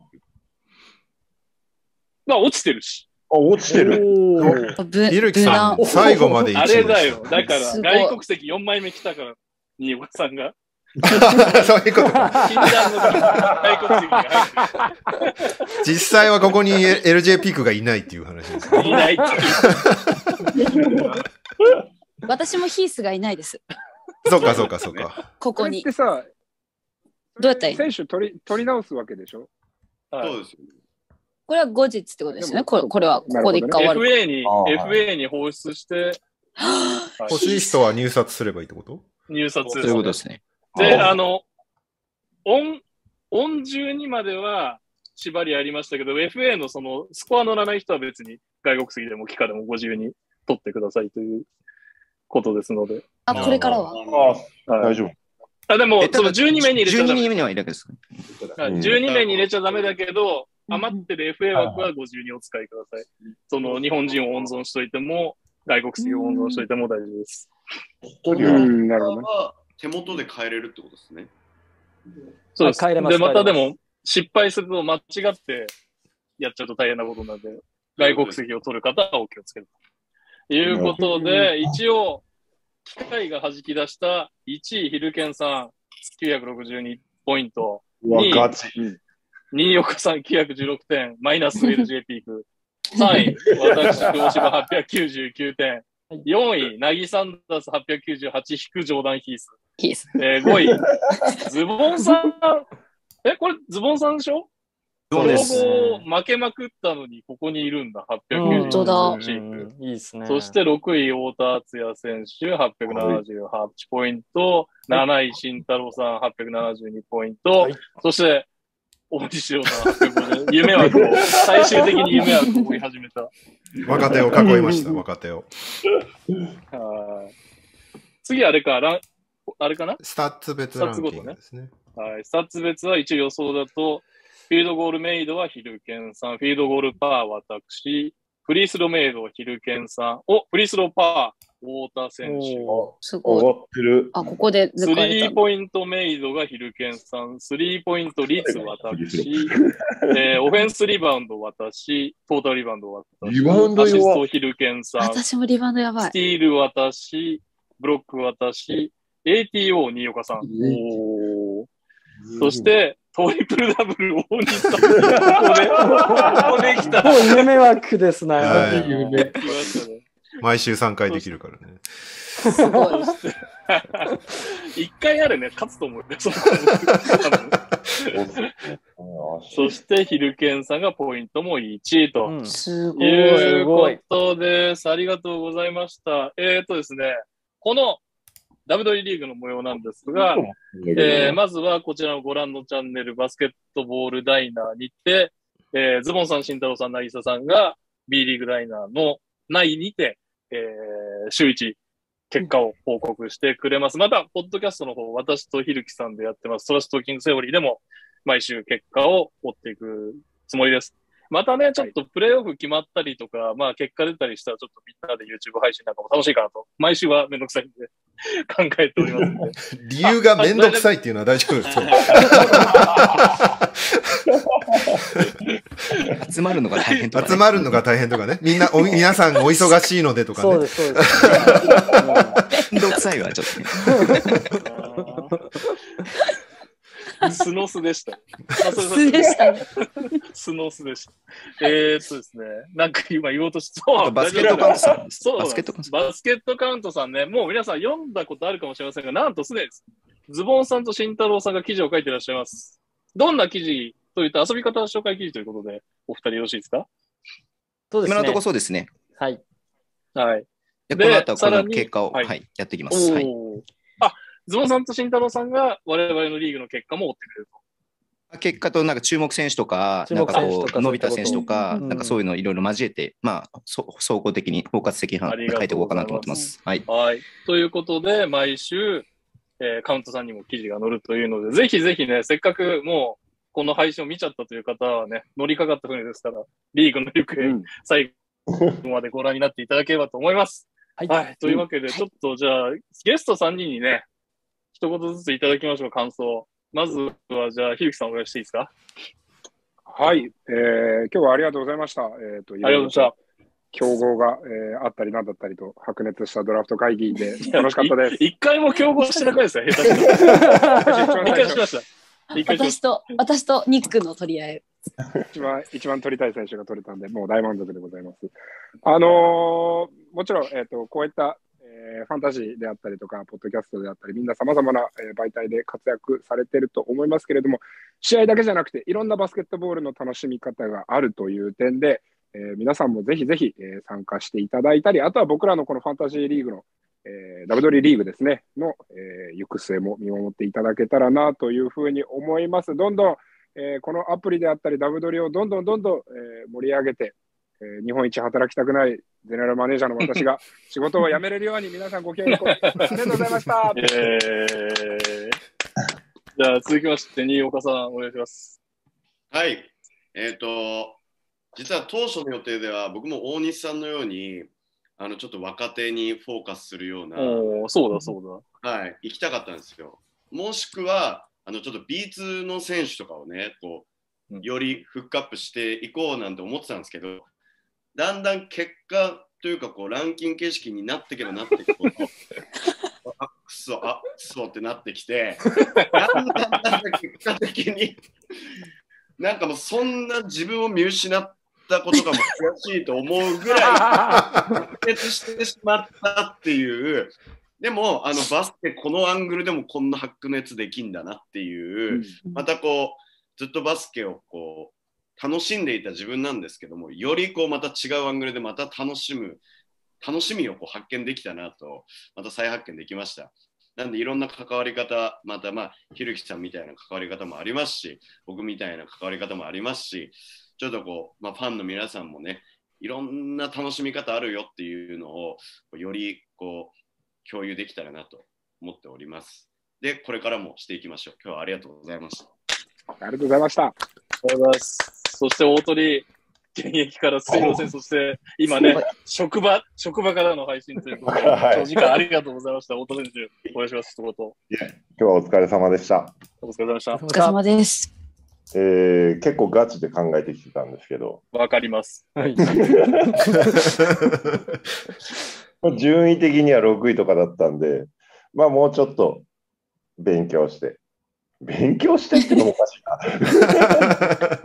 [SPEAKER 1] まあ、落ちてるし。
[SPEAKER 8] あ、落ちてる。
[SPEAKER 2] ひるきさん、最後まで
[SPEAKER 1] あれだよ。だから、外国籍よんまいめ来たから、新岡さんが。
[SPEAKER 2] そういうことか。
[SPEAKER 1] 禁断の外国籍が入ってる。
[SPEAKER 2] 実際はここに エルジェー ピークがいないっていう話ですね。
[SPEAKER 1] いないっていう。
[SPEAKER 5] 私もヒースがいないです。
[SPEAKER 2] そうか、そうか、そうか。
[SPEAKER 5] ここに。
[SPEAKER 7] これってさ、
[SPEAKER 5] どうやったらいいの？
[SPEAKER 7] 選手取り取り直すわけでしょ？
[SPEAKER 6] そうですよね。
[SPEAKER 5] これは後日ってことですよね。これこれはここで一回終わる。
[SPEAKER 1] エフエー に、エフエー に放出して、
[SPEAKER 2] 欲しい人は入札すればいいってこと？
[SPEAKER 1] 入札
[SPEAKER 4] そういうことですね。
[SPEAKER 1] で、あの、音、音じゅうにまでは縛りありましたけど、エフエー のそのスコア乗らない人は別に外国籍でも帰化でもご自由に取ってくださいということですので。
[SPEAKER 5] あ、これからは。
[SPEAKER 8] あ、大丈夫。
[SPEAKER 1] あ、でも、そのじゅうにめに入れちゃダメ。
[SPEAKER 4] じゅうにめには入れるんですか？
[SPEAKER 1] じゅうにめに入れちゃダメだけど、余ってる エフエー 枠はご自由にお使いください。その日本人を温存しといても、外国籍を温存しといても大丈夫です。
[SPEAKER 7] うん、なるほどね。
[SPEAKER 6] 手元で変えれるってことですね。
[SPEAKER 1] そうです。
[SPEAKER 3] 変えれます
[SPEAKER 1] で、またでも、失敗すると間違ってやっちゃうと大変なことなんで、外国籍を取る方はお気をつけるということで、一応、機械が弾き出したいちい、ヒルケンさん、きゅうひゃくろくじゅうにポイント。
[SPEAKER 8] うわ、ガチ。
[SPEAKER 1] にい、岡さんきゅうひゃくじゅうろくてん、マイナス エルジェー ピーク。さんい、私、東芝はっぴゃくきゅうじゅうきゅうてん。よんい、ナギサンダースはっぴゃくきゅうじゅうはち引くジョーダンヒース。
[SPEAKER 5] ヒース。
[SPEAKER 1] えー、ごい、ズボンさん。え、これズボンさんでしょ？
[SPEAKER 4] そうです。
[SPEAKER 1] 負けまくったのにここにいるんだ。はっぴゃくきゅうじゅうはち。
[SPEAKER 3] いいですね。
[SPEAKER 1] そしてろくい、太田敦也選手、はっぴゃくななじゅうはちポイント。なない、慎太郎さん、はっぴゃくななじゅうにポイント。はい、そして、大西洋さん、はっぴゃくごじゅう、夢枠を、最終的に夢枠を追い始めた。
[SPEAKER 2] 若手を囲いました、若手を。
[SPEAKER 1] 次、あれか、ランあれかな
[SPEAKER 2] スタッツ別ランキングですね。
[SPEAKER 1] はい、スタッツ別は一応予想だと、フィールドゴールメイドはヒルケンさん、フィールドゴールパー私、フリースローメイドはヒルケンさん、お、フリースローパー、太田選手。
[SPEAKER 5] すごい。
[SPEAKER 8] 上がってる。
[SPEAKER 5] あ、ここで
[SPEAKER 1] スリーポイントメイドがヒルケンさん、スリーポイント率私、えー、オフェンスリバウンド私、トータルリバウンド私、
[SPEAKER 8] リバウンド
[SPEAKER 1] アシストヒルケンさん、
[SPEAKER 5] 私もリバウンドやばい。
[SPEAKER 1] スティール私、ブロック私、エーティーオー 新岡さん。おー。そして、トリプルダブル大西さん。ここで、ここで来た。
[SPEAKER 3] もう夢枠ですね。
[SPEAKER 2] 夢。毎週さんかいできるからね。
[SPEAKER 5] すごい。
[SPEAKER 1] 一回あるね、勝つと思うよ。そして、ヒルケンさんがポイントもいちいと。
[SPEAKER 5] うん、すごい。
[SPEAKER 1] いうことです。ありがとうございました。えっとですね、この、ダブリューダブリュー リーグの模様なんですが、えー、まずはこちらのご覧のチャンネル、バスケットボールダイナーにて、えー、ズボンさん、慎太郎さん、渚さんが B リーグダイナーの内にて、えー、週一結果を報告してくれます。また、ポッドキャストの方、私とひるきさんでやってます、トラストキングセオリーでも毎週結果を追っていくつもりです。またね、ちょっとプレイオフ決まったりとか、まあ結果出たりしたら、ちょっとみんなで YouTube 配信なんかも楽しいかなと。毎週はめんどくさいんで考えておりますので。
[SPEAKER 2] 理由がめんどくさいっていうのは大丈夫です
[SPEAKER 4] か集まるのが大変とか、ね。
[SPEAKER 2] 集まるのが大変とかね。みんな、お、皆さんお忙しいのでとかね。
[SPEAKER 3] そうです、そうです。
[SPEAKER 4] めんどくさいわ、ちょっとね。
[SPEAKER 1] スノスでした。
[SPEAKER 5] スでしたね。
[SPEAKER 1] スノスでした。えー、っとですね、なんか今言おうとして、そう、
[SPEAKER 4] バスケットカウントさん。
[SPEAKER 1] そう、
[SPEAKER 4] バスケットカウント。
[SPEAKER 1] バスケットカウントさんね、もう皆さん読んだことあるかもしれませんが、なんとすでにズボンさんと慎太郎さんが記事を書いていらっしゃいます。どんな記事といった遊び方紹介記事ということで、お二人よろしいですか？
[SPEAKER 3] そうですね。
[SPEAKER 4] 今のところそうですね。
[SPEAKER 3] はい。
[SPEAKER 1] はい。
[SPEAKER 4] で、この後はこの結果を、はい、はい、やっていきます。はい。
[SPEAKER 1] あ、 ズボンさんと慎太郎さんが我々のリーグの結果も追ってくれると。
[SPEAKER 4] 結果となんか注目選手とか、なんかこう伸びた選手とか、なんかそういうのをいろいろ交えて、まあ、総合的に包括的に書いていこうかなと思ってます。はい。
[SPEAKER 1] はい。ということで、毎週、えー、カウントさんにも記事が載るというので、ぜひぜひね、せっかくもう、この配信を見ちゃったという方はね、乗りかかった船ですから、リーグの行方、うん、最後までご覧になっていただければと思います。はい。はい。というわけで、ちょっとじゃあ、ゲストさんにんにね、一言ずついただきましょう、感想。まずは、じゃあ、ひるきさんお願いしていいですか？
[SPEAKER 7] はい、えー、今日はありがとうございました。えっと、
[SPEAKER 1] ありがとうございました。
[SPEAKER 7] 競合が、えー、あったりなんだったりと白熱したドラフト会議で楽しかったです。
[SPEAKER 1] 一回も競合してなくないですか？下手した一回しました。
[SPEAKER 5] 私と、私とニックの取り合い。
[SPEAKER 7] 一番、一番取りたい選手が取れたんで、もう大満足でございます。あのー、もちろん、えっと、こういった、えー、ファンタジーであったりとか、ポッドキャストであったり、みんな様々な、えー、媒体で活躍されていると思いますけれども、試合だけじゃなくて、いろんなバスケットボールの楽しみ方があるという点で、えー、皆さんもぜひぜひ、えー、参加していただいたり、あとは僕らのこのファンタジーリーグの、えー、ダブドリリーグですね、の、えー、行く末も見守っていただけたらなというふうに思います。どんどん、えー、このアプリであったり、ダブドリをどんどんどんどん、えー、盛り上げて、えー、日本一働きたくないゼネラルマネージャーの私が仕事を辞めれるように皆さんご協力ありがとうございました。えー、
[SPEAKER 1] じゃあ続きまして、新岡さんお願いします。
[SPEAKER 6] はい。えっと、実は当初の予定では僕も大西さんのようにあのちょっと若手にフォーカスするような、
[SPEAKER 1] おそうだそう
[SPEAKER 6] だ、はい、行きたかったんですよ。もしくはあのちょっと ビーツー の選手とかをね、こうよりフックアップしていこうなんて思ってたんですけど、だんだん結果というかこうランキング形式になってけばなっていくとあくそあくそってなってきて、だんだんだんだん結果的になんかもうそんな自分を見失ったことがも悔しいと思うぐらい白熱してしまったっていう。でもあのバスケこのアングルでもこんな白熱できんだなっていう、うん、またこうずっとバスケをこう楽しんでいた自分なんですけども、よりこうまた違うアングルでまた楽しむ楽しみをこう発見できたなと、また再発見できました。なんでいろんな関わり方、またまあひるきさんみたいな関わり方もありますし、僕みたいな関わり方もありますし、ちょっとこう、まあ、ファンの皆さんもね、いろんな楽しみ方あるよっていうのをよりこう共有できたらなと思っております。で、これからもしていきましょう。今日はありがとうございました。
[SPEAKER 7] ありがとうございました。あ
[SPEAKER 1] りがとうございます。そして大鳥、現役から水道線、そして今ね、職場、職場からの配信ということで、はい、長時間ありがとうございました。大鳥選手、お願いします。一言。
[SPEAKER 8] 今日はお疲れ様でした。
[SPEAKER 1] お疲れ様でした。
[SPEAKER 5] お疲れ様です。
[SPEAKER 8] えー、結構ガチで考えてきてたんですけど。
[SPEAKER 1] わかります。はい。
[SPEAKER 8] 順位的にはろくいとかだったんで、まあもうちょっと勉強して。勉強してってのもおかしいな。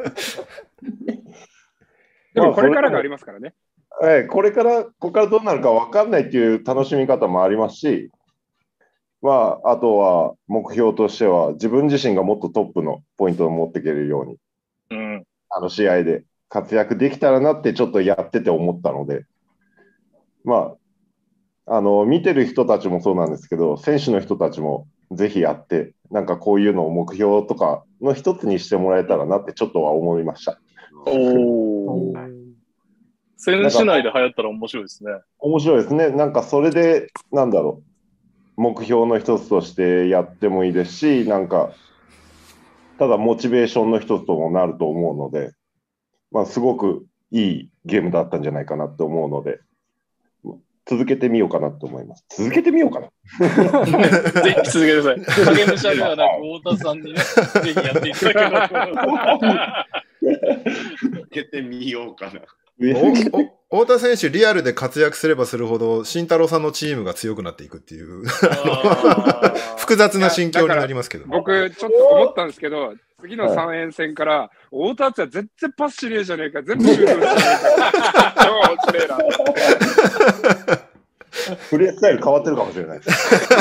[SPEAKER 7] でもこれからがありますからね。
[SPEAKER 8] はい、これから、ここからどうなるか分かんないっていう楽しみ方もありますし、まあ、あとは目標としては、自分自身がもっとトップのポイントを持っていけるように、
[SPEAKER 1] うん、
[SPEAKER 8] あの試合で活躍できたらなってちょっとやってて思ったので、まあ、あの見てる人たちもそうなんですけど、選手の人たちもぜひやって、なんかこういうのを目標とかの一つにしてもらえたらなってちょっとは思いました。
[SPEAKER 1] お選手内で流行ったら面白いですね。
[SPEAKER 8] 面白いですね。なんかそれで、なんだろう。目標の一つとしてやってもいいですし、なんか、ただモチベーションの一つともなると思うので、まあ、すごくいいゲームだったんじゃないかなと思うので、続けてみようかなと思います。続けてみようかな。
[SPEAKER 1] ぜひ続けてください。影武者ではなく、太田さんにね、ぜひやっていただければ
[SPEAKER 6] 続けてみようかな。
[SPEAKER 2] 太田選手、リアルで活躍すればするほど、慎太郎さんのチームが強くなっていくっていう複雑な心境になりますけど。
[SPEAKER 7] 僕、ちょっと思ったんですけど、次のさんえん戦から、太田敦也全然パスしねえじゃねえか、全部シュートしてねえか。超面白いな。
[SPEAKER 8] プレースタイル変わってるかもしれないです。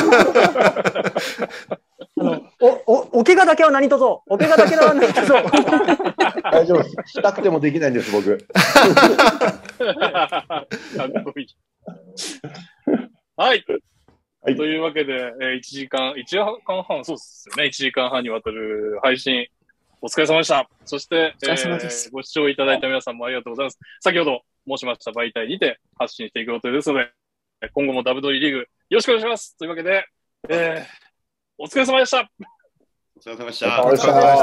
[SPEAKER 3] あのおおお怪我だけは何とぞ、お怪我だけは何とぞ。
[SPEAKER 8] 大丈夫です。したくてもできないんです、僕。
[SPEAKER 1] かっこいい。はい。
[SPEAKER 8] はい、
[SPEAKER 1] といいうわけで、えー、いちじかん、いちじかんはん、そうですよね。いちじかんはんにわたる配信、お疲れ様でした。そして、えー、ご視聴いただいた皆さんもありがとうございます。先ほど申しました媒体にて発信していく予定ですので、今後もダブドリーリーグよろしくお願いします。というわけで、えー、お疲れ様でした。
[SPEAKER 6] お疲れ様でした。
[SPEAKER 8] お疲れ様でした。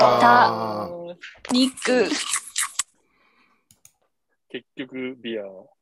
[SPEAKER 5] ニック。
[SPEAKER 1] 結局、ビア。